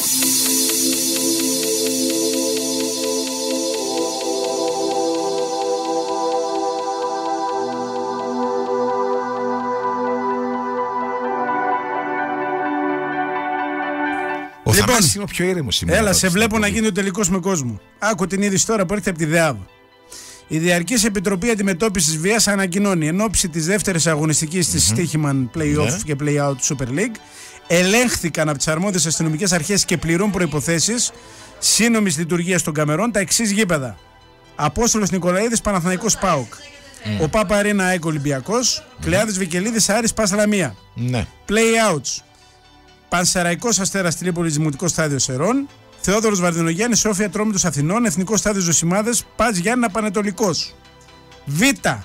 Ο Λοιπόν, Θανάσης είναι ο πιο ήρεμος σήμερα. Έλα, εδώ σε βλέπω στην να εκπομπή. γίνει ο τελικός με κόσμο. Άκου την είδηση τώρα που έρχεται από τη ΔΕΑΒ. Η Διαρκής Επιτροπή Αντιμετώπισης Βίας ανακοινώνει εν ώψη της δεύτερης αγωνιστικής mm-hmm. της Στίχημαν Play-Off Ναι. και Play-Out Super League, ελέγχθηκαν από τις αρμόδιες αστυνομικές αρχές και πληρούν προϋποθέσεις σύνομης λειτουργίας των καμερών τα εξής γήπεδα. Απόστολος Νικολαίδης Παναθηναϊκός ΠΑΟΚ. Mm. Ο Πάπα Αρίνα ΑΕΚ Ολυμπιακός. Mm. Κλεάδης Βικελίδης Άρης Πας Λαμία. Ναι. Play-outs. Πανσεραϊκός Αστέρας Τρίπολης Δημοτικό Στάδιο Σερών. Θεόδωρος Βαρδινογιάννης Σόφια Ατρόμητος Αθηνών. Εθνικό Στάδιο Ζωσιμάδες Πας Γιάννηνα Πανετολικός. Β.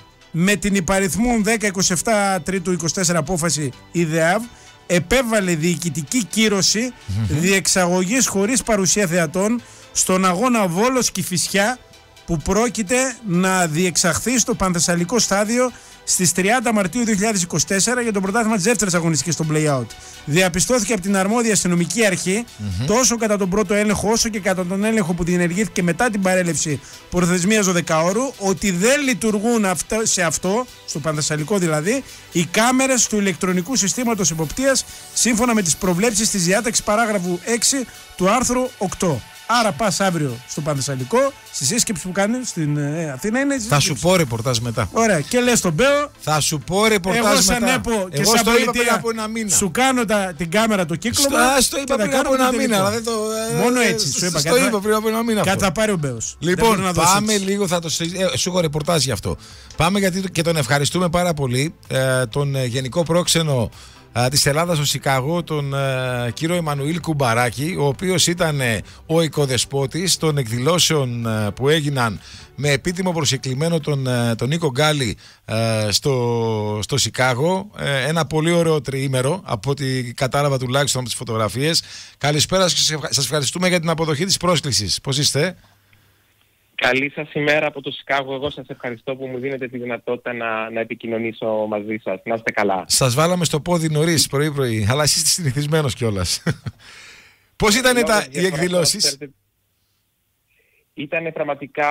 Με την υπαριθμούν δέκα είκοσι επτά Τρίτου είκοσι τέσσερα απόφαση η ΔΕΑΒ επέβαλε διοικητική κύρωση mm-hmm. διεξαγωγής χωρίς παρουσία θεατών στον αγώνα Βόλος Κηφισιά που πρόκειται να διεξαχθεί στο Πανθεσσαλικό Στάδιο στις τριάντα Μαρτίου δύο χιλιάδες είκοσι τέσσερα για το πρωτάθλημα της δεύτερης αγωνιστικής στο Play-Out. Διαπιστώθηκε από την αρμόδια αστυνομική αρχή, mm-hmm. τόσο κατά τον πρώτο έλεγχο όσο και κατά τον έλεγχο που διενεργήθηκε μετά την παρέλευση προθεσμίας δωδεκαώρου, ότι δεν λειτουργούν αυτό, σε αυτό, στο Πανθεσσαλικό δηλαδή, οι κάμερες του ηλεκτρονικού συστήματος εποπτείας σύμφωνα με τις προβλέψεις της διάταξης παράγραφου έξι του άρθρου οκτώ. Άρα πας αύριο στο Πανθεσσαλικό, στη σύσκεψη που κάνει στην ε, Αθήνα είναι. Θα σου πω ρεπορτάζ μετά. Ωραία, και λες τον Μπέο. Θα σου πω ρεπορτάζ εγώ σαν μετά. ΕΠΟ και εγώ σαν στο είπα πριν πολιτεία από ένα μήνα. σου κάνω τα, την κάμερα το κύκλωμα. Στο, στο είπα πριν από ένα μήνα. Αλλά δεν το, Μόνο ε, έτσι. Σου είπα, στο είπα πριν από ένα μήνα. Κατά πάρει ο Μπέος. Λοιπόν, πάμε λίγο, θα το ε, σου έχω ρεπορτάζ γι' αυτό. Πάμε γιατί και τον ευχαριστούμε πάρα πολύ ε, τον ε, Γενικό Πρόξενο ε, της Ελλάδας στο Σικάγο, τον ε, κύριο Εμμανουήλ Κουμπαράκη, ο οποίος ήταν ε, ο οικοδεσπότης των εκδηλώσεων ε, που έγιναν με επίτιμο προσκεκλημένο τον, ε, τον Νίκο Γκάλι ε, στο, στο Σικάγο. Ε, ένα πολύ ωραίο τριήμερο, από ό,τι κατάλαβα τουλάχιστον από τις φωτογραφίες. Καλησπέρα και σας ευχαριστούμε για την αποδοχή της πρόσκλησης. Πώς είστε? Καλή σας ημέρα από το Σικάγο. Εγώ σας ευχαριστώ που μου δίνετε τη δυνατότητα να, να επικοινωνήσω μαζί σας. Να είστε καλά. Σας βάλαμε στο πόδι νωρίς πρωί-πρωί, αλλά εσείς είστε συνηθισμένος κιόλας. Πώς ήταν τα, οι εκδηλώσεις? Ήταν πραγματικά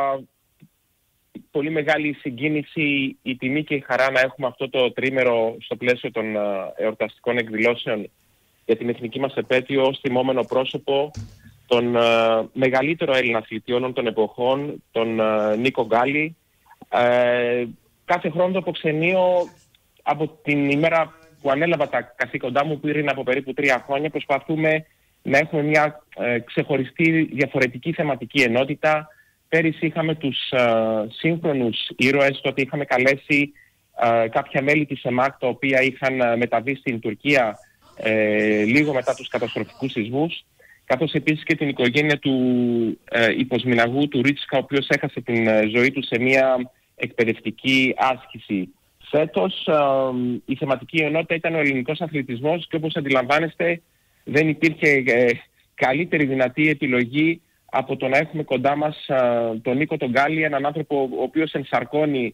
πολύ μεγάλη συγκίνηση, η τιμή και η χαρά να έχουμε αυτό το τρίμερο στο πλαίσιο των εορταστικών εκδηλώσεων για την εθνική μας επέτειο ως τιμόμενο πρόσωπο τον uh, μεγαλύτερο Έλληνα αθλητή όλων των εποχών, τον uh, Νίκο Γκάλι. Uh, κάθε χρόνο το αποξενείο, από την ημέρα που ανέλαβα τα καθήκοντά μου, που είναι από περίπου τρία χρόνια, προσπαθούμε να έχουμε μια uh, ξεχωριστή διαφορετική θεματική ενότητα. Πέρυσι είχαμε τους uh, σύγχρονους ήρωες, τότε είχαμε καλέσει uh, κάποια μέλη της ΕΜΑΚ, τα οποία είχαν uh, μεταβεί στην Τουρκία uh, λίγο μετά τους καταστροφικούς σεισμούς, καθώς επίσης και την οικογένεια του ε, υποσμηναγού του Ρίτσκα, ο οποίος έχασε την ε, ζωή του σε μια εκπαιδευτική άσκηση. Φέτος ε, η θεματική ενότητα ήταν ο ελληνικός αθλητισμός και όπως αντιλαμβάνεστε δεν υπήρχε ε, καλύτερη δυνατή επιλογή από το να έχουμε κοντά μας ε, τον Νίκο τον Γκάλι, έναν άνθρωπο ο οποίος ενσαρκώνει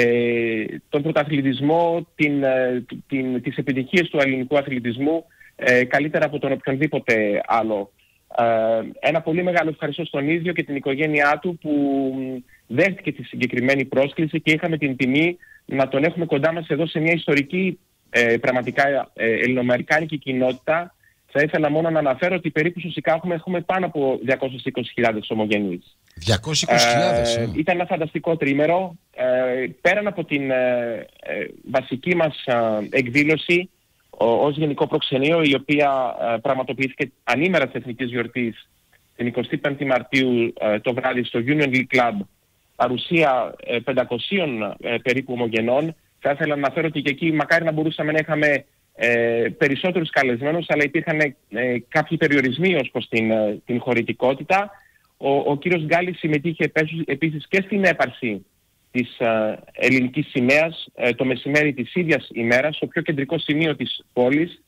ε, τον πρωταθλητισμό, την, ε, την, τις επιτυχίες του ελληνικού αθλητισμού ε, καλύτερα από τον οποιονδήποτε άλλο. Uh, ένα πολύ μεγάλο ευχαριστώ στον ίδιο και την οικογένειά του που δέχτηκε τη συγκεκριμένη πρόσκληση και είχαμε την τιμή να τον έχουμε κοντά μας εδώ σε μια ιστορική ε, πραγματικά ε, ελληνοαμερικάνικη κοινότητα. Θα ήθελα μόνο να αναφέρω ότι περίπου στο Σικάγο έχουμε πάνω από διακόσιες είκοσι χιλιάδες ομογενείς. διακόσιες είκοσι χιλιάδες ε, Ήταν ένα φανταστικό τρίμερο. Ε, πέραν από την ε, ε, βασική μας ε, εκδήλωση ως Γενικό Προξενείο, η οποία ε, πραγματοποιήθηκε ανήμερα της Εθνικής Γιορτής την εικοστή πέμπτη Μαρτίου ε, το βράδυ στο Union League Club, παρουσία ε, πεντακοσίων ε, περίπου ομογενών. Θα ήθελα να αναφέρω ότι και εκεί μακάρι να μπορούσαμε να είχαμε ε, περισσότερους καλεσμένους, αλλά υπήρχαν ε, κάποιοι περιορισμοί ως προς την, ε, την χωρητικότητα. Ο, ο κύριος Γκάλης συμμετείχε επίσης και στην έπαρση της uh, ελληνικής σημαίας uh, το μεσημέρι της ίδιας ημέρας στο πιο κεντρικό σημείο της πόλης,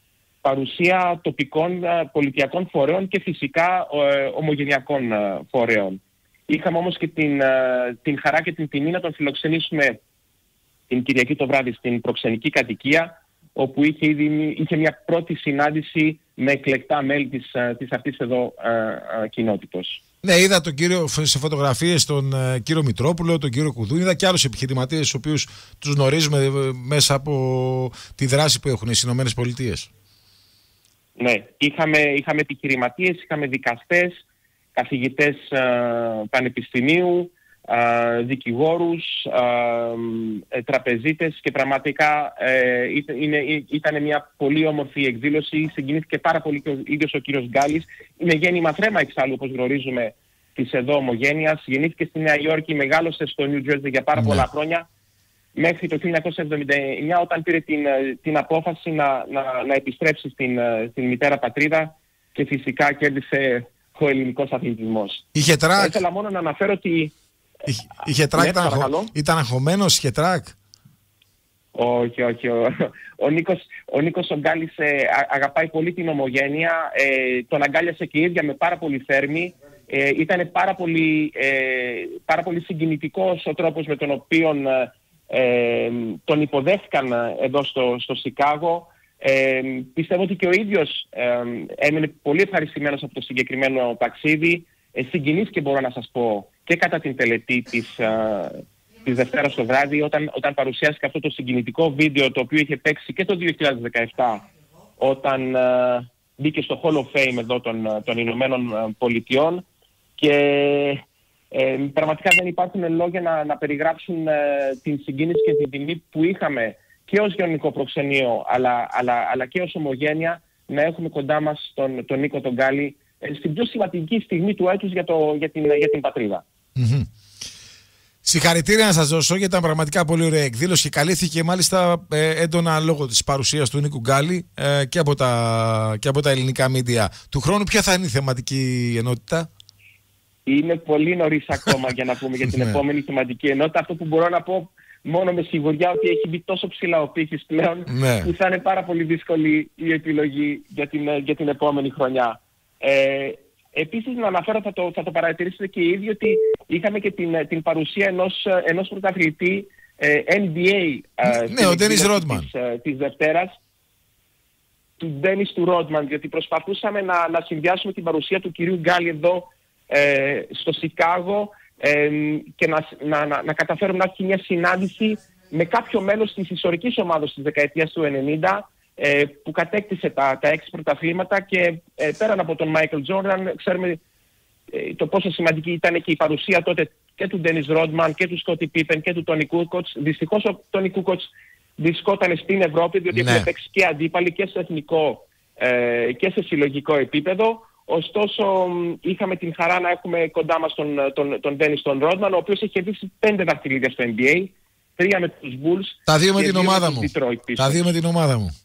παρουσία τοπικών uh, πολιτιακών φορέων και φυσικά uh, ομογενειακών uh, φορέων. Είχαμε όμως και την, uh, την χαρά και την τιμή να τον φιλοξενήσουμε την Κυριακή το βράδυ στην προξενική κατοικία, όπου είχε, ήδη, είχε μια πρώτη συνάντηση με εκλεκτά μέλη της, uh, της αυτής εδώ uh, uh, κοινότητος. Ναι, είδα τον κύριο σε φωτογραφίες τον uh, κύριο Μητρόπουλο, τον κύριο Κουδούνη, είδα και άλλους επιχειρηματίες, τους οποίους τους γνωρίζουμε μέσα από τη δράση που έχουν στις Ηνωμένες Πολιτείες. Ναι, είχαμε, είχαμε επιχειρηματίες, είχαμε δικαστές, καθηγητές ε, πανεπιστημίου, ε, δικηγόρους, ε, ε, τραπεζίτες και πραγματικά ε, ήταν, είναι, ήταν μια πολύ όμορφη εκδήλωση. Συγκινήθηκε πάρα πολύ και ο ίδιος ο κύριος Γκάλης. Είναι γέννημα θρέμα εξάλλου, όπως γνωρίζουμε, της εδώ ομογένειας. Γεννήθηκε στη Νέα Υόρκη, μεγάλωσε στο Νιου Τζέρζι για πάρα πολλά χρόνια, μέχρι το χίλια εννιακόσια εβδομήντα εννιά, όταν πήρε την, την απόφαση να, να, να επιστρέψει στην, στην μητέρα πατρίδα και φυσικά κέρδισε ο ελληνικός αθλητισμός. Είχε τρακ. Ήθελα μόνο να αναφέρω ότι... Είχε, είχε τρακ, ναι, ήταν, αγχω... ήταν αγχωμένος, είχε τρακ. Όχι, όχι. Ο, ο Νίκος ο, Νίκος ο Γκάλης ε, αγαπάει πολύ την ομογένεια. Ε, τον αγκάλιασε και η ίδια με πάρα πολύ θέρμη. Ε, ήταν πάρα πολύ, ε, πάρα πολύ συγκινητικός ο τρόπος με τον οποίο ε, τον υποδέχτηκαν εδώ στο, στο Σικάγο. Ε, πιστεύω ότι και ο ίδιος ε, έμεινε πολύ ευχαριστημένος από το συγκεκριμένο ταξίδι. Ε, συγκινήθηκε, μπορώ να σας πω, και κατά την τελετή της, ε, της Δευτέρας το βράδυ, όταν, όταν παρουσιάστηκε αυτό το συγκινητικό βίντεο, το οποίο είχε παίξει και το δύο χιλιάδες δεκαεπτά, όταν ε, μπήκε στο Hall of Fame εδώ των, των Ηνωμένων Πολιτειών. Και ε, πραγματικά δεν υπάρχουν λόγια να, να περιγράψουν ε, την συγκίνηση και την τιμή που είχαμε και ως γενικό προξενείο, αλλά, αλλά, αλλά και ως ομογένεια, να έχουμε κοντά μας τον, τον Νίκο τον Γκάλη ε, στην πιο σημαντική στιγμή του έτους για, το, για, την, για την πατρίδα. Mm-hmm. Συγχαρητήρια να σας δώσω, γιατί ήταν πραγματικά πολύ ωραία εκδήλωση και καλύφθηκε μάλιστα ε, έντονα λόγω της παρουσίας του Νίκου Γκάλη ε, και, από τα, και από τα ελληνικά μίντια. Του χρόνου ποια θα είναι η θεματική ενότητα? Είναι πολύ νωρίς ακόμα για να πούμε για την επόμενη θεματική ενότητα. Αυτό που μπορώ να πω μόνο με σιγουριά, ότι έχει μπει τόσο ψηλά ο πύχης πλέον, ναι, που θα είναι πάρα πολύ δύσκολη η επιλογή για την, για την επόμενη χρονιά. Ε, επίσης να αναφέρω, θα το, θα το παρατηρήσετε και οι ίδιοι, ότι είχαμε και την, την παρουσία ενός, ενός πρωταθλητή ε, N B A ε, ναι, ο Ντένις Ρόντμαν της, ε, της Δευτέρας, του Ντένις του Ρόντμαν, γιατί προσπαθούσαμε να, να συνδυάσουμε την παρουσία του κυρίου Γκάλη εδώ ε, στο Σικάγο ε, και να, να, να, να καταφέρουμε να έχει μια συνάντηση με κάποιο μέλος της ιστορικής ομάδας της δεκαετίας του ενενήντα, ε, που κατέκτησε τα, τα έξι πρωταθλήματα, και ε, πέραν από τον Μάικλ Τζόρνταν ξέρουμε ε, το πόσο σημαντική ήταν και η παρουσία τότε και του Ντένις Ρόντμαν και του Σκότι Πίπεν και του Τόνι Κούκοτς. Δυστυχώς ο Τόνι Κούκοτς βρισκόταν στην Ευρώπη, διότι ναι, έχει παίξει και αντίπαλοι και σε εθνικό ε, και σε συλλογικό επίπεδο. Ωστόσο, είχαμε την χαρά να έχουμε κοντά μας τον, τον, τον Ντένις τον Ρόντμαν, ο οποίος έχει κερδίσει πέντε δαχτυλίδια στο N B A, τρία με τους Bulls. Τα δύο με την ομάδα μου. Τα δύο με την ομάδα μου.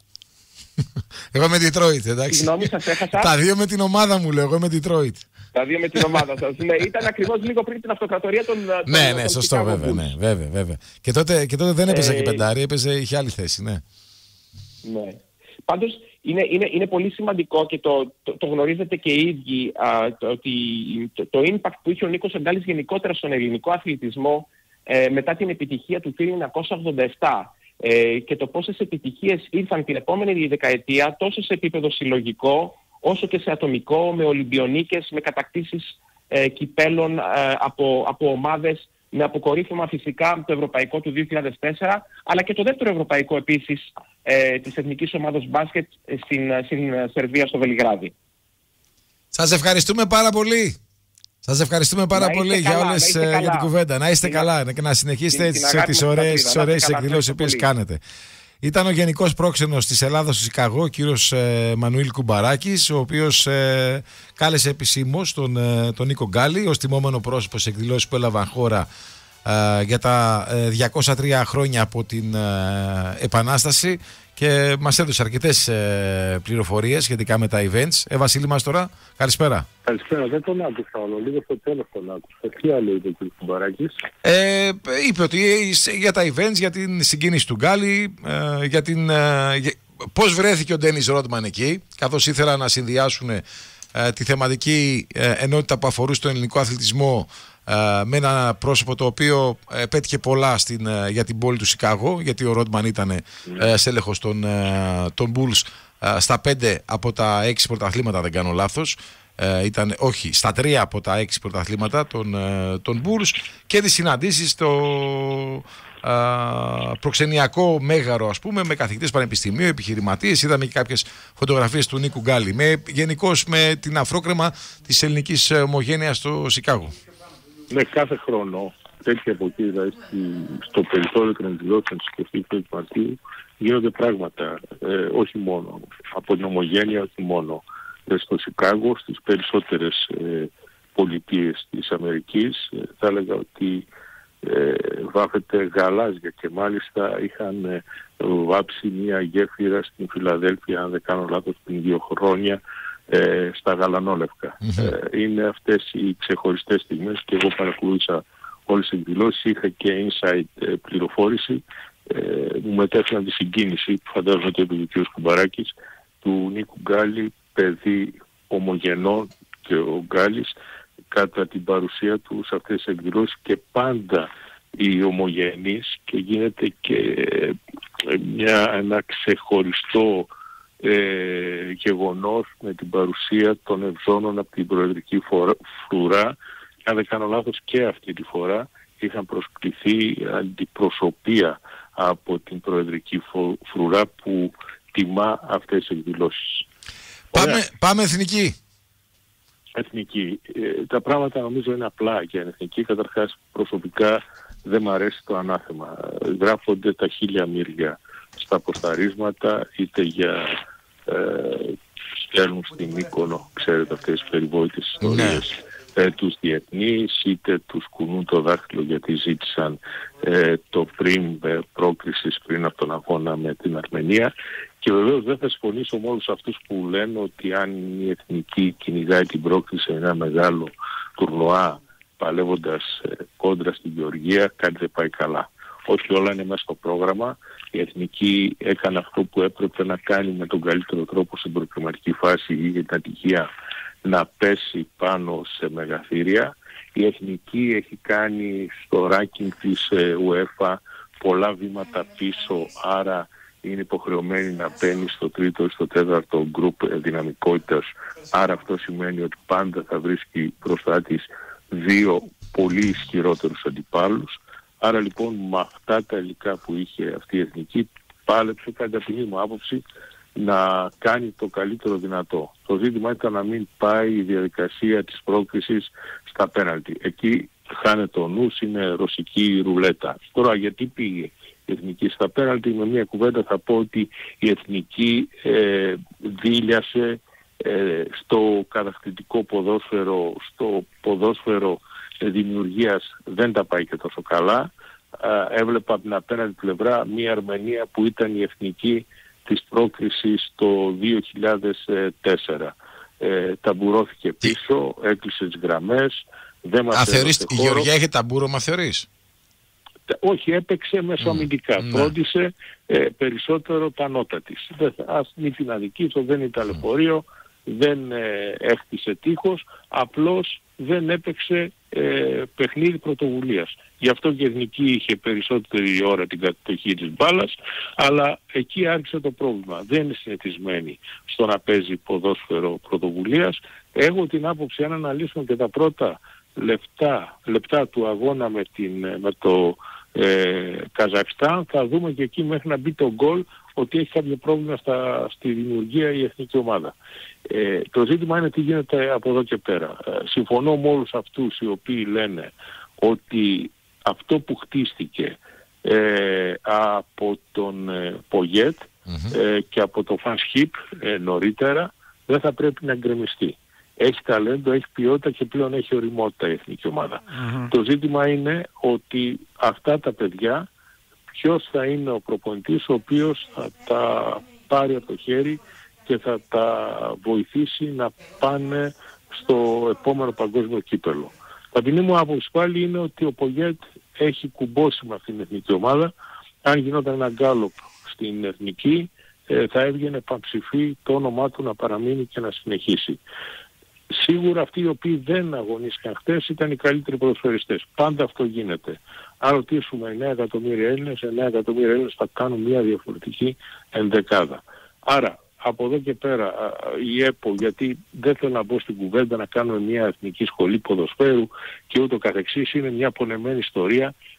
Εγώ με Detroit, εντάξει. Συγγνώμη, σας έχασα. Τα δύο με την ομάδα μου, λέω. Εγώ με Detroit. Τα δύο με την ομάδα σας. Ναι, ήταν ακριβώς λίγο πριν την αυτοκρατορία των. Ναι, ναι, σωστό, βέβαια, ναι, βέβαια, βέβαια. Και τότε, και τότε δεν έπαιζε ε... και πεντάρι, έπαιζε, είχε άλλη θέση, ναι. Ναι. Πάντως είναι, είναι, είναι πολύ σημαντικό και το, το, το γνωρίζετε και οι ίδιοι, α, το, ότι το, το impact που είχε ο Νίκος Γκάλης γενικότερα στον ελληνικό αθλητισμό ε, μετά την επιτυχία του χίλια εννιακόσια ογδόντα επτά. Ε, και το πόσες επιτυχίες ήρθαν την επόμενη δεκαετία, τόσο σε επίπεδο συλλογικό όσο και σε ατομικό, με Ολυμπιονίκες, με κατακτήσεις ε, κυπέλων ε, από, από ομάδες, με αποκορύφωμα φυσικά το ευρωπαϊκό του δύο χιλιάδες τέσσερα, αλλά και το δεύτερο ευρωπαϊκό επίσης ε, της εθνικής ομάδας μπάσκετ στην, στην Σερβία, στο Βελιγράδι. Σας ευχαριστούμε πάρα πολύ. Σας ευχαριστούμε πάρα να πολύ καλά, για όλες για την κουβέντα. Να είστε την, καλά και να συνεχίσετε την, τις, την τις ωραίες, τις ωραίες εκδηλώσεις που κάνετε. Ήταν ο Γενικός Πρόξενος της Ελλάδας στο Σικαγό, ο κύριος ε, Μανουήλ Κουμπαράκης, ο οποίος ε, κάλεσε επισήμως τον, ε, τον Νίκο Γκάλη ως τιμόμενο πρόσωπο σε εκδηλώσεις που έλαβαν χώρα ε, για τα ε, διακόσια τρία χρόνια από την ε, Επανάσταση, και μας έδωσε αρκετές ε, πληροφορίες σχετικά με τα events. Ε, Βασίλη μας τώρα, καλησπέρα. Καλησπέρα, δεν τον άκουσα όλο, λίγο στο τέλος τον άκουσα. Τι άλλο είπε ο κ. Κουμπαράκης? Ε, είπε ότι για τα events, για την συγκίνηση του Γκάλη, ε, για την, ε, για, πώς βρέθηκε ο Ντένις Ρόντμαν εκεί, καθώς ήθελα να συνδυάσουν ε, τη θεματική ε, ενότητα που αφορούσε τον ελληνικό αθλητισμό ε, με ένα πρόσωπο το οποίο ε, πέτυχε πολλά στην, ε, για την πόλη του Σικάγο, γιατί ο Ρόντμαν ήταν ε, στέλεχος των, ε, των Bulls ε, στα πέντε από τα έξι πρωταθλήματα, δεν κάνω λάθος. Ε, ήταν, όχι, στα τρία από τα έξι πρωταθλήματα των, ε, των Bulls, και τις συναντήσεις στο, α, προξενιακό μέγαρο, ας πούμε, με καθηγητές πανεπιστημίου, επιχειρηματίες. Είδαμε και κάποιες φωτογραφίες του Νίκου Γκάλι. Με, γενικώς με την αφρόκρεμα της ελληνικής ομογένειας στο Σικάγο. Ναι, κάθε χρόνο τέτοια από εκεί, δηλαδή στο περιθώριο των εκδηλώσεων της εικοστής πρώτης Μαρτίου, γίνονται πράγματα, ε, όχι μόνο από την ομογένεια, όχι μόνο ε, στο Σικάγο, στις περισσότερες ε, πολιτείες της Αμερικής. Ε, θα έλεγα ότι ε, βάφεται γαλάζια και μάλιστα είχαν ε, βάψει μια γέφυρα στην Φιλαδέλφια, αν δεν κάνω λάθος, πριν δύο χρόνια, ε, στα γαλανόλευκα. Mm-hmm. Ε, είναι αυτές οι ξεχωριστές στιγμές και εγώ παρακολούθησα όλες τις εκδηλώσεις, είχα και inside ε, πληροφόρηση. Ε, μου μετέφεραν τη συγκίνηση που φαντάζομαι το είπε ο κ. Κουμπαράκης, του Νίκου Γκάλι, παιδί ομογενών, και ο Γκάλης κατά την παρουσία του σε αυτές τις εκδηλώσεις, και πάντα οι ομογενείς, και γίνεται και μια, ένα ξεχωριστό ε, γεγονός με την παρουσία των ευζώνων από την προεδρική φρουρά. Αν δεν κάνω λάθος, και αυτή τη φορά είχαν προσκληθεί αντιπροσωπεία από την προεδρική φρουρά που τιμά αυτές τις εκδηλώσεις. Πάμε, πάμε εθνική. Εθνική. Ε, τα πράγματα νομίζω είναι απλά για εθνική. Καταρχάς, προσωπικά δεν μ' αρέσει το ανάθεμα. Γράφονται τα χίλια μύρια στα ποσταρίσματα, είτε για ε, στέλνουν στην Μύκονο, ξέρετε αυτές τις περιβόητες ιστορίες, ναι. ε, τους διεθνείς, είτε τους κουνούν το δάχτυλο γιατί ζήτησαν ε, το πριν ε, πρόκρισης πριν από τον αγώνα με την Αρμενία. Και βεβαίως δεν θα συμφωνήσω με όλους αυτούς που λένε ότι αν η εθνική κυνηγάει την πρόκριση σε ένα μεγάλο τουρνουά παλεύοντας ε, κόντρα στην Γεωργία, κάτι δεν πάει καλά. Όχι, όλα είναι μέσα στο πρόγραμμα. Η εθνική έκανε αυτό που έπρεπε να κάνει με τον καλύτερο τρόπο στην προκριματική φάση για την ατυχία να πέσει πάνω σε μεγαθύρια. Η εθνική έχει κάνει στο ranking της ε, UEFA πολλά βήματα πίσω, άρα είναι υποχρεωμένη να μπαίνει στο τρίτο ή στο τέταρτο γκρουπ δυναμικότητας. Άρα αυτό σημαίνει ότι πάντα θα βρίσκει μπροστά της δύο πολύ ισχυρότερους αντιπάλους. Άρα λοιπόν με αυτά τα υλικά που είχε αυτή η εθνική, πάλεψε κατά την ταπεινή μου άποψη να κάνει το καλύτερο δυνατό. Το ζήτημα ήταν να μην πάει η διαδικασία της πρόκρισης στα πέναλτι. Εκεί χάνεται ο νους, είναι ρωσική ρουλέτα. Τώρα γιατί πήγε η εθνική στα πέναλτι? Με μια κουβέντα θα πω ότι η εθνική ε, δίλιασε ε, στο κατακτητικό ποδόσφαιρο, στο ποδόσφαιρο ε, δημιουργίας δεν τα πάει και τόσο καλά. Ε, έβλεπα από την απέναντι πλευρά μια Αρμενία που ήταν η εθνική της πρόκρισης το δύο χιλιάδες τέσσερα. Ε, ταμπουρώθηκε πίσω, έκλεισε τις γραμμές, δεν μας έδωσε χώρο. Η Γεωργία έχει ταμπούρωμα, θεωρείς? Όχι, έπαιξε μεσοαμυντικά. Mm. Φρόντισε ε, περισσότερο τα νότα της. Ας μην την αδικήσω, δεν είναι ταλαιπωρείο, mm. δεν ε, έχτισε τείχος, απλώς δεν έπαιξε ε, παιχνίδι πρωτοβουλίας. Γι' αυτό και η εθνική είχε περισσότερη ώρα την κατοχή της μπάλας, αλλά εκεί άρχισε το πρόβλημα. Δεν είναι συνηθισμένη στο να παίζει ποδόσφαιρο πρωτοβουλίας. Έχω την άποψη, αν αναλύσουμε και τα πρώτα λεπτά, λεπτά του αγώνα με, την, με το ε, Καζακστάν, θα δούμε και εκεί μέχρι να μπει το γκολ ότι έχει κάποιο πρόβλημα στα, στη δημιουργία η εθνική ομάδα. Ε, το ζήτημα είναι τι γίνεται από εδώ και πέρα. Ε, συμφωνώ με όλους αυτούς οι οποίοι λένε ότι αυτό που χτίστηκε ε, από τον ε, Πογέτ mm-hmm. ε, και από το Φανσχίπ ε, νωρίτερα δεν θα πρέπει να γκρεμιστεί. Έχει ταλέντο, έχει ποιότητα και πλέον έχει οριμότητα η εθνική ομάδα. Mm-hmm. Το ζήτημα είναι ότι αυτά τα παιδιά, ποιος θα είναι ο προπονητής ο οποίος θα τα πάρει από το χέρι και θα τα βοηθήσει να πάνε στο επόμενο παγκόσμιο κύπελλο. Ταπεινή μου άποψη πάλι είναι ότι ο Πογέτ έχει κουμπώσει με αυτήν την εθνική ομάδα. Αν γινόταν ένα γκάλωπ στην εθνική, ε, θα έβγαινε πανψηφί το όνομά του να παραμείνει και να συνεχίσει. Σίγουρα αυτοί οι οποίοι δεν αγωνίστηκαν χτες ήταν οι καλύτεροι ποδοσφαιριστές. Πάντα αυτό γίνεται. Αν ρωτήσουμε εννέα εκατομμύρια Έλληνες, εννέα εκατομμύρια Έλληνες θα κάνουν μια διαφορετική ενδεκάδα. Άρα, από εδώ και πέρα η ΕΠΟ, γιατί δεν θέλω να μπω στην κουβέντα να κάνουμε μια εθνική σχολή ποδοσφαίρου και ούτω καθεξής, είναι μια πονεμένη ιστορία.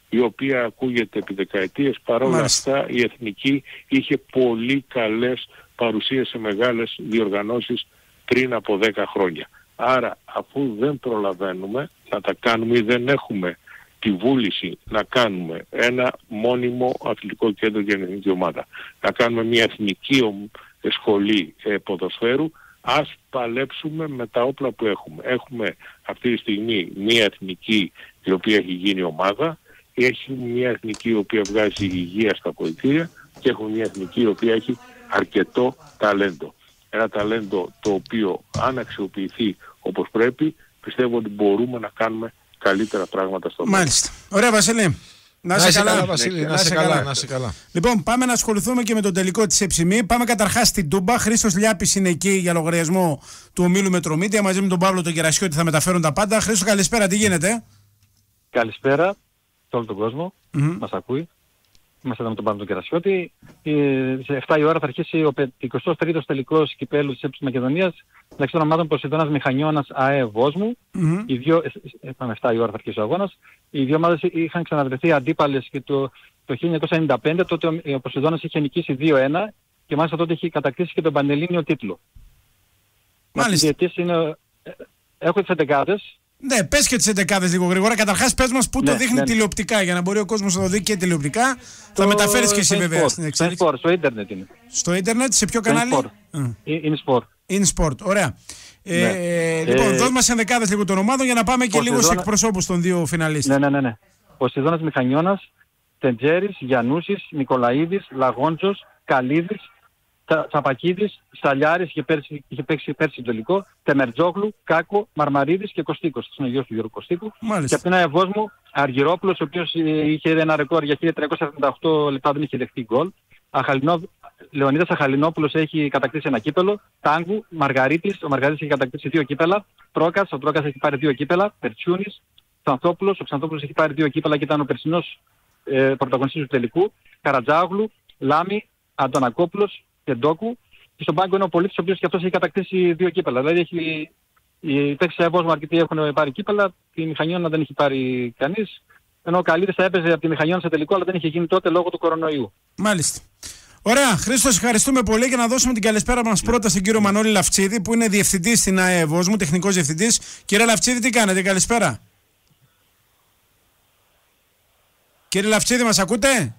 η οποία ακούγεται επί δεκαετίες. Παρόλα Μάλιστα. αυτά η Εθνική είχε πολύ καλές παρουσίες σε μεγάλες διοργανώσεις πριν από δέκα χρόνια. Άρα αφού δεν προλαβαίνουμε να τα κάνουμε ή δεν έχουμε τη βούληση να κάνουμε ένα μόνιμο αθλητικό κέντρο για την εθνική ομάδα, να κάνουμε μια εθνική σχολή ε, ποδοσφαίρου, ας παλέψουμε με τα όπλα που έχουμε. Έχουμε αυτή τη στιγμή μια εθνική η οποία έχει γίνει ομάδα, έχει μια εθνική η οποία βγάζει υγεία στα πολιτήρια και έχουμε μια εθνική η οποία έχει αρκετό ταλέντο. Ένα ταλέντο το οποίο αν αξιοποιηθεί όπως πρέπει, πιστεύω ότι μπορούμε να κάνουμε καλύτερα πράγματα στο μέλλον. Μάλιστα. Ωραία, Βασίλη. Να είσαι καλά, καλά, Βασίλη. Να είσαι καλά, να είσαι καλά. Λοιπόν, πάμε να ασχοληθούμε και με τον τελικό της Εψιμή. Πάμε καταρχάς στην Τούμπα. Χρήστος Λιάπης είναι εκεί για λογαριασμό του ομίλου Μετρομίδια. Μαζί με τον Παύλο τον Γερασιώτη θα μεταφέρουν τα πάντα. Χρήστο, καλησπέρα, τι γίνεται? Καλησπέρα σε όλο τον κόσμο. Mm-hmm. Μας ακούει. Είμαστε εδώ με τον Παύλο τον Γερασιώτη. Σε εφτά η ώρα θα αρχίσει ο εικοστός τρίτος τελικός κυπέλλου της Έψης Μακεδονίας μεταξύ των ομάδων Ποσειδώνας Μηχανιώνας ΑΕ Βόσμου. Mm-hmm. Οι δύο, είπαμε εφτά η ώρα θα αρχίσει ο αγώνας. Οι δύο ομάδες είχαν ξαναβρεθεί αντίπαλες και το, το χίλια εννιακόσια ενενήντα πέντε, τότε ο Ποσειδώνας είχε νικήσει δύο ένα και μάλιστα τότε είχε κατακτήσει και τον πανελλήνιο τίτλο. Μάλιστα. Είναι, έχω τις εντεκάδες. Ναι, πες και τις εντεκάδες λίγο γρήγορα. Καταρχάς πες μας πού ναι, το δείχνει ναι. τηλεοπτικά για να μπορεί ο κόσμος να το δει και τηλεοπτικά. Το... Θα μεταφέρεις και εσύ βέβαια στην εξέλιξη. Sport, στο ίντερνετ είναι. Στο ίντερνετ, σε ποιο κανάλι? Είναι sport. Είναι sport, ωραία. Ναι. Ε, λοιπόν, ε, δώσ' μας ενδεκάδες λίγο των ομάδων για να πάμε και λίγο στους εκπροσώπους των δύο φιναλίστων. Ναι, ναι, ναι. ναι. Ποσειδώνας Μηχανιώνας, Τεντζέρης, Γιαννούσης, Νικολαίδης, Λαγόντζος, Καλίδης, Τσαπακίδης, Σαλιάρης, είχε, πέρσι, είχε παίξει πέρσι το τελικό, Τεμερτζόγλου, Κάκο, Μαρμαρίδης και Κωστίκος. Αυτό είναι ο γιος του Γιώργου Κωστίκου. Μάλιστα. Και από την ΑΕΒ μου, Αργυρόπουλος, ο οποίος είχε ένα ρεκόρ για χίλια τριακόσια εβδομήντα οκτώ λεπτά, δεν είχε δεχτεί γκολ. Αχαλινό... Λεωνίδας Αχαλινόπουλος έχει κατακτήσει ένα κύπελο. Τάγκου, Μαργαρίτης, ο Μαργαρίτης έχει κατακτήσει δύο κύπελα. Τρόκας, ο Τρόκας έχει πάρει δύο κύπελα. Περτσιούνης, Ξανθόπουλος, ο Ξανθόπουλος έχει πάρει δύο κύπελα και ήταν ο περσινός ε, πρωταγωνιστής του τελικού. Καρατζάγλου, Λάμι, Αντωνακόπουλος και Ντόκου. Και στον πάγκο είναι ο Πολίτης, ο οποίος και αυτός έχει κατακτήσει δύο κύπελα. Δηλαδή έχει, οι παίκτες της ΑΕΒ αρκετοί έχουν πάρει κύπελα, τη Μηχανιώνα δεν έχει πάρει κανείς. Ενώ ο Καλίδης θα έπαιζε από τη Μηχανιώνα σε τελικό, αλλά δεν είχε γίνει τότε λόγω του κορονοϊού. Μάλιστα. Ωραία, Χρήστο, ευχαριστούμε πολύ και να δώσουμε την καλησπέρα μας πρώτα στον κύριο Μανώλη Λαφτσίδη, που είναι διευθυντής στην ΑΕ Βόσμου, τεχνικός διευθυντής. Κύριε Λαφτσίδη, τι κάνετε, καλησπέρα. Κύριε Λαφτσίδη, μας ακούτε?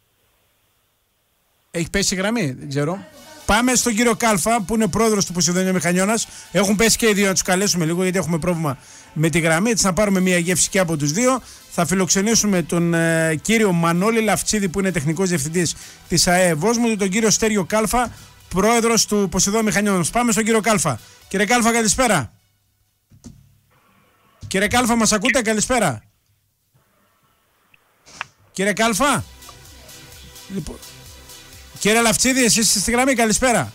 Έχει πέσει η γραμμή, δεν ξέρω. Πάμε στον κύριο Κάλφα, που είναι πρόεδρος του Ποσειδώνιο Μηχανιώνας. Έχουν πέσει και οι δύο, να τους καλέσουμε λίγο, γιατί έχουμε πρόβλημα με τη γραμμή. Έτσι, να πάρουμε μια γεύση και από τους δύο. Θα φιλοξενήσουμε τον ε, κύριο Μανώλη Λαφτσίδη, που είναι τεχνικός διευθυντής της ΑΕ Βόσμου, και τον κύριο Στέριο Κάλφα, πρόεδρος του Ποσειδώνιο Μηχανιώνας. Πάμε στον κύριο Κάλφα. Κύριε Κάλφα, καλησπέρα. Κύριε Κάλφα, μας ακούτε? Καλησπέρα. Κύριε Κάλφα. Λοιπόν. Κύριε Λαφτσίδη, εσείς είστε στη γραμμή, καλησπέρα.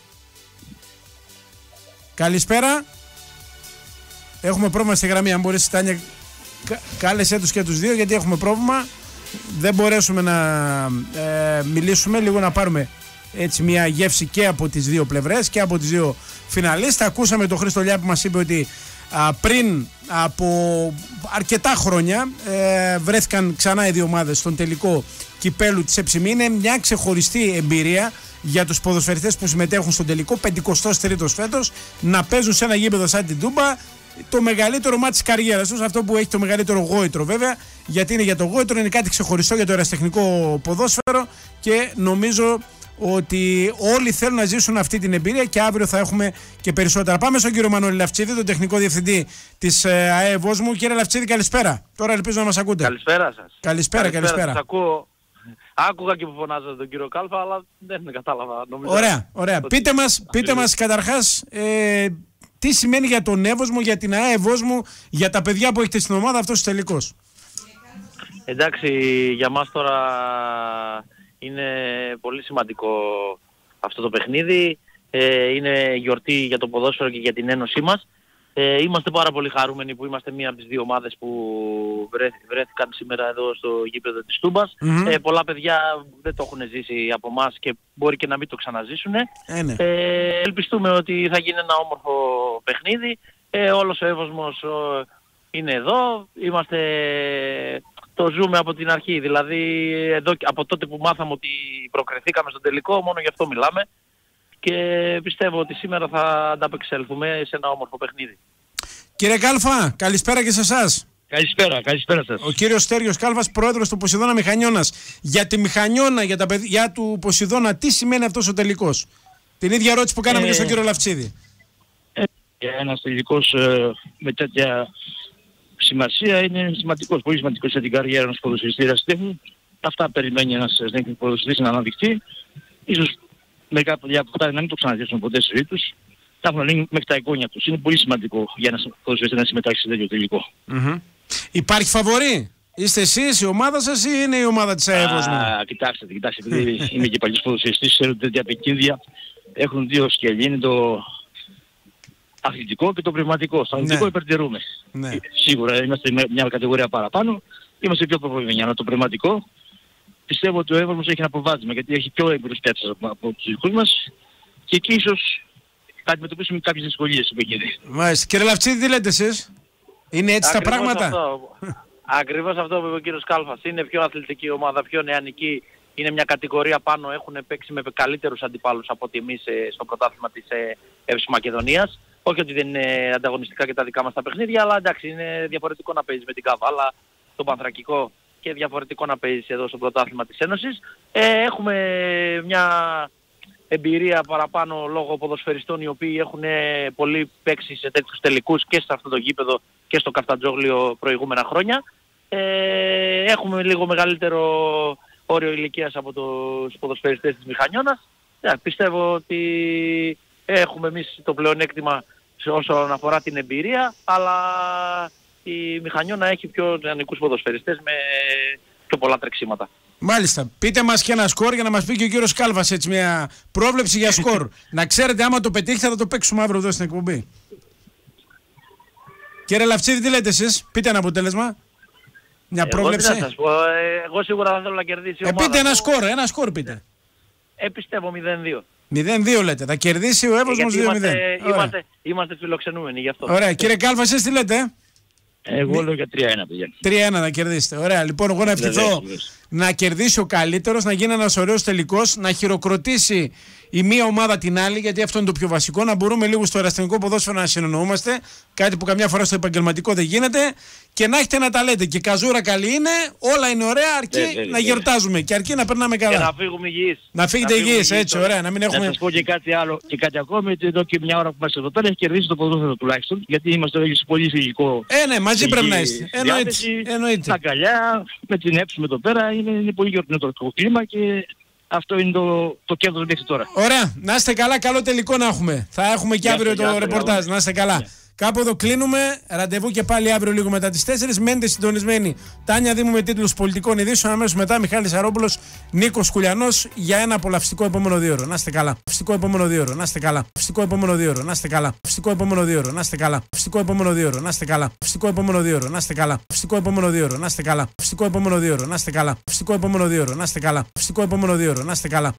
Καλησπέρα. Έχουμε πρόβλημα στη γραμμή, αν μπορείς, Τάνια, κάλεσέ τους και τους δύο, γιατί έχουμε πρόβλημα. Δεν μπορέσουμε να ε, μιλήσουμε, λίγο να πάρουμε έτσι μια γεύση και από τις δύο πλευρές και από τις δύο φιναλίστα. Ακούσαμε τον Χρήστο Λιά που μας είπε ότι α, πριν από αρκετά χρόνια ε, βρέθηκαν ξανά οι δύο ομάδες στον τελικό κυπέλου της Εψιμή. Είναι μια ξεχωριστή εμπειρία για τους ποδοσφαιριστές που συμμετέχουν στον τελικό, πενηκοστός τρίτος φέτος, να παίζουν σε ένα γήπεδο σαν την Τούμπα, το μεγαλύτερο μάτι της καριέρας τους, αυτό που έχει το μεγαλύτερο γόητρο βέβαια, γιατί είναι για το γόητρο, είναι κάτι ξεχωριστό για το ερασιτεχνικό ποδόσφαιρο και νομίζω ότι όλοι θέλουν να ζήσουν αυτή την εμπειρία και αύριο θα έχουμε και περισσότερα. Πάμε στον κύριο Μανώλη Λαφτσίδη, τον τεχνικό διευθυντή της ΑΕ Βόσμου. Κύριε Λαφτσίδη, καλησπέρα. Τώρα ελπίζω να μας ακούτε. Καλησπέρα σας. Καλησπέρα, καλησπέρα. Σας ακούω. Άκουγα και που φωνάζατε τον κύριο Κάλφα, αλλά δεν κατάλαβα. Νομίζω ωραία, ωραία. Ότι... Πείτε μας, πείτε μας καταρχάς ε, τι σημαίνει για τον Εύωσμο, για την ΑΕ Βόσμου, για τα παιδιά που έχετε στην ομάδα αυτός ο τελικός. Εντάξει, για μας τώρα είναι πολύ σημαντικό αυτό το παιχνίδι. Ε, είναι γιορτή για το ποδόσφαιρο και για την ένωσή μας. Ε, είμαστε πάρα πολύ χαρούμενοι που είμαστε μία από τις δύο ομάδες που βρέθηκαν σήμερα εδώ στο γήπεδο της Τούμπας. Mm-hmm. Ε, πολλά παιδιά δεν το έχουν ζήσει από εμάς και μπορεί και να μην το ξαναζήσουν. Ε, ναι. ε, ελπιστούμε ότι θα γίνει ένα όμορφο παιχνίδι. Ε, όλος ο Εύωσμος ο, είναι εδώ. Είμαστε το ζούμε από την αρχή. Δηλαδή εδώ, από τότε που μάθαμε ότι προκριθήκαμε στον τελικό, μόνο γι' αυτό μιλάμε. Και πιστεύω ότι σήμερα θα ανταπεξέλθουμε σε ένα όμορφο παιχνίδι. Κύριε Κάλφα, καλησπέρα και σε εσάς. Καλησπέρα, καλησπέρα σας. Ο κύριος Στέριος Κάλφας, πρόεδρος του Ποσειδώνα Μηχανιώνας. Για τη Μηχανιώνα, για τα παιδιά του Ποσειδώνα, τι σημαίνει αυτός ο τελικός? Την ίδια ερώτηση που κάναμε ε, και στον κύριο Λαυτσίδη. Ε, ένας τελικός ε, με τέτοια σημασία είναι σημαντικός, πολύ σημαντικός για την καριέρα ενός ποδοσφαιριστή ερασιτέχνη. Αυτά περιμένει ένας ποδοσφαιριστής να αναδειχθεί. Ίσως μερικά παιδιά που θα να μην το ξαναδείξουν ποτέ στη ζωή τους. Θα έχουν λύνει μέχρι τα εικόνια τους. Είναι πολύ σημαντικό για ένας ποδοσφαιριστή να συμμετάσχει σε τέτοιο τελικό. Mm-hmm. Υπάρχει φαβορί? Είστε εσείς, η ομάδα σας, ή είναι η ομάδα της ΑΕΒΟΣ? Α, κοιτάξτε, κοιτάξτε, επειδή είμαι και παλιός ποδοσφαιριστής, ξέρω τέτοια παιχνίδια έχουν δύο σκέλη. Είναι το αθλητικό και το πνευματικό. Στο αθλητικό ναι. υπερτερούμε. Ναι. Σίγουρα είμαστε μια κατηγορία παραπάνω, είμαστε πιο προχωρημένοι. Αλλά το πνευματικό πιστεύω ότι ο ΕΒΟΣ έχει ένα προβάδισμα, γιατί έχει πιο έμπειρους παίκτες από τους δικούς μας και εκεί ίσως θα αντιμετωπίσουμε κάποιες δυσκολίες στο παιχνίδι. Μάλιστα. Κύριε Λαυτσίδη, τι λέτε εσείς? Είναι έτσι τα πράγματα? Αυτό. Ακριβώς αυτό που είπε ο κύριος Κάλφας. Είναι πιο αθλητική ομάδα, πιο νεανική. Είναι μια κατηγορία πάνω. Έχουν παίξει με καλύτερους αντιπάλους από ότι εμείς στο πρωτάθλημα της Εύσης Μακεδονίας. Όχι ότι δεν είναι ανταγωνιστικά και τα δικά μας τα παιχνίδια, αλλά εντάξει, είναι διαφορετικό να παίζεις με την Καβάλα, τον Πανθρακικό, και διαφορετικό να παίζεις εδώ στο πρωτάθλημα της Ένωσης. Ε, έχουμε μια εμπειρία παραπάνω λόγω ποδοσφαιριστών οι οποίοι έχουν πολύ παίξει σε τέτοιους τελικούς και σε αυτό το γήπεδο και στο Καφτατζόγλιο προηγούμενα χρόνια. Ε, έχουμε λίγο μεγαλύτερο όριο ηλικίας από τους ποδοσφαιριστές της Μηχανιώνας. Ε, πιστεύω ότι έχουμε εμείς το πλεονέκτημα όσον αφορά την εμπειρία, αλλά η Μηχανιώνα έχει πιο νεανικούς ποδοσφαιριστές με πιο πολλά τρεξίματα. Μάλιστα. Πείτε μας και ένα σκορ για να μας πει και ο κύριος Κάλβας, έτσι, μια πρόβλεψη για σκορ. Να ξέρετε, άμα το πετύχετε θα το παίξουμε αύριο εδώ στην εκπομπή. Κύριε Λαυτσίδη, τι λέτε εσείς? Πείτε ένα αποτέλεσμα. Μια εγώ πρόβλεψη. Τι να σας πω. Ε, εγώ σίγουρα θα θέλω να κερδίσει η ε, ομάδα. Πείτε ένα σκορ, ένα σκορ πείτε. Ε, πιστεύω μηδέν δύο. μηδέν δύο λέτε. Θα κερδίσει ο ΕΒΟΣ δύο μηδέν. Είμαστε, είμαστε, είμαστε φιλοξενούμενοι γι' αυτό. Ωραία. Κύριε Κάλβα, εσείς τι λέτε? Εγώ λέω για τρία ένα, παιδιά. τρία ένα να κερδίσετε. Ωραία. Λοιπόν, εγώ να ευχηθώ να κερδίσει ο καλύτερος, να γίνει ένας ωραίος τελικός, να χειροκροτήσει η μία ομάδα την άλλη, γιατί αυτό είναι το πιο βασικό. Να μπορούμε λίγο στο ερασιτεχνικό ποδόσφαιρο να συνεννοούμαστε. Κάτι που καμιά φορά στο επαγγελματικό δεν γίνεται. Και να έχετε να τα λέτε. Και καζούρα καλή είναι, όλα είναι ωραία, αρκεί ε, ε, ε, να γιορτάζουμε και αρκεί να περνάμε καλά. Και να φύγουμε υγιείς. Να φύγετε υγιείς, έτσι, ωραία. Να μην έχουμε. Να σας πω και κάτι άλλο και κάτι ακόμη, ότι εδώ και μια ώρα που είμαστε εδώ πέρα έχει κερδίσει το ποδόσφαιρο τουλάχιστον, γιατί είμαστε όλοι σε πολύ φυσικό. Ε, ναι, μαζί πρέπει να είστε. Εννοείται. Τα αγκαλιά, με την έψουμε εδώ πέρα, είναι, είναι πολύ γιορτινό το κλίμα και αυτό είναι το, το κέρδος μέχρι τώρα. Ωραία. Να είστε καλά, καλό τελικό να έχουμε. Θα έχουμε και αύριο το ρεπορτάζ. Να είστε καλά. Κάπου εδώ κλείνουμε. Ραντεβού και πάλι αύριο λίγο μετά τις τέσσερις. Μένετε συντονισμένοι. Τάνια Δήμου με τίτλους πολιτικών ειδήσεων. Αμέσως μετά Μιχάλης Αρόπουλος, Νίκος Κουλιανός για ένα απολαυστικό επόμενο δύο ώρο. Να είστε καλά. Απολαυστικό επόμενο δύο ώρο. Να είστε καλά. Απολαυστικό επόμενο δύο ώρο. Να είστε καλά. Απολαυστικό επόμενο δύο ώρο. Να είστε καλά. Απολαυστικό επόμενο δύο ώρο. Να είστε καλά. Απολαυστικό επόμενο δύο ώρο. Να είστε καλά. Απολαυστικό επόμενο δύο ώρο. Να είστε καλά. Απολαυστικό επόμενο δύο ώρο. Να είστε καλά. Απολαυστικό επόμενο δύο ώρο. Να είστε καλά. Απολαυστικό επόμενο δύο ώρο. Να είστε καλά.